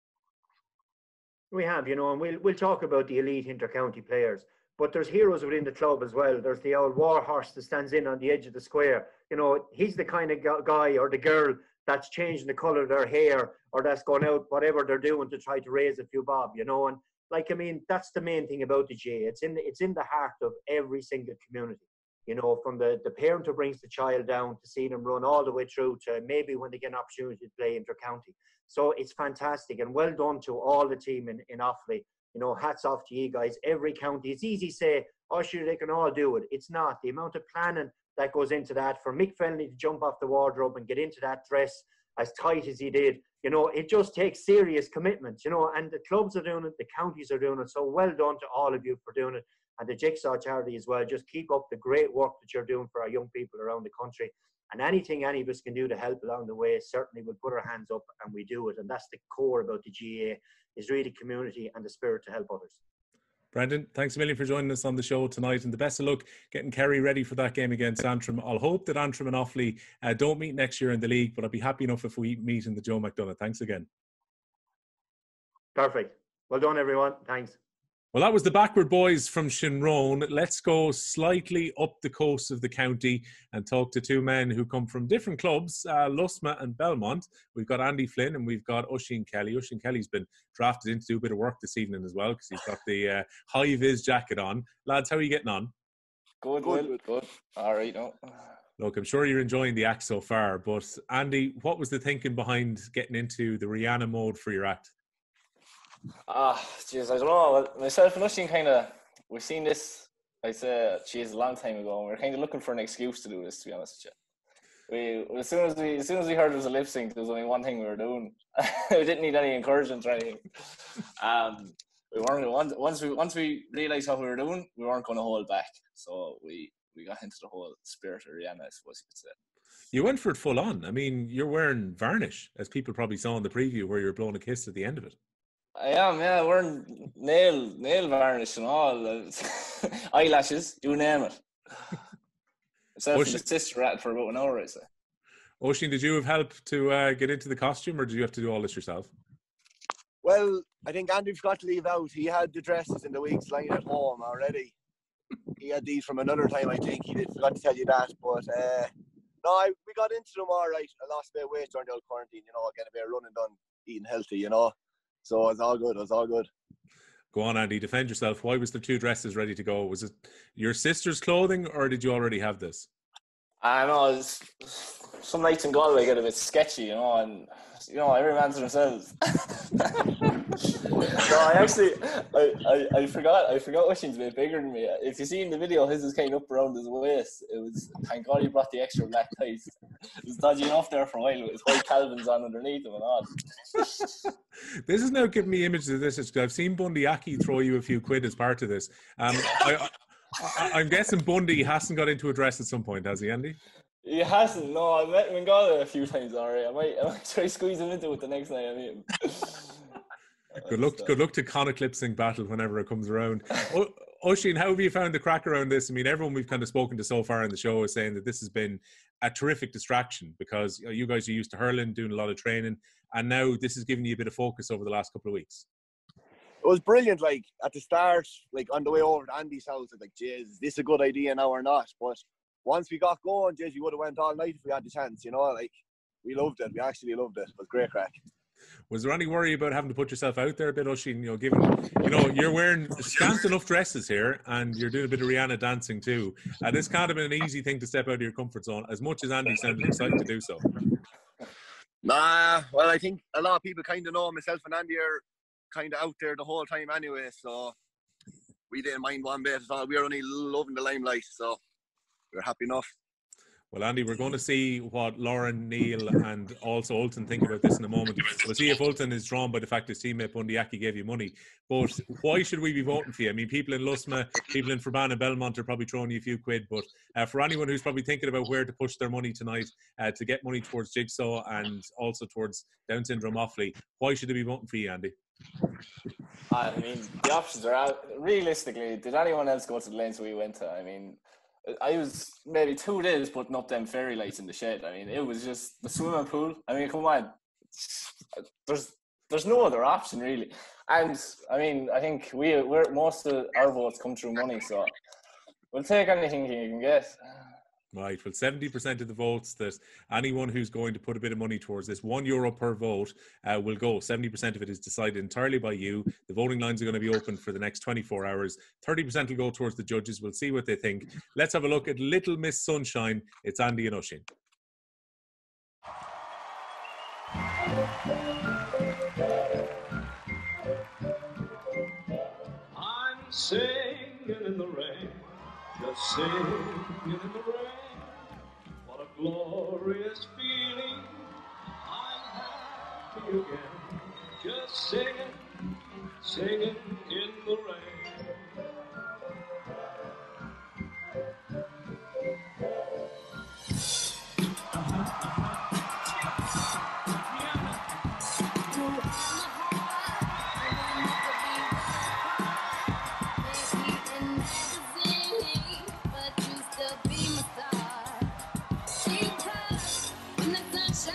We have, you know, and we'll talk about the elite inter-county players, but there's heroes within the club as well. There's the old war horse that stands in on the edge of the square. You know, he's the kind of guy or the girl that's changing the colour of their hair, or that's going out, whatever they're doing, to try to raise a few bob, you know. And like, I mean, that's the main thing about the GA. It's in the heart of every single community, you know, from the parent who brings the child down to see them run all the way through to maybe when they get an opportunity to play inter-county. So it's fantastic, and well done to all the team in Offaly. You know, hats off to you guys. Every county, it's easy to say, oh, sure, they can all do it. It's not. The amount of planning that goes into that, for Mick Fennelly to jump off the wardrobe and get into that dress as tight as he did, you know, it just takes serious commitment, you know, and the clubs are doing it, the counties are doing it. So well done to all of you for doing it, and the Jigsaw charity as well. Just keep up the great work that you're doing for our young people around the country. And anything any of us can do to help along the way, certainly we'll put our hands up and we do it. And that's the core about the GA, is really community and the spirit to help others. Brendan, thanks a million for joining us on the show tonight, and the best of luck getting Kerry ready for that game against Antrim. I'll hope that Antrim and Offaly don't meet next year in the league, but I'll be happy enough if we meet in the Joe McDonagh. Thanks again. Perfect. Well done, everyone. Thanks. Well, that was the Backward Boys from Shinrone. Let's go slightly up the coast of the county and talk to two men who come from different clubs, Lusma and Belmont. We've got Andy Flynn and we've got Oisín Kelly. Oisín Kelly's been drafted in to do a bit of work this evening as well, because he's got the high-vis jacket on. Lads, how are you getting on? Good. All right, no. Look, I'm sure you're enjoying the act so far, but Andy, what was the thinking behind getting into the Rihanna mode for your act? Jeez, I don't know. Well, myself and Oisín we've seen this, I'd say, a long time ago, and we're kind of looking for an excuse to do this, to be honest with as soon as we heard there was a lip sync, there was only one thing we were doing. We didn't need any encouragement or anything. We weren't once we realised what we were doing, we weren't going to hold back. So we got into the whole spirit of Rihanna, I suppose you could say. You went for it full on. I mean, you're wearing varnish, as people probably saw in the preview, where you're blowing a kiss at the end of it. I am, yeah, wearing nail varnish and all, eyelashes, you name it. Myself and the sister at for about an hour, I'd say. Oisín, did you have help to get into the costume, or did you have to do all this yourself? Well, I think Andy forgot to leave out. He had the dresses in the weeks lying at home already. He had these from another time, I think. He forgot to tell you that. But we got into them all right. I lost a bit of weight during the old quarantine, getting a bit of running done, eating healthy, So it's all good. Go on, Andy, defend yourself. Why was there 2 dresses ready to go? Was it your sister's clothing, or did you already have this? I know, some nights in Galway get a bit sketchy, and every man to themselves. No, I forgot Oisín's a bit bigger than me. If you see in the video, his is kind of up around his waist. It was, thank God he brought the extra black ties. It was dodgy enough there for a while with his white Calvins on underneath him and all. This is now giving me images of this. I've seen Bundy Aki throw you a few quid as part of this. I'm guessing Bundy hasn't got into a dress at some point, has he, Andy? He hasn't. No, I met him in Galway a few times already. I might try squeeze him into it the next night I meet him. Good luck to Connacht lip sync battle whenever it comes around. Oisín, how have you found the crack around this? I mean, everyone we've kind of spoken to so far in the show is saying that this has been a terrific distraction, because you guys are used to hurling, doing a lot of training, and now this is giving you a bit of focus over the last couple of weeks. It was brilliant. Like at the start, like on the way over to Andy's house, I was like, "Jeez, is this a good idea now or not?" But once we got going, jeez, we would have went all night if we had the chance. Like we loved it. We actually loved it. It was great crack. Was there any worry about having to put yourself out there a bit, Oisín? Given you're wearing scant enough dresses here, and you're doing a bit of Rihanna dancing too. This can't have been an easy thing to step out of your comfort zone, as much as Andy sounded excited to do so. Nah, well, I think a lot of people kind of know myself and Andy are kind of out there the whole time anyway, so we didn't mind one bit at all. We were only loving the limelight, so we were happy enough. Well, Andy, we're going to see what Lauren, Neil and also Ultan think about this in a moment. We'll see if Ultan is drawn by the fact his teammate Bundy Aki gave you money. But why should we be voting for you? I mean, people in Lusma, people in Fermanagh and Belmont are probably throwing you a few quid, but for anyone who's probably thinking about where to push their money tonight to get money towards Jigsaw and also towards Down Syndrome Offaly, why should they be voting for you, Andy? I mean, the options are out. Realistically, did anyone else go to the lanes we went to? I mean, I was maybe 2 days putting up them fairy lights in the shed. I mean, it was just the swimming pool. I mean, come on. There's no other option, really. And, I mean, I think we're most of our votes come through money, so we'll take anything you can get. Right, well, 70% of the votes that anyone who's going to put a bit of money towards this, €1 per vote, will go. 70% of it is decided entirely by you. The voting lines are going to be open for the next 24 hours. 30% will go towards the judges. We'll see what they think. Let's have a look at Little Miss Sunshine. It's Andy and Oisín. I'm singing in the rain, just singing in the rain. What a glorious feeling. I'm happy again, just singing in the rain.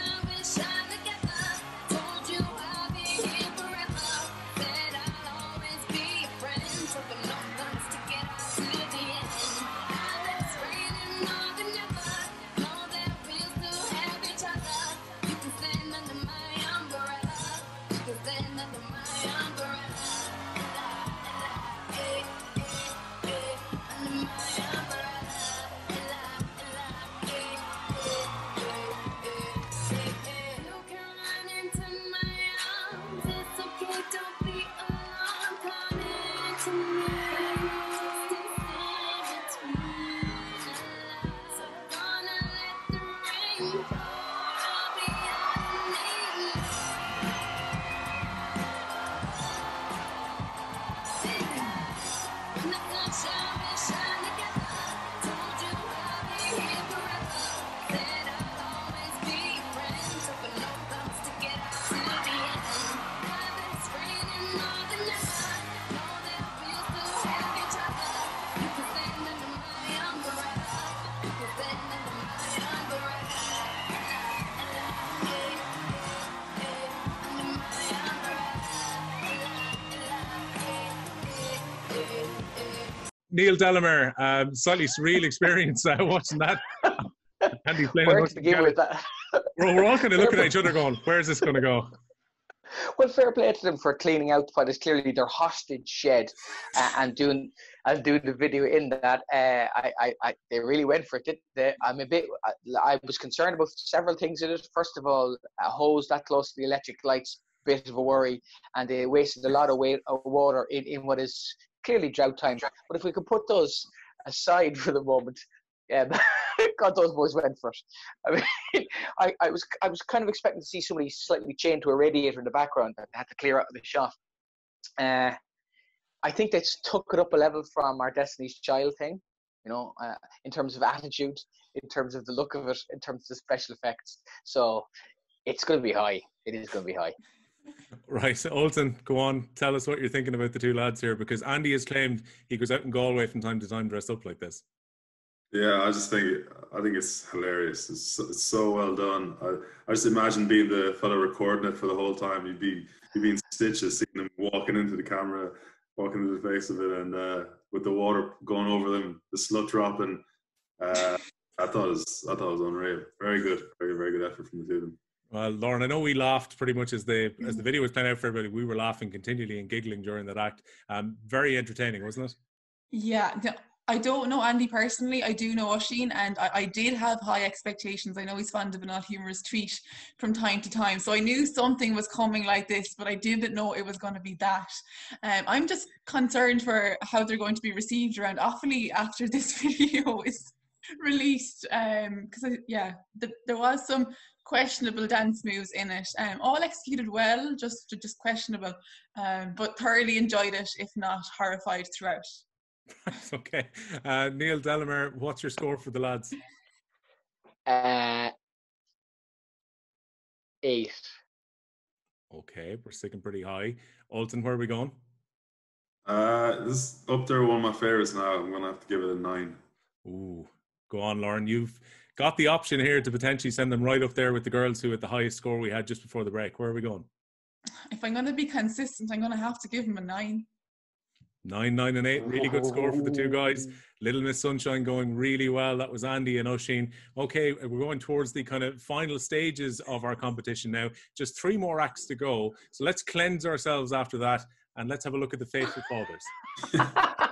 Shine together, told you I'll be here forever, said I'll always Neil Delamere, slightly surreal experience watching that. Andy playing. Where to begin with that? We're all kind of looking at each other going, where's this going to go? Well, fair play to them for cleaning out what is clearly their hostage shed and doing the video in that. They really went for it, didn't they? I was concerned about several things in it. First of all, a hose that close to the electric lights, bit of a worry, and they wasted a lot of water in what is clearly drought time. But if we could put those aside for the moment, God, those boys went for it. I mean, I was kind of expecting to see somebody slightly chained to a radiator in the background that had to clear out of the shot. I think they took it up a level from our Destiny's Child thing, in terms of attitude, in terms of the look of it, in terms of the special effects. So it's going to be high. It is going to be high. Right, so Ultan, go on, tell us what you're thinking about the two lads here, because Andy has claimed he goes out in Galway from time to time dressed up like this. Yeah, I think it's hilarious. It's so well done. I just imagine being the fellow recording it for the whole time. You'd be in stitches, seeing them walking into the camera, walking into the face of it, and with the water going over them, the slut dropping. I thought it was unreal. Very good, very good effort from the two of them. Well, Lauren, I know we laughed pretty much as the video was playing out for everybody. We were laughing continually and giggling during that act. Very entertaining, wasn't it? Yeah. I don't know Andy personally. I do know Oisín, and I did have high expectations. I know he's fond of an odd humorous treat from time to time. So I knew something was coming like this, but I didn't know it was going to be that. I'm just concerned for how they're going to be received around Offaly after this video is released. Because, there was some questionable dance moves in it. All executed well, just questionable. But thoroughly enjoyed it, if not horrified throughout. Okay. Neil Delamere, what's your score for the lads? 8. Okay, we're sticking pretty high. Ultan, where are we going? This is up there, one of my favourites now. I'm going to have to give it a 9. Ooh, go on, Lauren. You've got the option here to potentially send them right up there with the girls who had the highest score we had just before the break. Where are we going? If I'm going to be consistent, I'm going to have to give them a 9. 9, 9 and 8, really good score for the two guys. Little Miss Sunshine going really well. That was Andy and Oisín. Okay, we're going towards the kind of final stages of our competition now. Just 3 more acts to go. So let's cleanse ourselves after that and let's have a look at the Faithful Fathers.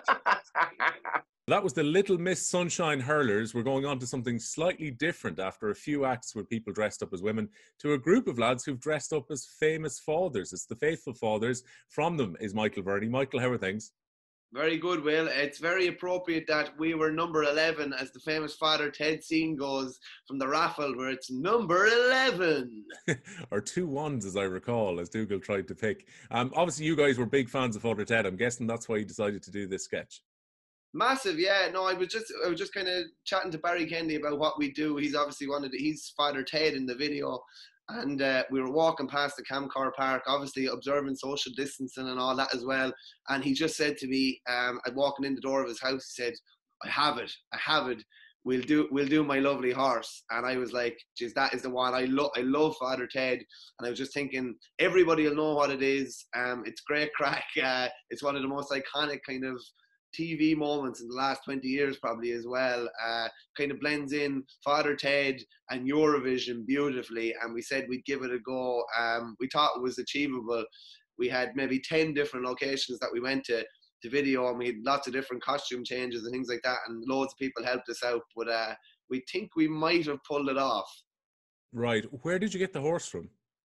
That was the Little Miss Sunshine Hurlers. We're going on to something slightly different after a few acts with people dressed up as women to a group of lads who've dressed up as famous fathers. It's the Faithful Fathers. From them is Michael Verdi. Michael, how are things? Very good, Will. It's very appropriate that we were number 11 as the famous Father Ted scene goes from the raffle where it's number 11. Or 2 1s, as I recall, as Dougal tried to pick. Obviously, you guys were big fans of Father Ted. I'm guessing that's why you decided to do this sketch. Massive, yeah. No, I was just kind of chatting to Barry Kennedy about what we do. He's obviously he's Father Ted in the video. And we were walking past the Camcar Park, obviously observing social distancing and all that as well. And he just said to me, walking in the door of his house, he said, I have it. We'll do my lovely horse. And I was like, geez, that is the one. I love Father Ted. And I was just thinking, everybody will know what it is. It's great crack. It's one of the most iconic kind of TV moments in the last 20 years probably as well. Kind of blends in Father Ted and Eurovision beautifully, and we said we'd give it a go. We thought it was achievable. We had maybe 10 different locations that we went to video, and we had lots of different costume changes and things like that, and loads of people helped us out, but we think we might have pulled it off. Right. Where did you get the horse from?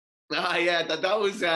Yeah, that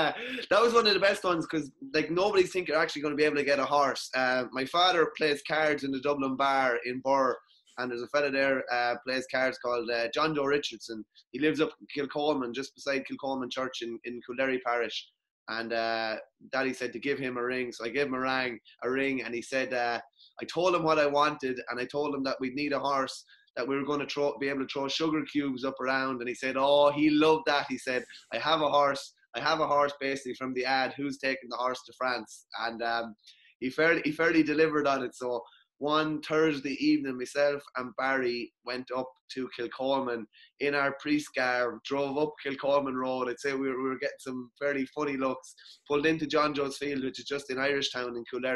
was one of the best ones, because like nobody's thinking you're actually going to be able to get a horse. My father plays cards in the Dublin bar in Burr, and there's a fella there plays cards called John Joe Richardson. He lives up in Kilcolman, just beside Kilcolman Church in Kildare Parish. And Daddy said to give him a ring, so I gave him a ring, and he said I told him what I wanted, and I told him that we'd need a horse, that we were going to be able to throw sugar cubes up around, and he said, oh, he loved that. He said, I have a horse basically from the ad, who's taking the horse to France? And he fairly delivered on it. So one Thursday evening, myself and Barry went up to Kilcolman in our pre-scar, drove up Kilcolman Road. I'd say we were getting some fairly funny looks, pulled into John Joe's Field, which is just in Irishtown in Coolderry,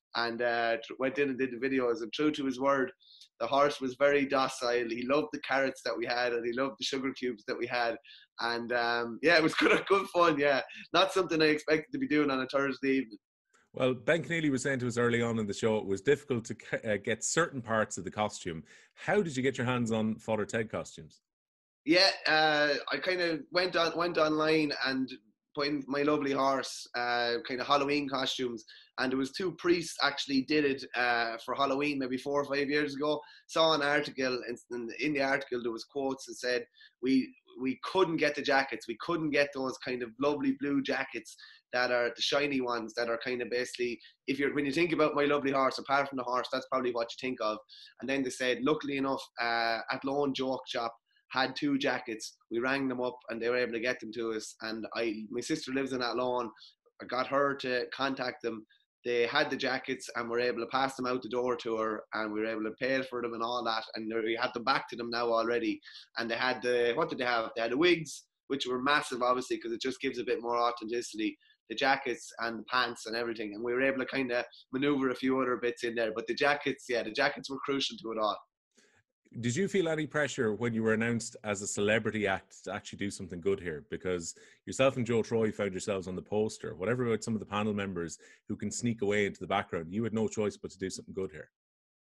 and went in and did the videos. And true to his word, the horse was very docile. He loved the carrots that we had, and he loved the sugar cubes that we had. And yeah, it was good fun. Yeah, not something I expected to be doing on a Thursday evening. Well, Ben Keneally was saying to us early on in the show, it was difficult to get certain parts of the costume. How did you get your hands on Father Ted costumes? Yeah, I kind of went online and put in my lovely horse, kind of Halloween costumes. And there was 2 priests actually did it for Halloween maybe 4 or 5 years ago. Saw an article, and in the article there was quotes that said, we couldn't get the jackets. We couldn't get those kind of lovely blue jackets that are the shiny ones that are kind of basically, when you think about My Lovely Horse, apart from the horse, that's probably what you think of. And then they said, luckily enough, at Lone Joke Shop, had 2 jackets. We rang them up and they were able to get them to us. And my sister lives in Athlone. I got her to contact them. They had the jackets and were able to pass them out the door to her, and we were able to pay for them and all that. And we had them back to them now already. And they had what did they have? They had the wigs, which were massive, obviously, because it just gives a bit more authenticity. The jackets and the pants and everything. And we were able to kind of maneuver a few other bits in there. But the jackets were crucial to it all. Did you feel any pressure when you were announced as a celebrity act to actually do something good here? Because yourself and Joe Troy found yourselves on the poster. Whatever about some of the panel members who can sneak away into the background, you had no choice but to do something good here.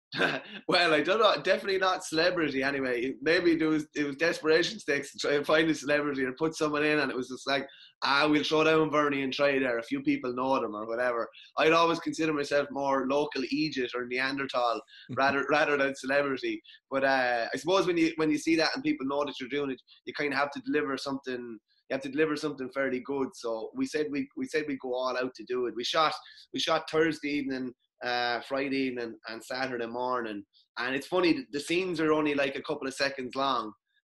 Well, I don't know. Definitely not celebrity anyway. Maybe it was desperation stakes to try and find a celebrity or put someone in, and it was just like, we'll throw down Bernie and try there. A few people know them or whatever. I'd always consider myself more local Egypt or Neanderthal rather than celebrity. But I suppose when you see that and people know that you're doing it, you kind of have to deliver something. You have to deliver something fairly good. So we said we'd go all out to do it. We shot Thursday evening, Friday evening and Saturday morning, and it's funny, the scenes are only like a couple of seconds long,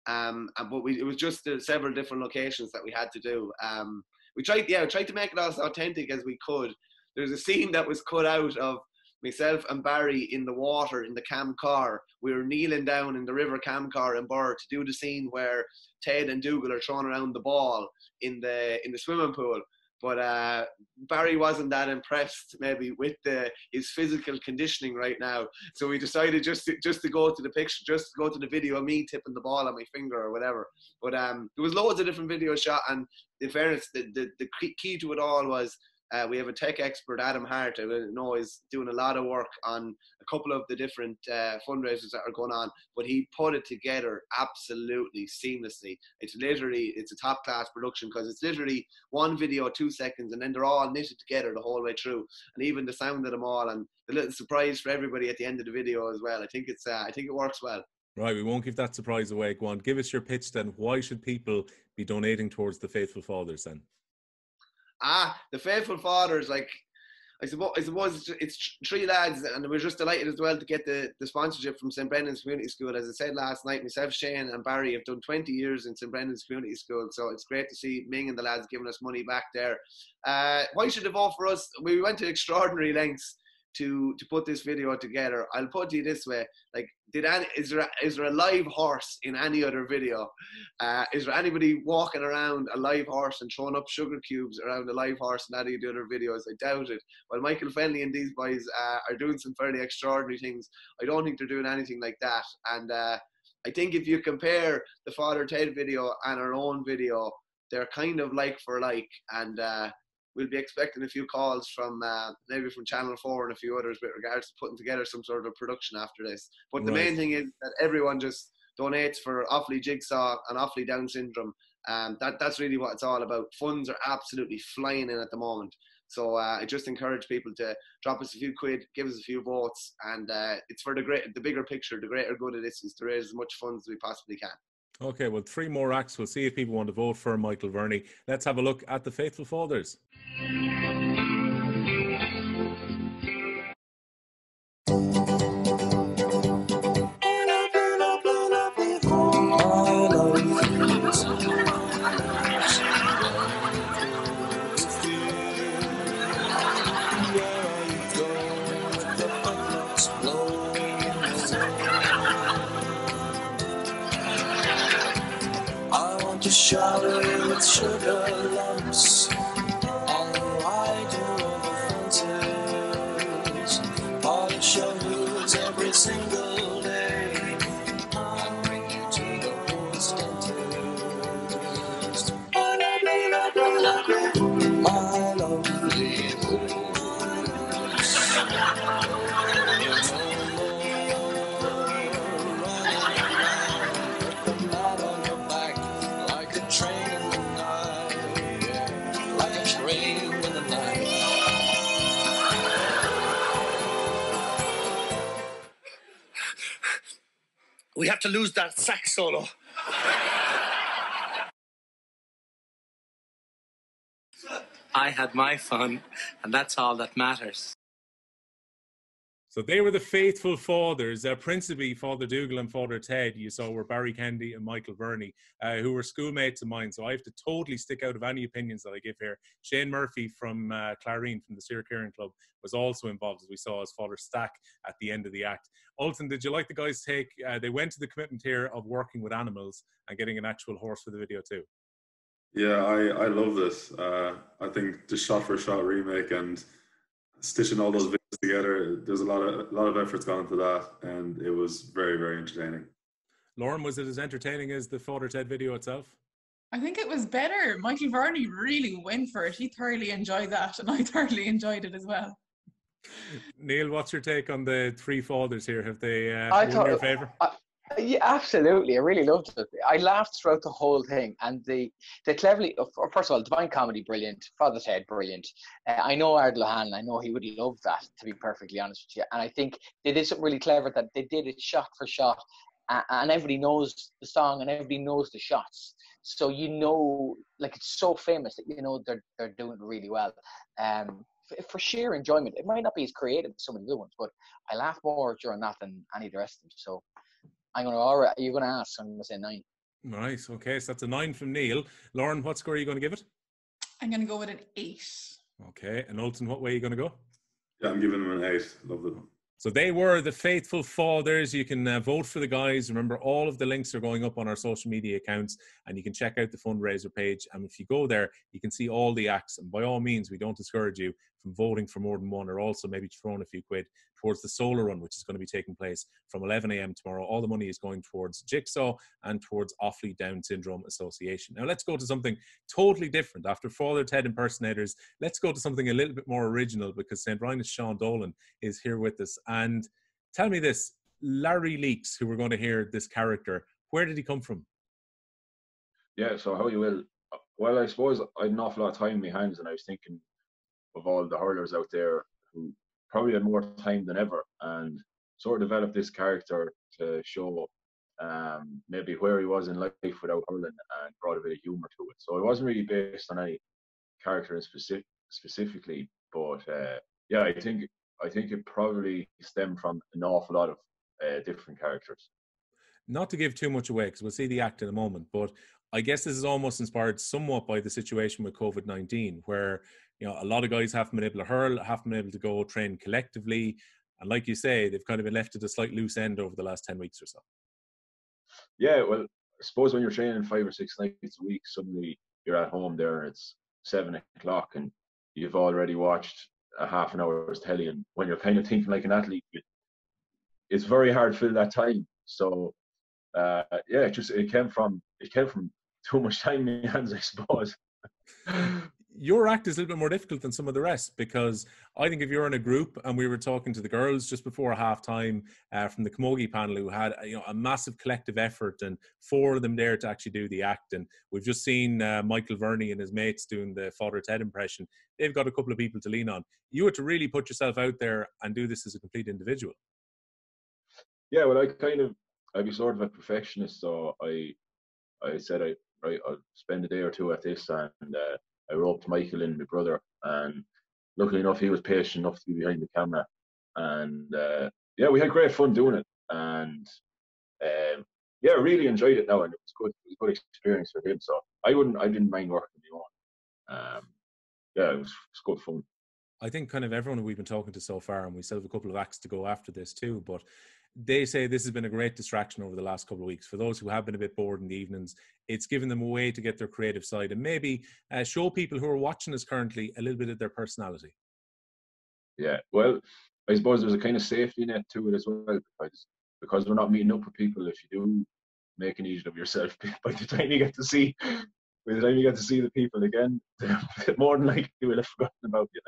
but it was just several different locations that we had to do. We tried to make it as authentic as we could. There's a scene that was cut out of myself and Barry in the water in the Cam car. We were kneeling down in the river Cam car in Burr to do the scene where Ted and Dougal are throwing around the ball in the swimming pool. But Barry wasn't that impressed maybe with his physical conditioning right now. So we decided just to go to the picture, just to go to the video of me tipping the ball on my finger or whatever. But there was loads of different videos shot, and in fairness, the key to it all was we have a tech expert, Adam Hart, I know is doing a lot of work on a couple of the different fundraisers that are going on, but he put it together absolutely seamlessly. It's a top class production because it's literally one video, 2 seconds, and then they're all knitted together the whole way through, and even the sound of them all, and the little surprise for everybody at the end of the video as well. I think it works well. Right, we won't give that surprise away. Go on, give us your pitch then. Why should people be donating towards the Faithful Fathers then? The Faithful Fathers, like, I suppose it's 3 lads, and we're just delighted as well to get the sponsorship from St. Brendan's Community School. As I said last night, myself, Shane and Barry have done 20 years in St. Brendan's Community School, so it's great to see Ming and the lads giving us money back there. Why should they vote for us? We went to extraordinary lengths to put this video together. I'll put it to you this way, like, is there a live horse in any other video? Is there anybody walking around a live horse and throwing up sugar cubes around a live horse in any of the other videos? I doubt it. Well, Michael Fennelly and these boys are doing some fairly extraordinary things. I don't think they're doing anything like that. And I think if you compare the Father Ted video and our own video, they're kind of like for like, and we'll be expecting a few calls from maybe from Channel 4 and a few others with regards to putting together some sort of production after this. But the main thing is that everyone just donates for Offaly Jigsaw and Offaly Down syndrome. That's really what it's all about. Funds are absolutely flying in at the moment. So I just encourage people to drop us a few quid, give us a few votes, and it's for the bigger picture. The greater good of this is to raise as much funds as we possibly can. Okay, well, 3 more acts. We'll see if people want to vote for Michael Verney. Let's have a look at the Faithful Fathers. Shower with sugar lumps on the wide of the frontiers. to lose that sax solo. I had my fun, and that's all that matters. So they were the faithful fathers, principally Father Dougal and Father Ted, you saw, were Barry Kennedy and Michael Verney, who were schoolmates of mine. So I have to totally stick out of any opinions that I give here. Shane Murphy from Clarine, from the Sir Kieran Club, was also involved, as we saw, as Father Stack at the end of the act. Ultan, did you like the guys take, they went to the commitment here of working with animals and getting an actual horse for the video too? Yeah, I love this. I think the shot-for-shot remake and stitching all those videos together, there's a lot of effort's gone into that, and it was very, very entertaining. Lauren, was it as entertaining as the Father Ted video itself? I think it was better. Michael Verney really went for it. He thoroughly enjoyed that, and I thoroughly enjoyed it as well. Neil, what's your take on the three fathers here? Have they I won thought, your favour? Yeah, absolutely. I really loved it. I laughed throughout the whole thing, and they cleverly. First of all, Divine Comedy, brilliant. Father Ted, brilliant. I know Ardal O'Hanlon. I know he would love that. To be perfectly honest with you, and I think they did something really clever that they did it shot for shot, and everybody knows the song and everybody knows the shots. So you know, like it's so famous that you know they're doing it really well. For sheer enjoyment, it might not be as creative as some of the other ones, but I laughed more during that than any of the rest of them. So. You're going to ask, I'm going to say 9. Nice. Okay, so that's a 9 from Neil. Lauren, what score are you going to give it? I'm going to go with an 8. Okay, and Ultan, what way are you going to go? Yeah, I'm giving them an 8. Loved it. So they were the faithful fathers. You can vote for the guys. Remember, all of the links are going up on our social media accounts, and you can check out the fundraiser page. And if you go there, you can see all the acts. And by all means, we don't discourage you from voting for more than one, or also maybe throwing a few quid towards the solar run, which is going to be taking place from 11 a.m. tomorrow. All the money is going towards Jigsaw and towards Offaly Down Syndrome Association. Now let's go to something totally different. After Father Ted impersonators, let's go to something a little bit more original, because St. Ryan's Sean Dolan is here with us. And tell me this, Larry Leakes, who we're going to hear this character, where did he come from? Yeah, so how you will. Well, I suppose I had an awful lot of time in my hands, and I was thinking of all the hurlers out there who probably had more time than ever, and sort of developed this character to show maybe where he was in life without hurling, and brought a bit of humour to it. So it wasn't really based on any character in specifically, but yeah, I think it probably stemmed from an awful lot of different characters. Not to give too much away, because we'll see the act in a moment, but I guess this is almost inspired somewhat by the situation with COVID-19, where a lot of guys haven't been able to hurl, haven't been able to go train collectively, and like you say, they've kind of been left at a slight loose end over the last 10 weeks or so. Yeah, well, I suppose when you're training 5 or 6 nights a week, suddenly you're at home there and it's 7 o'clock and you've already watched a half an hour's telly, and when you're kind of thinking like an athlete, it's very hard to fill that time. So yeah, it came from too much time in your hands, I suppose. Your act is a little bit more difficult than some of the rest, because I think if you're in a group, and we were talking to the girls just before halftime from the camogie panel, who had a massive collective effort, and 4 of them there to actually do the act, and we've just seen Michael Verney and his mates doing the Father Ted impression. They've got a couple of people to lean on. You had to really put yourself out there and do this as a complete individual. Yeah, well, I'd be sort of a perfectionist, so I said I'll spend a day or two at this, and I roped Michael in, my brother, and luckily enough he was patient enough to be behind the camera, and yeah, we had great fun doing it, and yeah, really enjoyed it now, and it was good. It was a good experience for him, so I didn't mind working with him. Yeah, it was good fun. I think kind of everyone we've been talking to so far, and we still have a couple of acts to go after this too, but they say this has been a great distraction over the last couple of weeks. For those who have been a bit bored in the evenings, it's given them a way to get their creative side and maybe show people who are watching us currently a little bit of their personality. Yeah, well, I suppose there's a kind of safety net to it as well, because we're not meeting up with people. If you do make an idiot of yourself, by the time you get to see the people again, they're more than likely will have forgotten about you.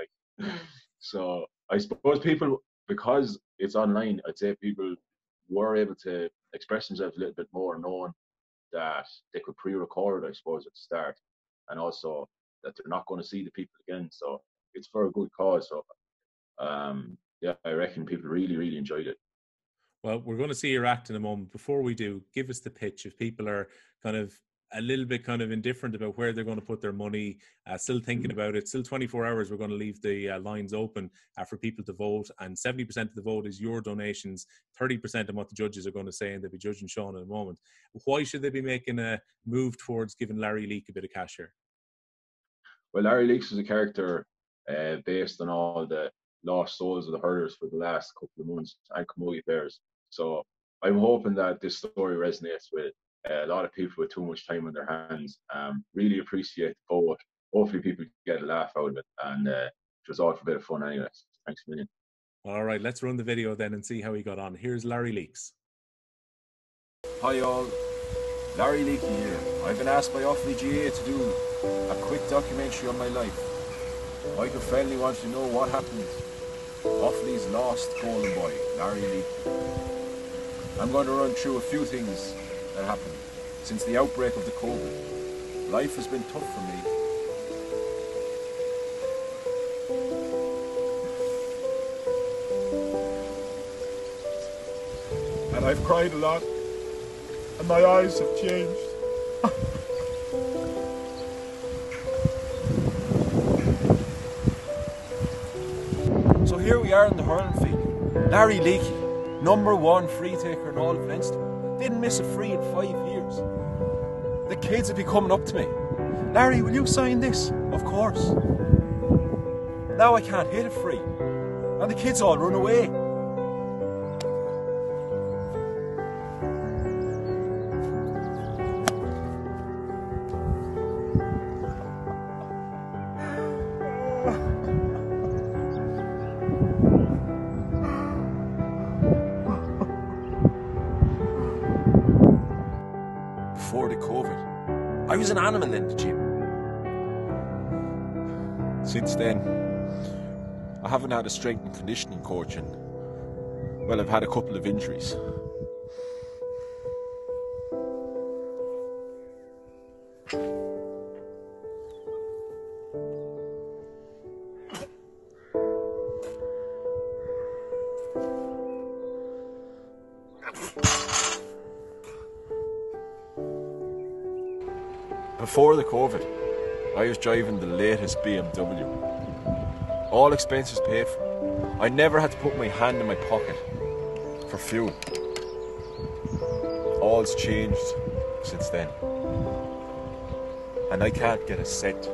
So I suppose people, because it's online, I'd say people were able to express themselves a little bit more, knowing that they could pre-record, I suppose, at the start, and also that they're not going to see the people again. So it's for a good cause. So yeah, I reckon people really, really enjoyed it. Well, we're going to see your act in a moment. Before we do, give us the pitch. If people are kind of a little bit kind of indifferent about where they're going to put their money, still thinking about it, still 24 hours, we're going to leave the lines open for people to vote. And 70% of the vote is your donations, 30% of what the judges are going to say, and they'll be judging Sean in a moment. Why should they be making a move towards giving Larry Leake a bit of cash here? Well, Larry Leakes is a character based on all the lost souls of the hurlers for the last couple of months and camogie players. So I'm hoping that this story resonates with a lot of people with too much time on their hands. Really appreciate the vote. Hopefully people get a laugh out of it, and it was all for a bit of fun anyway. Thanks a million. All right, let's run the video then and see how he got on. Here's Larry Leakes. Hi all, Larry Leakey here. I've been asked by Offaly GA to do a quick documentary on my life. Michael Fennelly wants to know what happened. Offaly's lost golden boy, Larry Leakey. I'm going to run through a few things that happened since the outbreak of the COVID. Life has been tough for me. And I've cried a lot, and my eyes have changed. So here we are in the hurling field. Larry Leakey, #1 free taker in all of Leinster. Didn't miss a free in 5 years. The kids would be coming up to me. Larry, will you sign this? Of course. Now I can't hit a free. And the kids all run away. Before the COVID, I was an animal in the gym. Since then, I haven't had a strength and conditioning coach, and well, I've had a couple of injuries. Before the COVID, I was driving the latest BMW. All expenses paid for. I never had to put my hand in my pocket for fuel. All's changed since then. And I can't get a cent.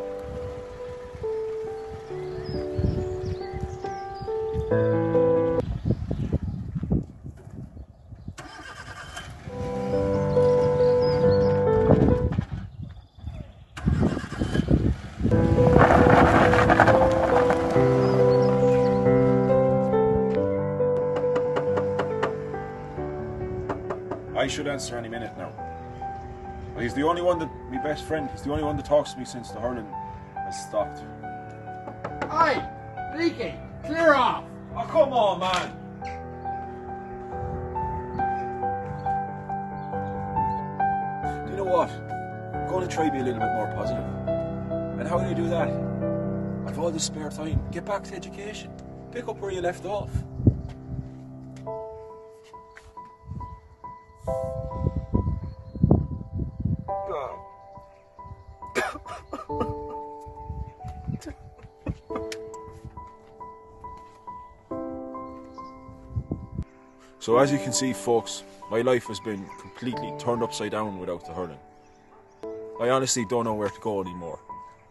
I should answer any minute now. He's the only one that, my best friend, he's the only one that talks to me since the hurling has stopped. Hey, Leakey, clear off! Oh, come on, man! Do you know what? I'm going to try to be a little bit more positive. And how do you do that? I've all this spare time. Get back to education. Pick up where you left off. So as you can see, folks, my life has been completely turned upside down without the hurling. I honestly don't know where to go anymore.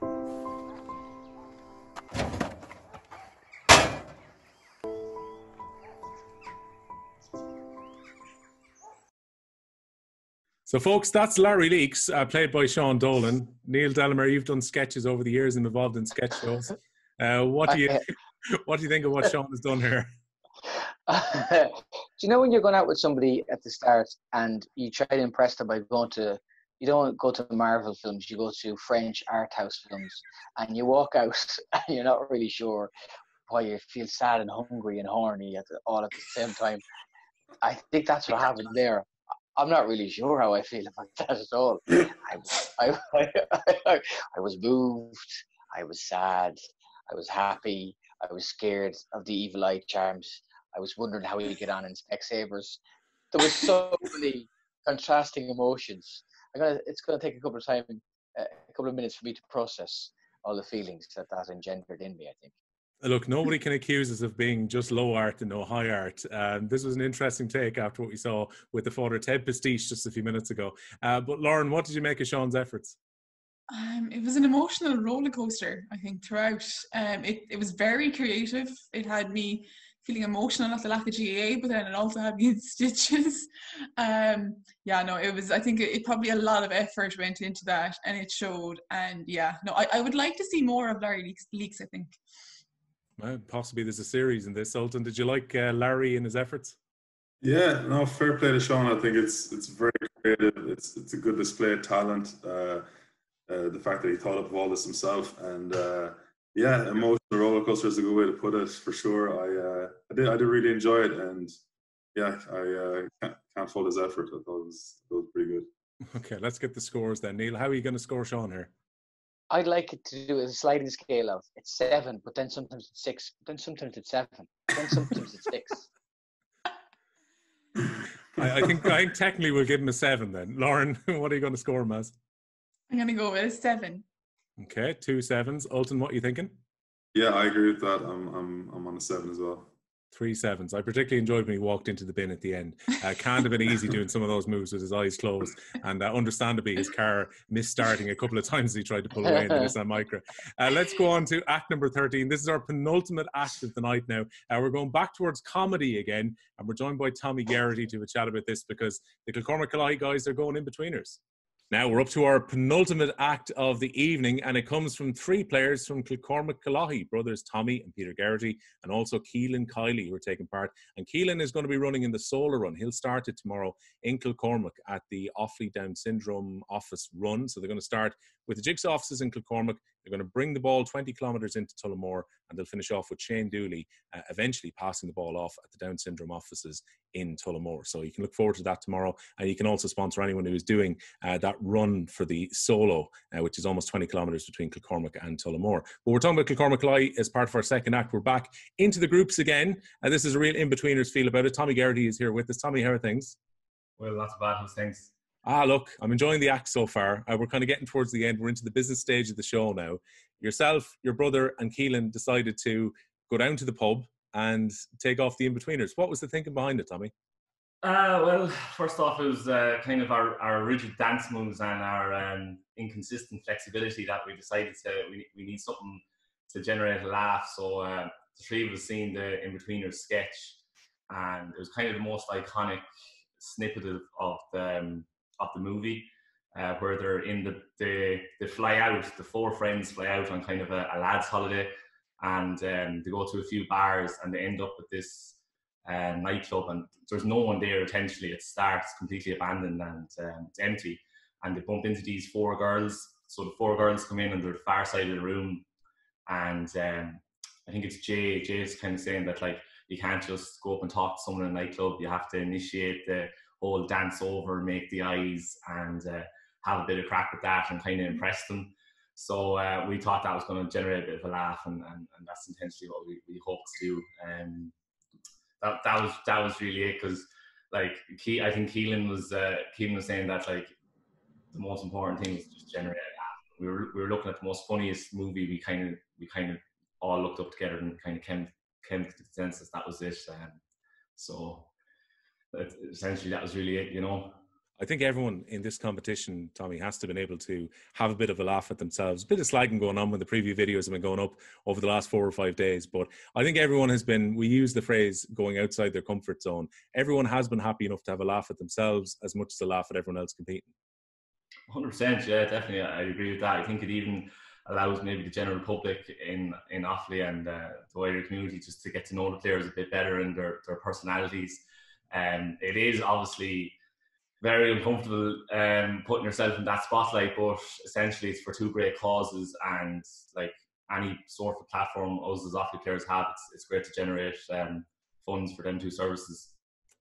So, folks, that's Larry Leakes, played by Sean Dolan. Neil Delamere, you've done sketches over the years and involved in sketch shows. What do you think of what Sean has done here? Do you know when you're going out with somebody at the start and you try to impress them by going to, you don't go to Marvel films, you go to French art house films, and you walk out and you're not really sure why you feel sad and hungry and horny all at the same time. I think that's what happened there. I'm not really sure how I feel about that at all. I was moved, I was sad, I was happy, I was scared of the evil eye charms. I was wondering how he'd get on in Specsavers. There was so many contrasting emotions. It's going to take a couple of minutes for me to process all the feelings that engendered in me, I think. Look, nobody can accuse us of being just low art and no high art. This was an interesting take after what we saw with the father Ted Pastiche just a few minutes ago. But Lauren, what did you make of Sean's efforts? It was an emotional roller coaster, I think, throughout. It was very creative. It had me feeling emotional at the lack of GAA, but then it also had me in stitches. I think it probably a lot of effort went into that, and it showed. And I would like to see more of Larry Leaks, I think. Well, possibly there's a series in this. Ultan, did you like Larry and his efforts? Yeah, no, fair play to Sean. I think it's very creative. It's a good display of talent. The fact that he thought up of all this himself, and emotional roller coaster is a good way to put it for sure. I did really enjoy it, and I can't fault his effort. I thought it was pretty good. Okay, let's get the scores then. Neil, how are you going to score Sean here? I'd like it to do a sliding scale of it's 7, but then sometimes it's 6, but then sometimes it's 7, but then sometimes it's 6. I think technically we'll give him a 7 then. Lauren, what are you going to score him as? I'm going to go with a 7. Okay, 2 7s. Ultan, what are you thinking? Yeah, I agree with that. I'm on a 7 as well. 3 7s. I particularly enjoyed when he walked into the bin at the end. Can't have been easy doing some of those moves with his eyes closed. And understandably, his car misstarting a couple of times as he tried to pull away in the Nissan Micra. Let's go on to act number 13. This is our penultimate act of the night now. We're going back towards comedy again. And we're joined by Tommy Geraghty to have a chat about this because the Kilcormac guys are going in-betweeners. Now we're up to our penultimate act of the evening, and it comes from 3 players from Kilcormac brothers Tommy and Peter Geraghty, and also Keelan Kiley, who are taking part. And Keelan is going to be running in the solo run. He'll start it tomorrow in Kilcormac at the Offaly Down Syndrome office run. So they're going to start with the Jigsaw offices in Kilcormac. They're going to bring the ball 20 kilometres into Tullamore, and they'll finish off with Shane Dooley eventually passing the ball off at the Down Syndrome offices in Tullamore. So you can look forward to that tomorrow, and you can also sponsor anyone who is doing that run for the solo, which is almost 20 kilometres between Kilcormac and Tullamore. But we're talking about Kilcormac as part of our second act. We're back into the groups again, and this is a real in-betweeners feel about it. Tommy Geraghty is here with us. Tommy, how are things? Well, not too bad. How's things? Look, I'm enjoying the act so far. We're kind of getting towards the end. We're into the business stage of the show now. Yourself, your brother and Keelan decided to go down to the pub and take off the in-betweeners. What was the thinking behind it, Tommy? Well, first off, it was kind of our rigid dance moves and our inconsistent flexibility that we decided we need something to generate a laugh. So the 3 of us seen the in-betweeners sketch, and it was kind of the most iconic snippet of the movie, where they're in they fly out, the 4 friends fly out on kind of a lad's holiday, and they go to a few bars and they end up at this nightclub, and there's no one there essentially. It starts completely abandoned and it's empty, and they bump into these 4 girls. So the 4 girls come in on the far side of the room, and I think it's Jay's kind of saying that you can't just go up and talk to someone in a nightclub. You have to initiate the whole dance over, make the eyes, and have a bit of crack with that and kind of impress them. So we thought that was going to generate a bit of a laugh, and that's intentionally what we hoped to do. That was really it, because I think Keelan was saying that the most important thing was just generate a laugh. We were looking at the most funniest movie. We kind of all looked up together and kind of came to the consensus that was it. So essentially that was really it, you know. I think everyone in this competition, Tommy, has to have been able to have a bit of a laugh at themselves. A bit of slagging going on when the preview videos have been going up over the last 4 or 5 days. But I think everyone has been, we use the phrase going outside their comfort zone. Everyone has been happy enough to have a laugh at themselves as much as a laugh at everyone else competing. 100%, yeah, definitely. I agree with that. I think it even allows maybe the general public in Offaly and the wider community just to get to know the players a bit better and their personalities. It is obviously very uncomfortable putting yourself in that spotlight, but essentially it's for 2 great causes, and any sort of platform us as Offaly players have, it's great to generate funds for them 2 services.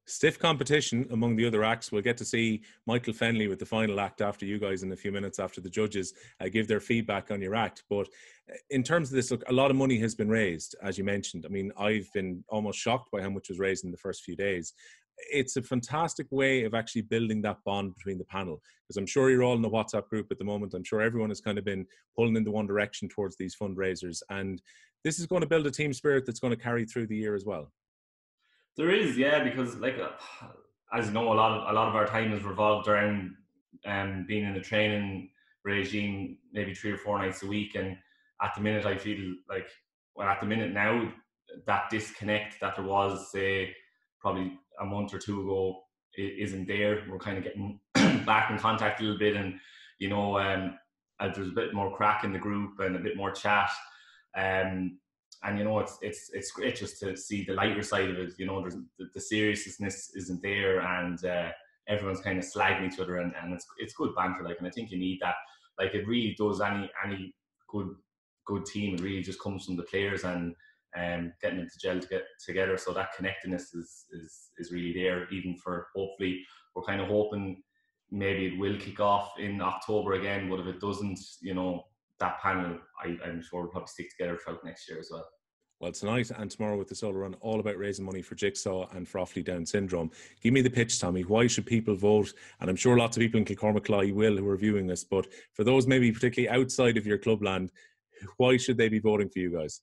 Stiff competition among the other acts. We'll get to see Michael Fenley with the final act after you guys in a few minutes after the judges give their feedback on your act. But in terms of this, look, a lot of money has been raised, as you mentioned. I mean, I've been almost shocked by how much was raised in the first few days. It's a fantastic way of actually building that bond between the panel, because I'm sure you're all in the WhatsApp group at the moment. I'm sure everyone has kind of been pulling in the one direction towards these fundraisers. And this is going to build a team spirit that's going to carry through the year as well. There is, yeah, because like as you know, a lot of our time is revolved around being in a training regime, maybe 3 or 4 nights a week. And at the minute, I feel like, well, at the minute now, that disconnect that there was, say, probably a month or 2 ago, isn't there. We're kind of getting back in contact a little bit, and you know, there's a bit more crack in the group and a bit more chat. And you know, it's great just to see the lighter side of it. You know, there's the seriousness isn't there, and everyone's kind of slagging each other, and it's good banter. Like, and I think you need that. Like, it really does. Any good team, it really just comes from the players and getting them to gel to get together. So that connectedness is really there. Even for, hopefully, we're kind of hoping maybe it will kick off in October again. But if it doesn't, you know, that panel, I'm sure will probably stick together throughout next year as well. Well, tonight and tomorrow with the Solar Run, all about raising money for Jigsaw and for Offaly Down syndrome. Give me the pitch, Tommy. Why should people vote? And I'm sure lots of people in Kilcormac will who are viewing this, but for those maybe particularly outside of your clubland, why should they be voting for you guys?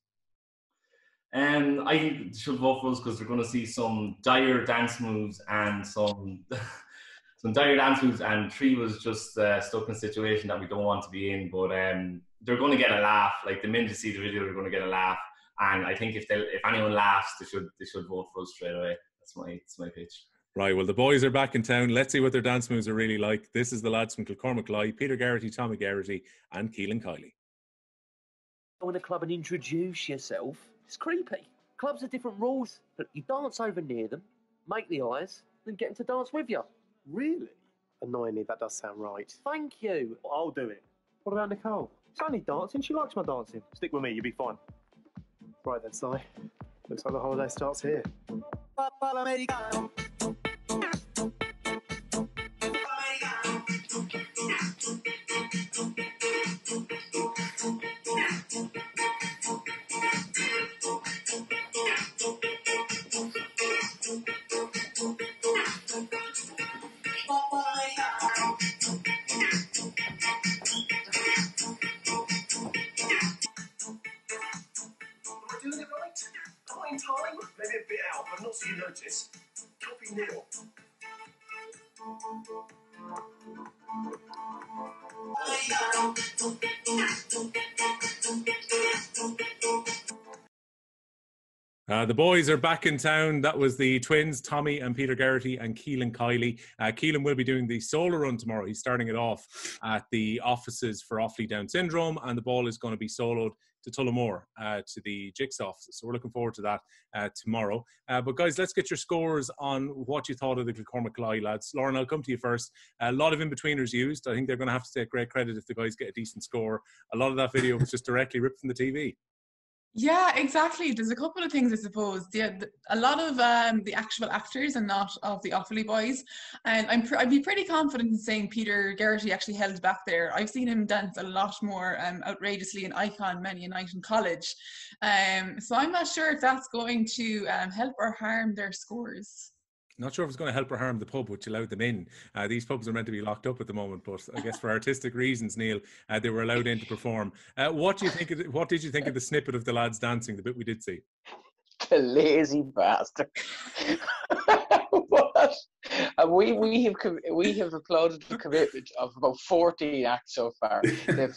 I think they should vote for us because they're going to see some dire dance moves and some dire dance moves, and Tree was just stuck in a situation that we don't want to be in. But they're going to get a laugh. Like, the minute you see the video, they're going to get a laugh. And I think if anyone laughs, they should vote for us straight away. That's my pitch. Right, well, the boys are back in town. Let's see what their dance moves are really like. This is the lads from Kilcormac, Peter Garrity, Tommy Garrity, and Keelan Kiley. Go in a club and introduce yourself. It's creepy. Clubs have different rules. But you dance over near them, make the eyes, then get them to dance with you. Really? Annoyingly, that does sound right. Thank you. I'll do it. What about Nicole? It's only dancing. She likes my dancing. Stick with me, you'll be fine. Right then, Si. Looks like the holiday starts here. Maybe a bit out, but not so you notice. Copy nil. The boys are back in town. That was the twins, Tommy and Peter Garrity and Keelan Kiley. Keelan will be doing the Solar Run tomorrow. He's starting it off at the offices for Offaly Down syndrome, and the ball is going to be soloed to Tullamore, to the Jigsaw offices. So we're looking forward to that tomorrow. But guys, let's get your scores on what you thought of the Kilcormac lads. Lauren, I'll come to you first. A lot of in-betweeners used. I think they're going to have to take great credit if the guys get a decent score. A lot of that video was just directly ripped from the TV. Yeah, exactly. There's a couple of things, I suppose. A lot of the actual actors and not of the Offaly boys. And I'd be pretty confident in saying Peter Garrity actually held back there. I've seen him dance a lot more outrageously in Icon many a night in college. So I'm not sure if that's going to help or harm their scores. Not sure if it's going to help or harm the pub, which allowed them in. These pubs are meant to be locked up at the moment, but I guess for artistic reasons, Neil, they were allowed in to perform. What did you think of the snippet of the lads dancing, the bit we did see? The lazy bastard. What? And we have applauded the commitment of about 14 acts so far. They've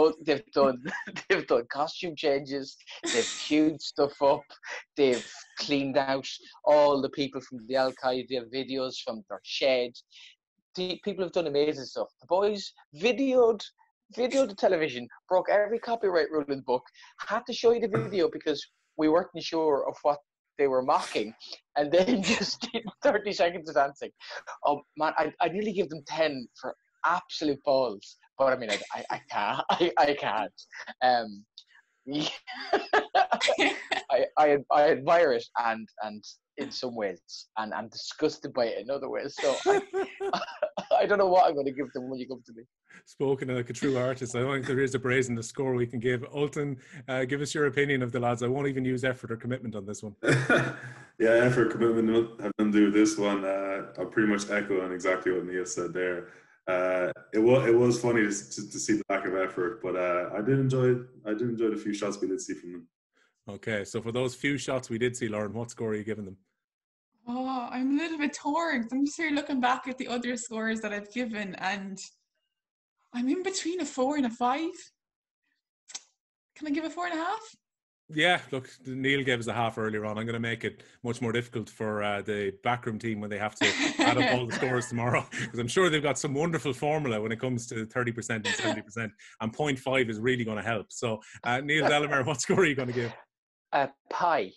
done costume changes. They've queued stuff up. They've cleaned out all the people from the Al Qaeda videos from their shed. People have done amazing stuff. The boys videoed the television, broke every copyright rule in the book, had to show you the video because we weren't sure of what they were mocking, and then just did 30 seconds of dancing. Oh man, I nearly give them 10 for absolute balls, but I mean, I can't. I can't. I admire it, and in some ways, and I'm disgusted by it in other ways. So I don't know what I'm going to give them when you come to me. Spoken like a true artist. I don't think there is a brazen the score we can give. Ultan, give us your opinion of the lads. I won't even use effort or commitment on this one. Yeah, effort, commitment have nothing to do with this one. I'll pretty much echo on exactly what Neil said there. It was funny to see the lack of effort, but I did enjoy the few shots we did see from them. Okay, so for those few shots we did see, Lauren, what score are you giving them? Oh, I'm a little bit torn. I'm just here looking back at the other scores that I've given, and I'm in between a 4 and a 5. Can I give a 4.5? Yeah, look, Neil gave us a half earlier on. I'm going to make it much more difficult for the backroom team when they have to add up all the scores tomorrow, because I'm sure they've got some wonderful formula when it comes to 30% and 70%, and 0.5 is really going to help. So, Neil Delamere, what score are you going to give? Pi.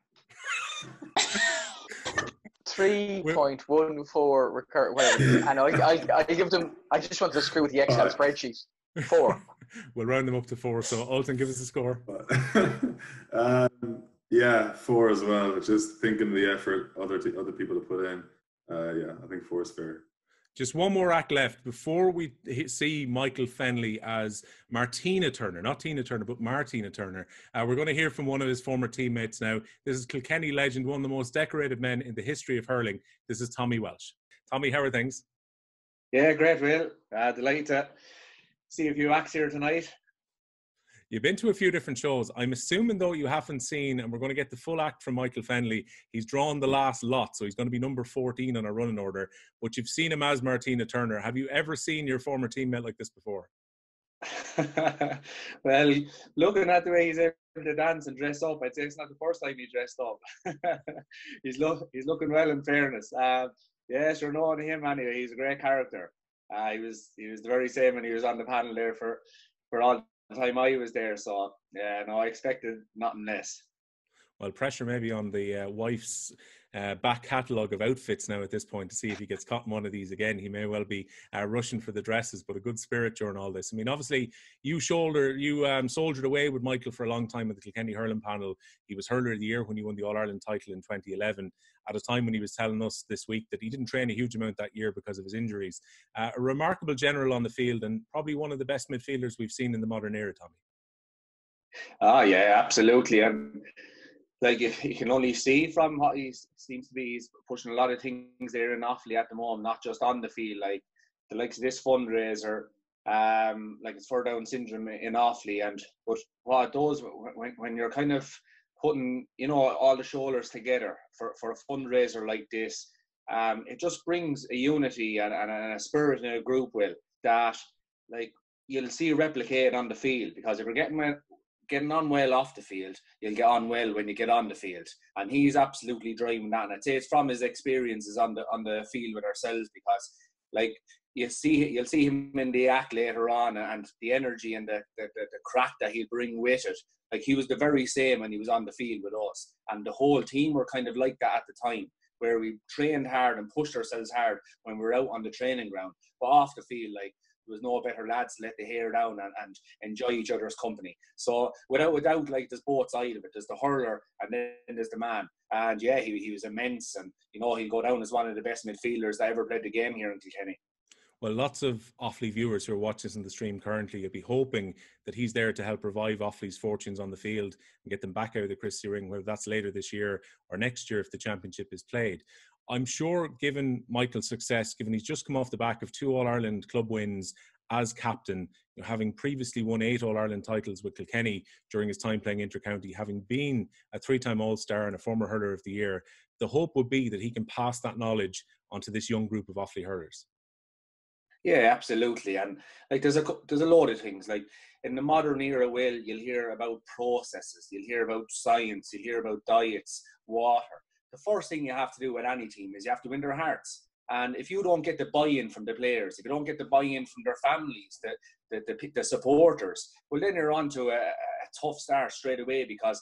3.14 recur, whatever. And I give them. I just want to screw with the Excel spreadsheet. 4. We'll round them up to 4. So, Ultan, give us a score. Yeah, 4 as well. Just thinking of the effort other people to put in. Yeah, I think 4 is fair. Just one more act left before we see Michael Fennelly as Martina Turner, not Tina Turner, but Martina Turner. We're going to hear from one of his former teammates now. This is Kilkenny legend, one of the most decorated men in the history of hurling. This is Tommy Walsh. Tommy, how are things? Yeah, great, Will. Delighted to see a few acts here tonight. You've been to a few different shows. I'm assuming, though, you haven't seen, and we're going to get the full act from Michael Fennelly. He's drawn the last lot, so he's going to be number 14 on our running order. But you've seen him as Martina Turner. Have you ever seen your former teammate like this before? Well, looking at the way he's able to dance and dress up, I'd say it's not the first time he dressed up. He's looking well, in fairness. Yeah, sure, knowing him anyway, he's a great character. He was the very same when he was on the panel there for all the time I was there. So yeah, no, I expected nothing less. Well, pressure maybe on the wife's back catalogue of outfits now at this point to see if he gets caught in one of these again. He may well be rushing for the dresses, but a good spirit during all this. I mean, obviously, you soldiered away with Michael for a long time at the Kilkenny Hurling panel. He was Hurler of the Year when he won the All-Ireland title in 2011, at a time when he was telling us this week that he didn't train a huge amount that year because of his injuries. A remarkable general on the field and probably one of the best midfielders we've seen in the modern era, Tommy. Oh, yeah, absolutely. And like you can only see from what he seems to be, he's pushing a lot of things there in Offaly at the moment, not just on the field, like the likes of this fundraiser, like it's for Down syndrome in Offaly. But what it does when you're kind of putting, all the shoulders together for a fundraiser like this, it just brings a unity and a spirit in a group, Will, that like you'll see replicated on the field, because if you're getting on well off the field, you'll get on well when you get on the field, and he's absolutely driving that. And I'd say it's from his experiences on the field with ourselves, because like you'll see him in the act later on, and the energy and the crack that he'll bring with it. Like he was the very same when he was on the field with us, and the whole team were kind of like that at the time, where we trained hard and pushed ourselves hard when we were out on the training ground, but off the field, like, there was no better lads to let the hair down and enjoy each other's company. So without a doubt, like, there's both sides of it. There's the hurler and then there's the man. And yeah, he was immense, and he'll go down as one of the best midfielders that ever played the game here in Kilkenny. Well, lots of Offaly viewers who are watching this in the stream currently will be hoping that he's there to help revive Offaly's fortunes on the field and get them back out of the Christie Ring, whether that's later this year or next year if the championship is played. I'm sure, given Michael's success, given he's just come off the back of 2 All-Ireland club wins as captain, having previously won 8 All-Ireland titles with Kilkenny during his time playing inter-county, having been a 3-time All-Star and a former Hurler of the Year, the hope would be that he can pass that knowledge onto this young group of Offaly hurlers. Yeah, absolutely. And like there's a load of things. Like in the modern era, Will, you'll hear about processes, you'll hear about science, you'll hear about diets, water. The first thing you have to do with any team is you have to win their hearts. And if you don't get the buy-in from the players, if you don't get the buy-in from their families, the supporters, well, then you're on to a tough start straight away. Because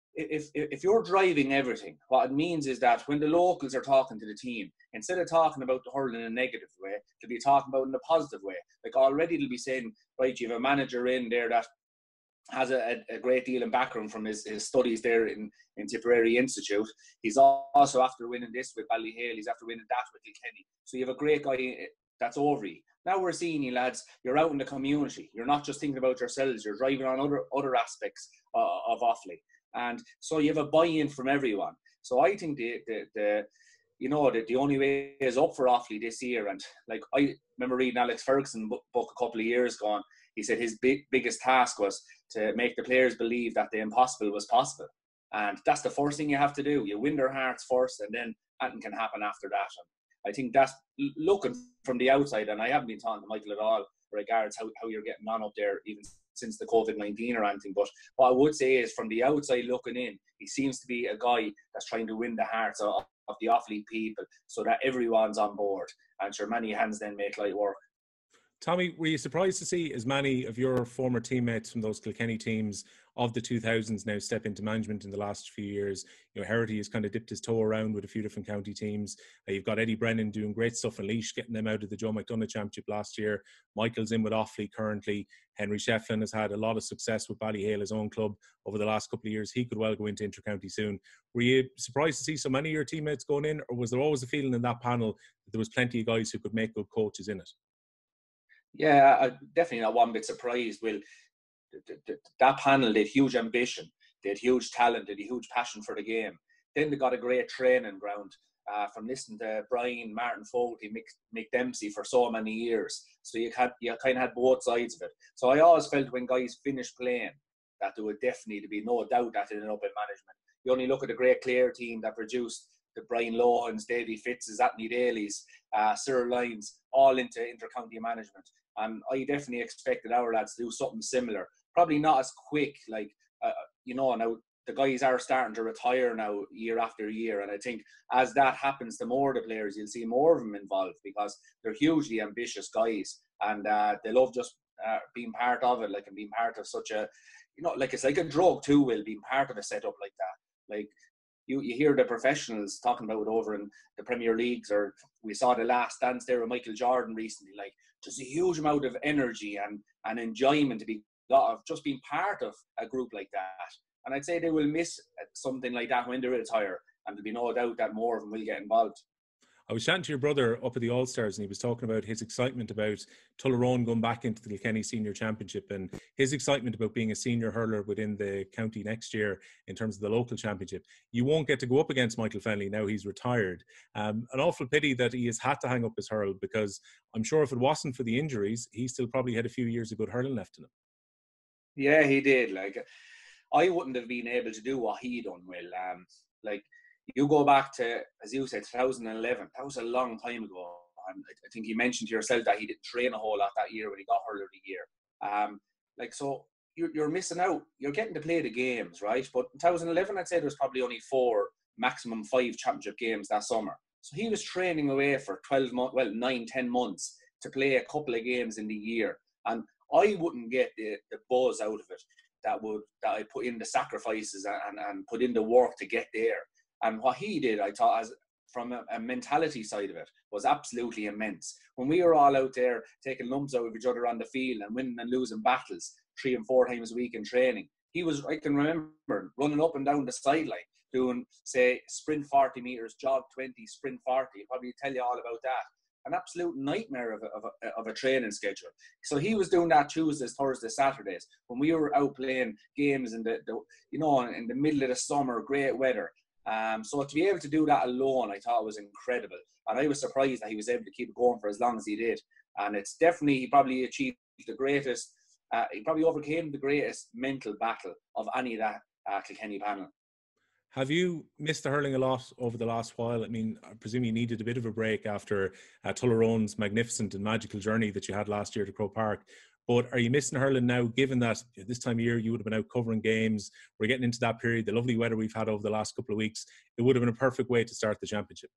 if you're driving everything, what it means is that when the locals are talking to the team, instead of talking about the hurling in a negative way, they'll be talking about it in a positive way. Like already they'll be saying, right, you have a manager in there that has a great deal in background from his studies there in Tipperary Institute. He's also after winning this with Ballyhale. He's after winning that with Kilkenny. So you have a great guy that's over you. Now we're seeing you lads, you're out in the community. You're not just thinking about yourselves. You're driving on other aspects of Offaly. And so you have a buy-in from everyone. So I think the only way is up for Offaly this year. And like I remember reading Alex Ferguson's book a couple of years ago, and he said his biggest task was to make the players believe that the impossible was possible. And that's the first thing you have to do. You win their hearts first, and then anything can happen after that. And I think that's looking from the outside, and I haven't been talking to Michael at all regards how you're getting on up there, even since the COVID-19 or anything. But what I would say is, from the outside looking in, he seems to be a guy that's trying to win the hearts of the Offaly people so that everyone's on board. And sure, many hands then make light work. Tommy, were you surprised to see as many of your former teammates from those Kilkenny teams of the 2000s now step into management in the last few years? You know, Herity has kind of dipped his toe around with a few different county teams. You've got Eddie Brennan doing great stuff in Laois, getting them out of the Joe McDonagh Championship last year. Michael's in with Offaly currently. Henry Shefflin has had a lot of success with Ballyhale, his own club, over the last couple of years. He could well go into Intercounty soon. Were you surprised to see so many of your teammates going in, or was there always a feeling in that panel that there was plenty of guys who could make good coaches in it? Yeah, I'm definitely not one bit surprised. Well, that panel, they had huge ambition, they had huge talent, they had a huge passion for the game. Then they got a great training ground from listening to Brian, Martin Fogarty, Mick Dempsey for so many years. So you kind of had both sides of it. So I always felt when guys finished playing that there would definitely be no doubt that it ended up in management. You only look at the great Clare team that produced the Brian Lohans, Davy Fitzes, Anthony Daly's, Cyril Lyons, all into intercounty management. And I definitely expected our lads to do something similar. Probably not as quick, like, now the guys are starting to retire now year after year. And I think as that happens to more of the players, you'll see more of them involved because they're hugely ambitious guys. And they love just being part of it, like, and being part of such a, like it's like a drug too, Will, being part of a setup like that. Like, you hear the professionals talking about it over in the Premier Leagues, or we saw the last dance there with Michael Jordan recently. Like, just a huge amount of energy and enjoyment to be got of just being part of a group like that. And I'd say they will miss something like that when they retire, and there'll be no doubt that more of them will get involved. I was chatting to your brother up at the All-Stars, and he was talking about his excitement about Tullaroan going back into the Kilkenny Senior Championship, and his excitement about being a senior hurler within the county next year in terms of the local championship. You won't get to go up against Michael Fennelly now he's retired. An awful pity that he has had to hang up his hurl, because I'm sure if it wasn't for the injuries, he still probably had a few years of good hurling left in him. Yeah, he did. Like, I wouldn't have been able to do what he done, Will. Like, you go back to, as you said, 2011. That was a long time ago. And I think you mentioned to yourself that he didn't train a whole lot that year when he got hurler of the year. So you're missing out. You're getting to play the games, right? But in 2011, I'd say there was probably only 4, maximum 5 championship games that summer. So he was training away for 9-10 months to play a couple of games in the year. And I wouldn't get the buzz out of it that I put in the sacrifices and put in the work to get there. And what he did, I thought, as from a mentality side of it, was absolutely immense. When we were all out there taking lumps out of each other on the field and winning and losing battles 3 and 4 times a week in training, I can remember running up and down the sideline doing, say, sprint 40 metres, jog 20, sprint 40. I'll probably tell you all about that. An absolute nightmare of a training schedule. So he was doing that Tuesdays, Thursdays, Saturdays when we were out playing games in the middle of the summer, great weather. So to be able to do that alone, I thought was incredible. And I was surprised that he was able to keep it going for as long as he did. And it's definitely, he probably achieved the greatest, he probably overcame the greatest mental battle of any of that Kilkenny panel. Have you missed the hurling a lot over the last while? I mean, I presume you needed a bit of a break after Tullaroan's magnificent and magical journey that you had last year to Croke Park. But are you missing hurling now, given that this time of year you would have been out covering games? We're getting into that period, the lovely weather we've had over the last couple of weeks. It would have been a perfect way to start the championship.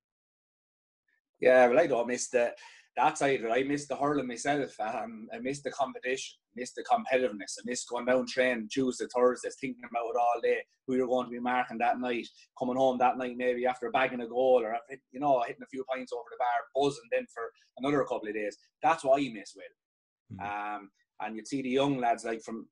Yeah, well, I don't miss that side of it. I miss the hurling myself. I miss the competition, miss the competitiveness. I miss going down train Tuesday, Thursdays, thinking about it all day, who you're going to be marking that night, coming home that night maybe after bagging a goal or, hitting a few pints over the bar, buzzing then for another couple of days. That's what I miss, Will. and you'd see the young lads like from,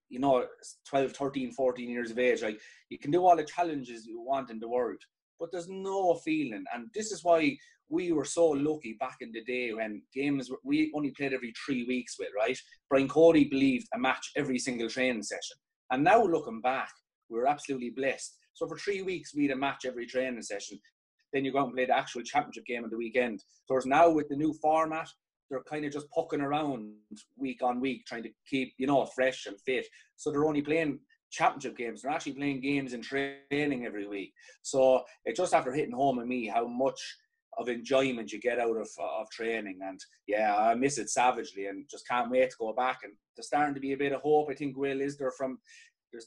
12, 13, 14 years of age, like you can do all the challenges you want in the world, but there's no feeling. And this is why we were so lucky back in the day when games, we only played every 3 weeks with, right? Brian Cody believed a match every single training session. And now looking back, we were absolutely blessed. So for 3 weeks, we had a match every training session. Then you go out and play the actual championship game on the weekend. Whereas now with the new format, they're kind of just pucking around week on week, trying to keep, fresh and fit. So they're only playing championship games. They're actually playing games in training every week. So it just after hitting home with me how much of enjoyment you get out of training. And yeah, I miss it savagely and just can't wait to go back. And there's starting to be a bit of hope. I think, Will, there's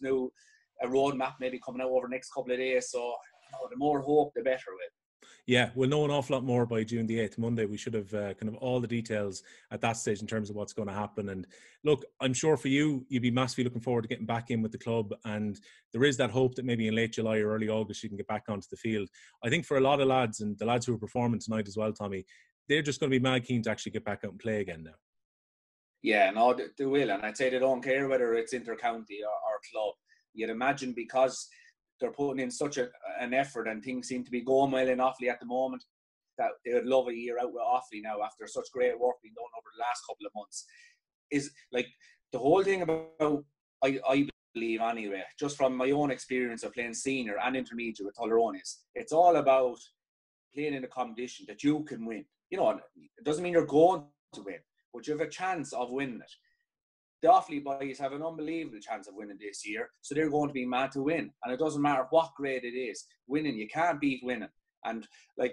a roadmap maybe coming out over the next couple of days. So the more hope, the better, Will. Yeah, we'll know an awful lot more by June the 8th, Monday. We should have kind of all the details at that stage in terms of what's going to happen. And look, I'm sure for you, you'd be massively looking forward to getting back in with the club. And there is that hope that maybe in late July or early August, you can get back onto the field. I think for a lot of lads, and the lads who are performing tonight as well, Tommy, they're just going to be mad keen to actually get back out and play again now. Yeah, no, they will. And I'd say they don't care whether it's inter-county or club. You'd imagine because they're putting in such an effort and things seem to be going well in Offaly at the moment that they would love a year out with Offaly now after such great work being done over the last couple of months. Is like the whole thing about, I believe anyway, just from my own experience of playing senior and intermediate with Tullaroan, it's all about playing in a competition that you can win. It doesn't mean you're going to win, but you have a chance of winning it. The Offaly boys have an unbelievable chance of winning this year, so they're going to be mad to win. And it doesn't matter what grade it is, winning, you can't beat winning. And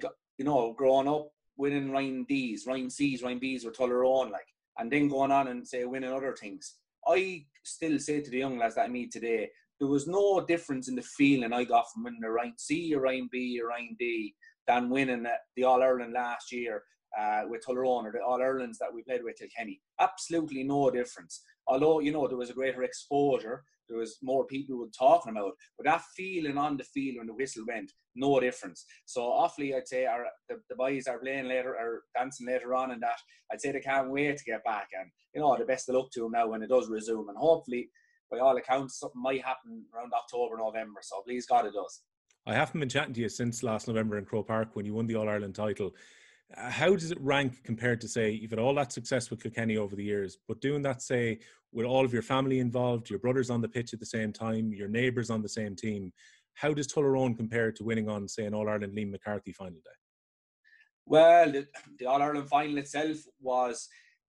growing up, winning Ryan D's, Ryan C's, Ryan B's with Tullaroan, and then going on and say winning other things. I still say to the young lads that I meet today, there was no difference in the feeling I got from winning a Ryan C, a Ryan B, a Ryan D than winning the All-Ireland last year with Tullaroan or the All-Irelands that we played with Kilkenny. Absolutely no difference. Although, there was a greater exposure, there was more people who were talking about, but that feeling on the field when the whistle went, no difference. So Offaly, I'd say, the boys are playing later, or dancing later on, and that I'd say they can't wait to get back. And the best of luck to them now when it does resume. And hopefully, by all accounts, something might happen around October, November. So please God, it does. I haven't been chatting to you since last November in Croke Park when you won the All-Ireland title. How does it rank compared to, say, you've had all that success with Kilkenny over the years, but doing that, say, with all of your family involved, your brothers on the pitch at the same time, your neighbours on the same team, how does Tullaroan compare to winning on, say, an All-Ireland Liam McCarthy final day? Well, the All-Ireland final itself was,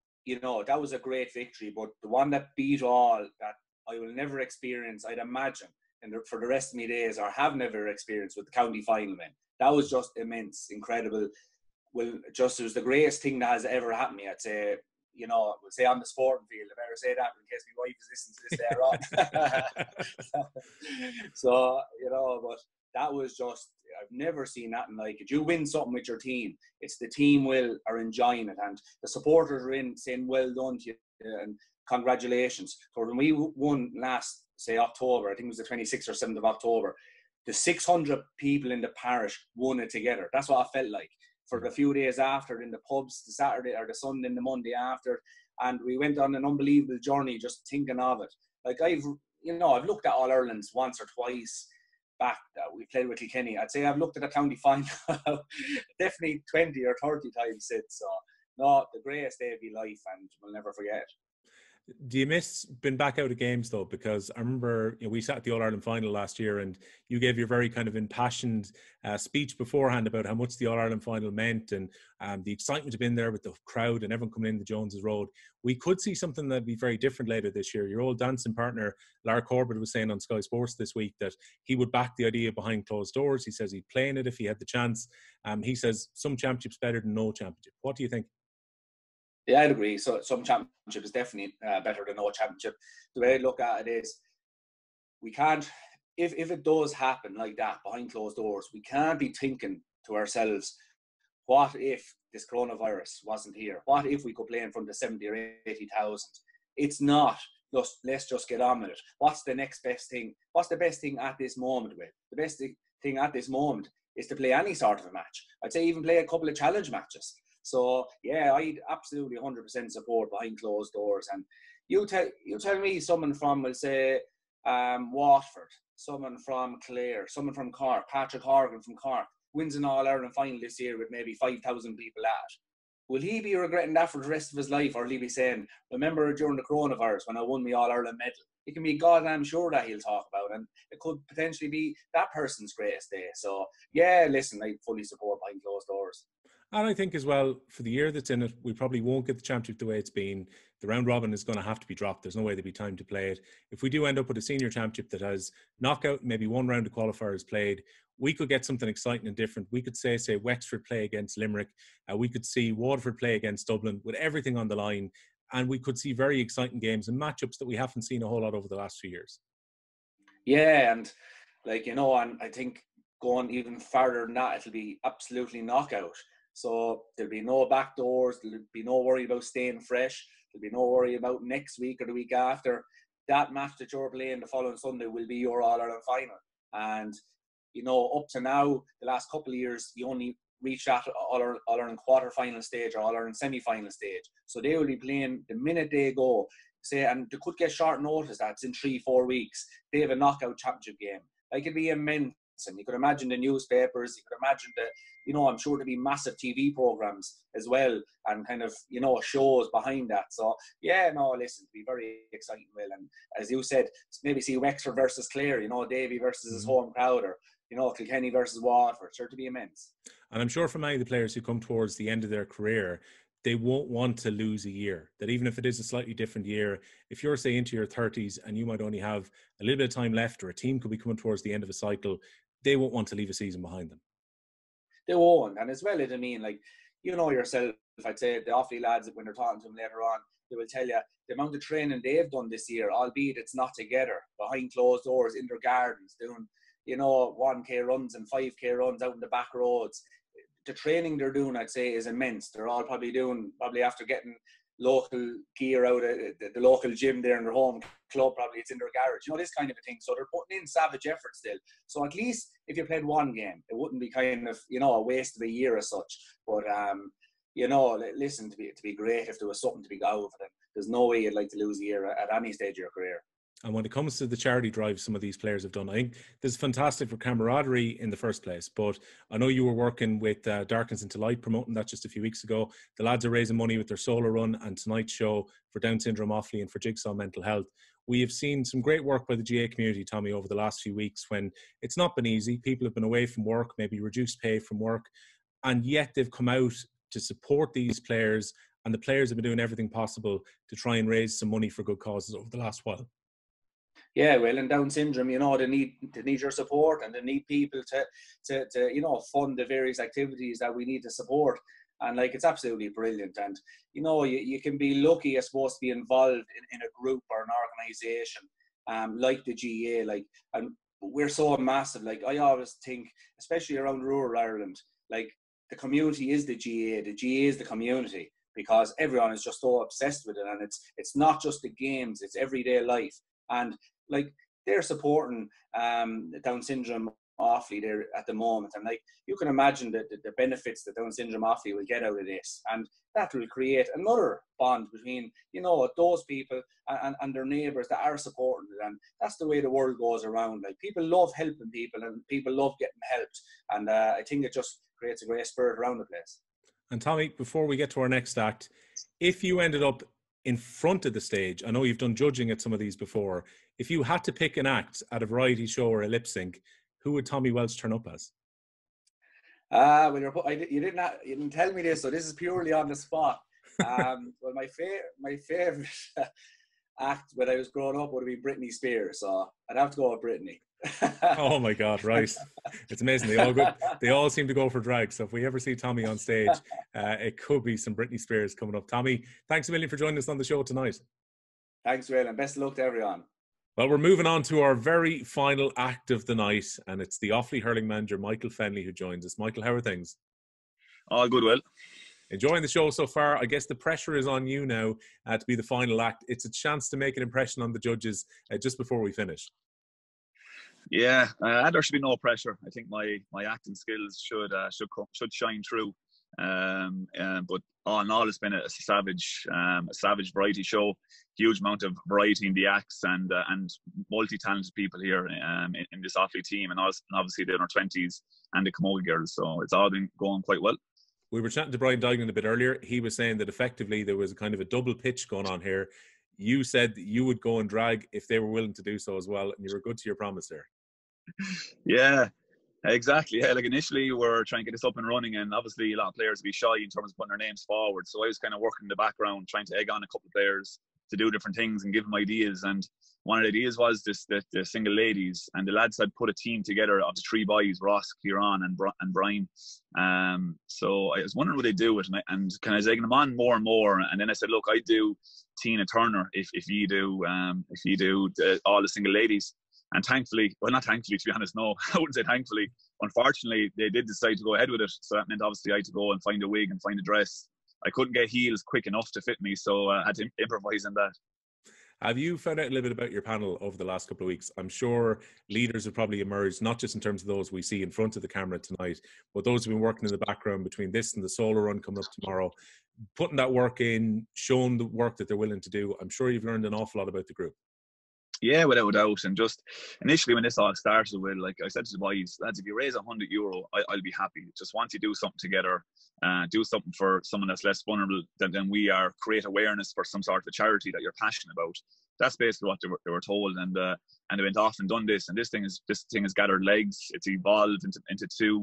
that was a great victory, but the one that beat all, that I will never experience, I'd imagine, for the rest of my days, or have never experienced, with the county final win. That was just immense, incredible. Well, it was the greatest thing that has ever happened to me. I'd say, we'll say on the sporting field. I better say that in case my wife is listening to this later on. So, but that was just, I've never seen nothing like it. You win something with your team, it's the team are enjoying it, and the supporters are in saying well done to you and congratulations. So when we won last, say, October, I think it was the 26th or 7th of October, the 600 people in the parish won it together. That's what I felt like. For the few days after, in the pubs, the Saturday or the Sunday and the Monday after, and we went on an unbelievable journey just thinking of it. I've looked at All Irelands once or twice back that we played with Kilkenny. I'd say I've looked at a county final definitely 20 or 30 times since. So, no, the greatest day of your life, and we'll never forget it. Do you miss being back out of games though? Because I remember we sat at the All-Ireland final last year and you gave your very kind of impassioned speech beforehand about how much the All-Ireland final meant and the excitement of being there with the crowd and everyone coming in the Joneses Road. We could see something that'd be very different later this year. Your old dancing partner, Lara Corbett, was saying on Sky Sports this week that he would back the idea behind closed doors. He says he'd play in it if he had the chance. He says some championships better than no championship. What do you think? Yeah, I'd agree. So some championship is definitely better than no championship. The way I look at it is, we can't, if it does happen like that behind closed doors, we can't be thinking to ourselves, what if this coronavirus wasn't here? What if we could play in front of 70 or 80,000? It's not. Let's just get on with it. What's the next best thing? What's the best thing at this moment? The best thing at this moment is to play any sort of a match. I'd say even play a couple of challenge matches. So yeah, I'd absolutely 100% support behind closed doors. And you tell me someone from, we'll say, Watford, someone from Clare, someone from Cork, Patrick Horgan from Cork, wins an All-Ireland final this year with maybe 5,000 people at. Will he be regretting that for the rest of his life, or will he be saying, remember during the coronavirus when I won my All-Ireland medal? It can be goddamn sure that he'll talk about, and it could potentially be that person's greatest day. So yeah, listen, I fully support behind closed doors. And I think as well, for the year that's in it, we probably won't get the championship the way it's been. The round robin is going to have to be dropped. There's no way there'll be time to play it. If we do end up with a senior championship that has knockout, maybe one round of qualifiers played, we could get something exciting and different. We could say Wexford play against Limerick. We could see Waterford play against Dublin with everything on the line. And we could see very exciting games and matchups that we haven't seen a whole lot over the last few years. Yeah, and and I think going even further than that, it'll be absolutely knockout. So there'll be no back doors. There'll be no worry about staying fresh. There'll be no worry about next week or the week after. That match that you're playing the following Sunday will be your All-Ireland final. And, up to now, the last couple of years, you only reach that All-Ireland quarter-final stage or All-Ireland semi-final stage. So they will be playing the minute they go. And they could get short notice. That's in 3-4 weeks. They have a knockout championship game. It'd be immense. And you could imagine the newspapers, you could imagine I'm sure there'll be massive TV programs as well, and kind of, shows behind that. So yeah, no, listen, it'll be very exciting, Will. And as you said, maybe see Wexford versus Clare, Davy versus his home crowd, or, Kilkenny versus Waterford. Sure to be immense. And I'm sure for many of the players who come towards the end of their career, they won't want to lose a year. That even if it is a slightly different year, if you're, say, into your 30s and you might only have a little bit of time left, or a team could be coming towards the end of a cycle, they won't want to leave a season behind them. They won't. And as well, yourself, I'd say the Offaly lads, when they're talking to them later on, they will tell you the amount of training they've done this year, albeit it's not together, behind closed doors, in their gardens, doing, 1K runs and 5K runs out in the back roads. The training they're doing, I'd say, is immense. They're all probably after getting local gear out of the local gym there in their home club, probably it's in their garage, this kind of a thing. So they're putting in savage effort still. So at least if you played one game, it wouldn't be kind of, a waste of a year as such. But, listen, to be great if there was something to be out of it. There's no way you'd like to lose a year at any stage of your career. And when it comes to the charity drive some of these players have done, I think this is fantastic for camaraderie in the first place. But I know you were working with Darkness into Light, promoting that just a few weeks ago. The lads are raising money with their solar run and tonight's show for Down Syndrome Offaly and for Jigsaw Mental Health. We have seen some great work by the GA community, Tommy, over the last few weeks when it's not been easy. People have been away from work, maybe reduced pay from work, and yet they've come out to support these players, and the players have been doing everything possible to try and raise some money for good causes over the last while. Yeah, well, and Down syndrome, they need your support, and they need people to fund the various activities that we need to support. And it's absolutely brilliant. And you can be lucky, I suppose, to be involved in a group or an organisation like the GA. And we're so massive. I always think, especially around rural Ireland, the community is the GA. The GA is the community, because everyone is just so obsessed with it, and it's not just the games; it's everyday life. And they're supporting Down Syndrome Offaly there at the moment, and you can imagine the benefits that Down Syndrome Offaly will get out of this, and that will create another bond between those people and their neighbours that are supporting it. And that's the way the world goes around. People love helping people, and people love getting helped, and I think it just creates a great spirit around the place. And Tommy, before we get to our next act, if you ended up in front of the stage, I know you've done judging at some of these before, if you had to pick an act at a variety show or a lip sync, who would Tommy Welch turn up as? Well, you didn't tell me this, so this is purely on the spot. Well, my favorite act when I was growing up would have been Britney Spears, so I'd have to go with Britney. Oh my God, right. It's amazing. They all seem to go for drag. So if we ever see Tommy on stage, it could be some Britney Spears coming up. Tommy, thanks a million for joining us on the show tonight. Thanks, Will, and best of luck to everyone. Well, we're moving on to our very final act of the night, and it's the Offaly hurling manager, Michael Fennelly, who joins us. Michael, how are things? All good, Will. Enjoying the show so far. I guess the pressure is on you now to be the final act. It's a chance to make an impression on the judges just before we finish. Yeah, there should be no pressure. I think my acting skills should shine through. But all in all, it's been a savage variety show. Huge amount of variety in the acts and multi-talented people here in this Offaly team, and obviously the under-20s and the camogie girls. So it's all been going quite well. We were chatting to Brian Duignan a bit earlier. He was saying that effectively there was a kind of a double pitch going on here. You said that you would go and drag if they were willing to do so as well, and you were good to your promise there. Yeah. Exactly. Yeah, like initially we were trying to get this up and running, and obviously a lot of players would be shy in terms of putting their names forward. So I was kind of working in the background, trying to egg on a couple of players to do different things and give them ideas. And one of the ideas was the single ladies, and the lads had put a team together of the three boys, Ross, Kieran and Brian. So I was wondering what they'd do it, and kind of egging them on more and more. And then I said, look, I do Tina Turner if you do all the single ladies. And thankfully, well, not thankfully, to be honest, no, I wouldn't say thankfully. Unfortunately, they did decide to go ahead with it. So that meant obviously I had to go and find a wig and find a dress. I couldn't get heels quick enough to fit me, so I had to improvise on that. Have you found out a little bit about your panel over the last couple of weeks? I'm sure leaders have probably emerged, not just in terms of those we see in front of the camera tonight, but those who've been working in the background between this and the solo run coming up tomorrow, putting that work in, showing the work that they're willing to do. I'm sure you've learned an awful lot about the group. Yeah, without a doubt. And just initially when this all started with, like I said to the boys, lads, if you raise €100, I'll be happy. Just want to do something together, do something for someone that's less vulnerable than we are, create awareness for some sort of a charity that you're passionate about. That's basically what they were told, and they went off and done this, and this thing has gathered legs. It's evolved into two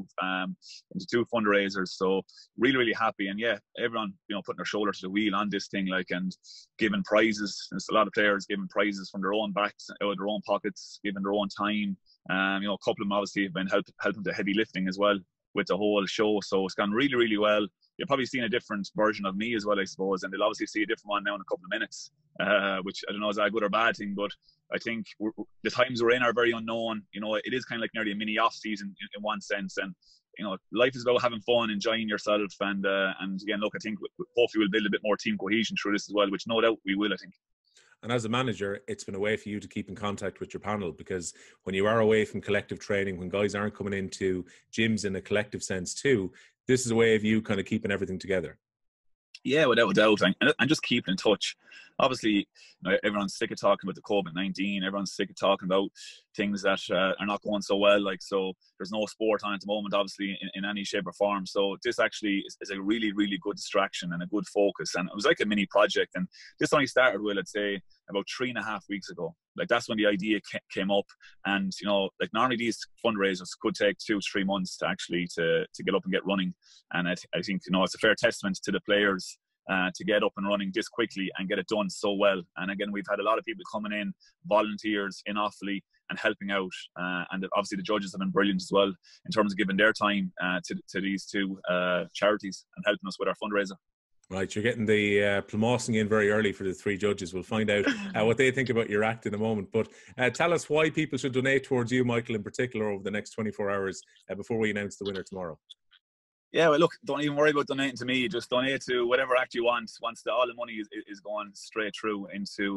fundraisers. So really happy, and yeah, everyone putting their shoulder to the wheel on this thing, like, and giving prizes. There's a lot of players giving prizes from their own backs, out of their own pockets, giving their own time. A couple of them obviously have been helping the heavy lifting as well with the whole show. So it's gone really well. You've probably seen a different version of me as well, I suppose, and they'll obviously see a different one now in a couple of minutes, which I don't know is that a good or bad thing, but I think the times we're in are very unknown. It is kind of like nearly a mini off season in one sense, and life is about having fun, enjoying yourself, and again, look, I think hopefully we'll build a bit more team cohesion through this as well, which no doubt we will, I think. And as a manager, it's been a way for you to keep in contact with your panel, because when you are away from collective training, when guys aren't coming into gyms in a collective sense too, this is a way of you kind of keeping everything together. Yeah, without a doubt, and just keeping in touch. Obviously, everyone's sick of talking about the COVID-19. Everyone's sick of talking about things that are not going so well. Like, so there's no sport on at the moment, obviously, in any shape or form. So this actually is a really good distraction and a good focus. And it was like a mini project. And this only started with, let's say, about 3.5 weeks ago. Like, that's when the idea came up. And, like, normally these fundraisers could take 2-3 months to actually to get up and get running. And I think, it's a fair testament to the players to get up and running this quickly and get it done so well. And again, we've had a lot of people coming in, volunteers in Offaly and helping out. And obviously the judges have been brilliant as well in terms of giving their time to these two charities and helping us with our fundraiser. Right, you're getting the plumossing in very early for the three judges. We'll find out what they think about your act in a moment. But tell us why people should donate towards you, Michael, in particular, over the next 24 hours before we announce the winner tomorrow. Yeah, well, look, don't even worry about donating to me. Just donate to whatever act you want. Once all the money is going straight through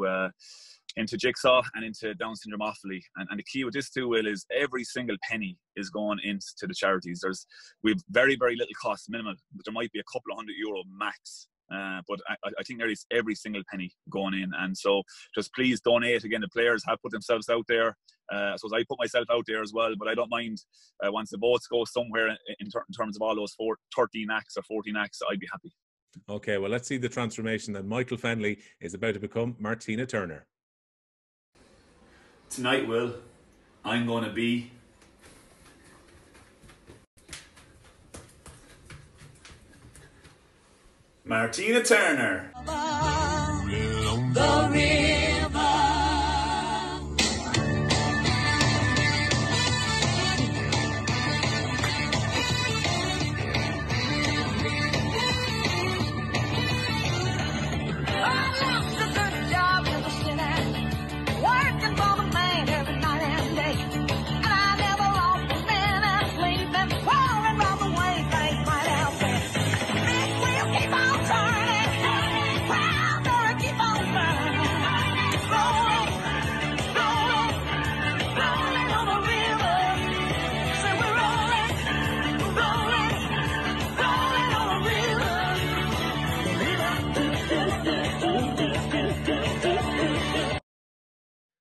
into Jigsaw and into Down Syndrome Offaly. And the key with this too, Will, is every single penny is going into the charities. We've very little cost, minimal. But there might be a couple of €100 max. But I think there is every single penny going in. And so just please donate. Again, the players have put themselves out there. I suppose I put myself out there as well, but I don't mind once the votes go somewhere in terms of all those 13 acts or 14 acts, I'd be happy. Okay, well, let's see the transformation that Michael Fenley is about to become Martina Turner. Tonight, Will, I'm going to be Martina Turner. The river. Keep on turning, proud to keep on burning.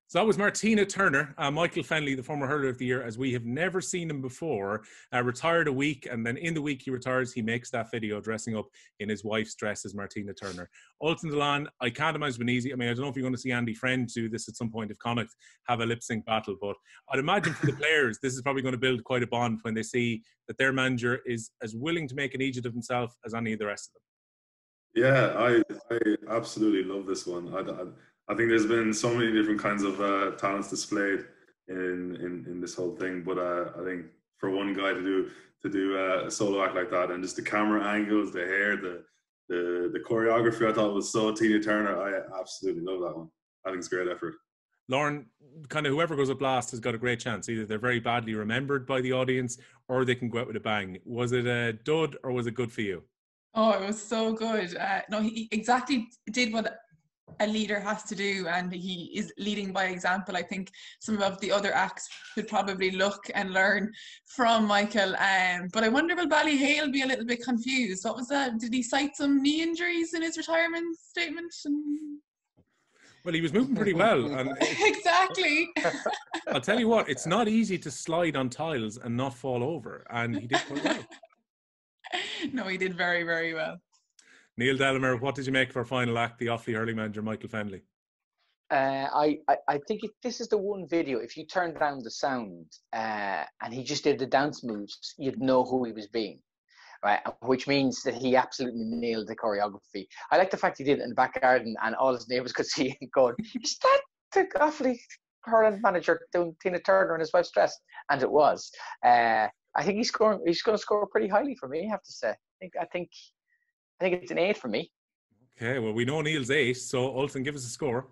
So that was Martina Turner, Michael Fennelly, the former hurler of the year, as we have never seen him before, retired a week, and then in the week he retires, he makes that video dressing up in his wife's dress as Martina Turner. Ultan Dillane, I can't imagine it's been easy. I mean, I don't know if you're going to see Andy Friend do this at some point if Connacht have a lip-sync battle, but I'd imagine for the players, this is probably going to build quite a bond when they see that their manager is as willing to make an Egypt of himself as any of the rest of them. Yeah, I absolutely love this one. I think there's been so many different kinds of talents displayed in this whole thing, but I think for one guy to do a solo act like that, and just the camera angles, the hair, the choreography, I thought was so Tina Turner. I absolutely love that one. I think it's a great effort. Lauren, kind of whoever goes up last has got a great chance. Either they're very badly remembered by the audience, or they can go out with a bang. Was it a dud, or was it good for you? Oh, it was so good. No, he exactly did what a leader has to do, and he is leading by example. I think some of the other acts could probably look and learn from Michael. But I wonder, will Ballyhale be a little bit confused? What was that? Did he cite some knee injuries in his retirement statement? Well, he was moving pretty well. And exactly. I'll tell you what, it's not easy to slide on tiles and not fall over, and he did quite well. No, he did very, very well. Neil Delamere, what did you make of our final act, the Offaly hurling manager, Michael Fennelly? I think this is the one video, if you turn down the sound and he just did the dance moves, you'd know who he was being, right? Which means that he absolutely nailed the choreography. I like the fact he did it in the back garden and all his neighbours could see him going, is that the Offaly hurling manager doing Tina Turner in his wife's dress? And it was. I think he's going to score pretty highly for me, I have to say. I think it's an 8 for me. Okay, well, we know Neil's 8, so Ultan, give us a score.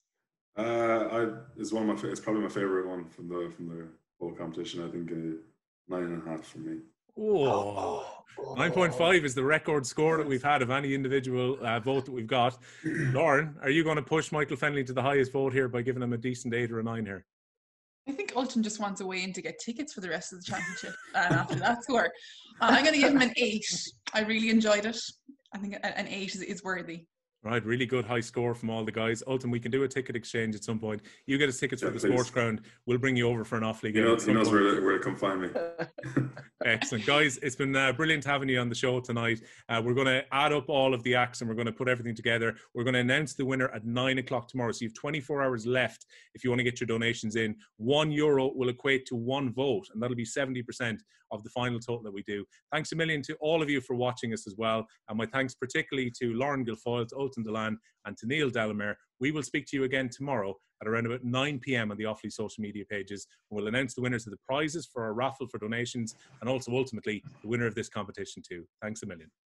It's probably my favourite one from the whole competition. I think 9.5 for me. Oh, 9.5 is the record score that we've had of any individual vote that we've got. Lauren, are you going to push Michael Fennelly to the highest vote here by giving him a decent 8 or a 9 here? I think Ultan just wants a way in to get tickets for the rest of the championship after that score. I'm going to give him an 8. I really enjoyed it. I think an 8 is worthy. Right, really good high score from all the guys. Ultan, we can do a ticket exchange at some point. You get us tickets for the sports ground. We'll bring you over for an Offaly game. He knows where to come find me. Excellent. Guys, it's been brilliant having you on the show tonight. We're going to add up all of the acts and we're going to put everything together. We're going to announce the winner at 9 o'clock tomorrow. So you have 24 hours left if you want to get your donations in. €1 will equate to 1 vote, and that'll be 70% of the final total that we do. Thanks a million to all of you for watching us as well. And my thanks particularly to Lauren Guilfoyle, to Ultan Dillane, and to Neil Delamere. We will speak to you again tomorrow at around about 9 p.m. on the Offaly social media pages. We'll announce the winners of the prizes for our raffle for donations, and also ultimately the winner of this competition too. Thanks a million.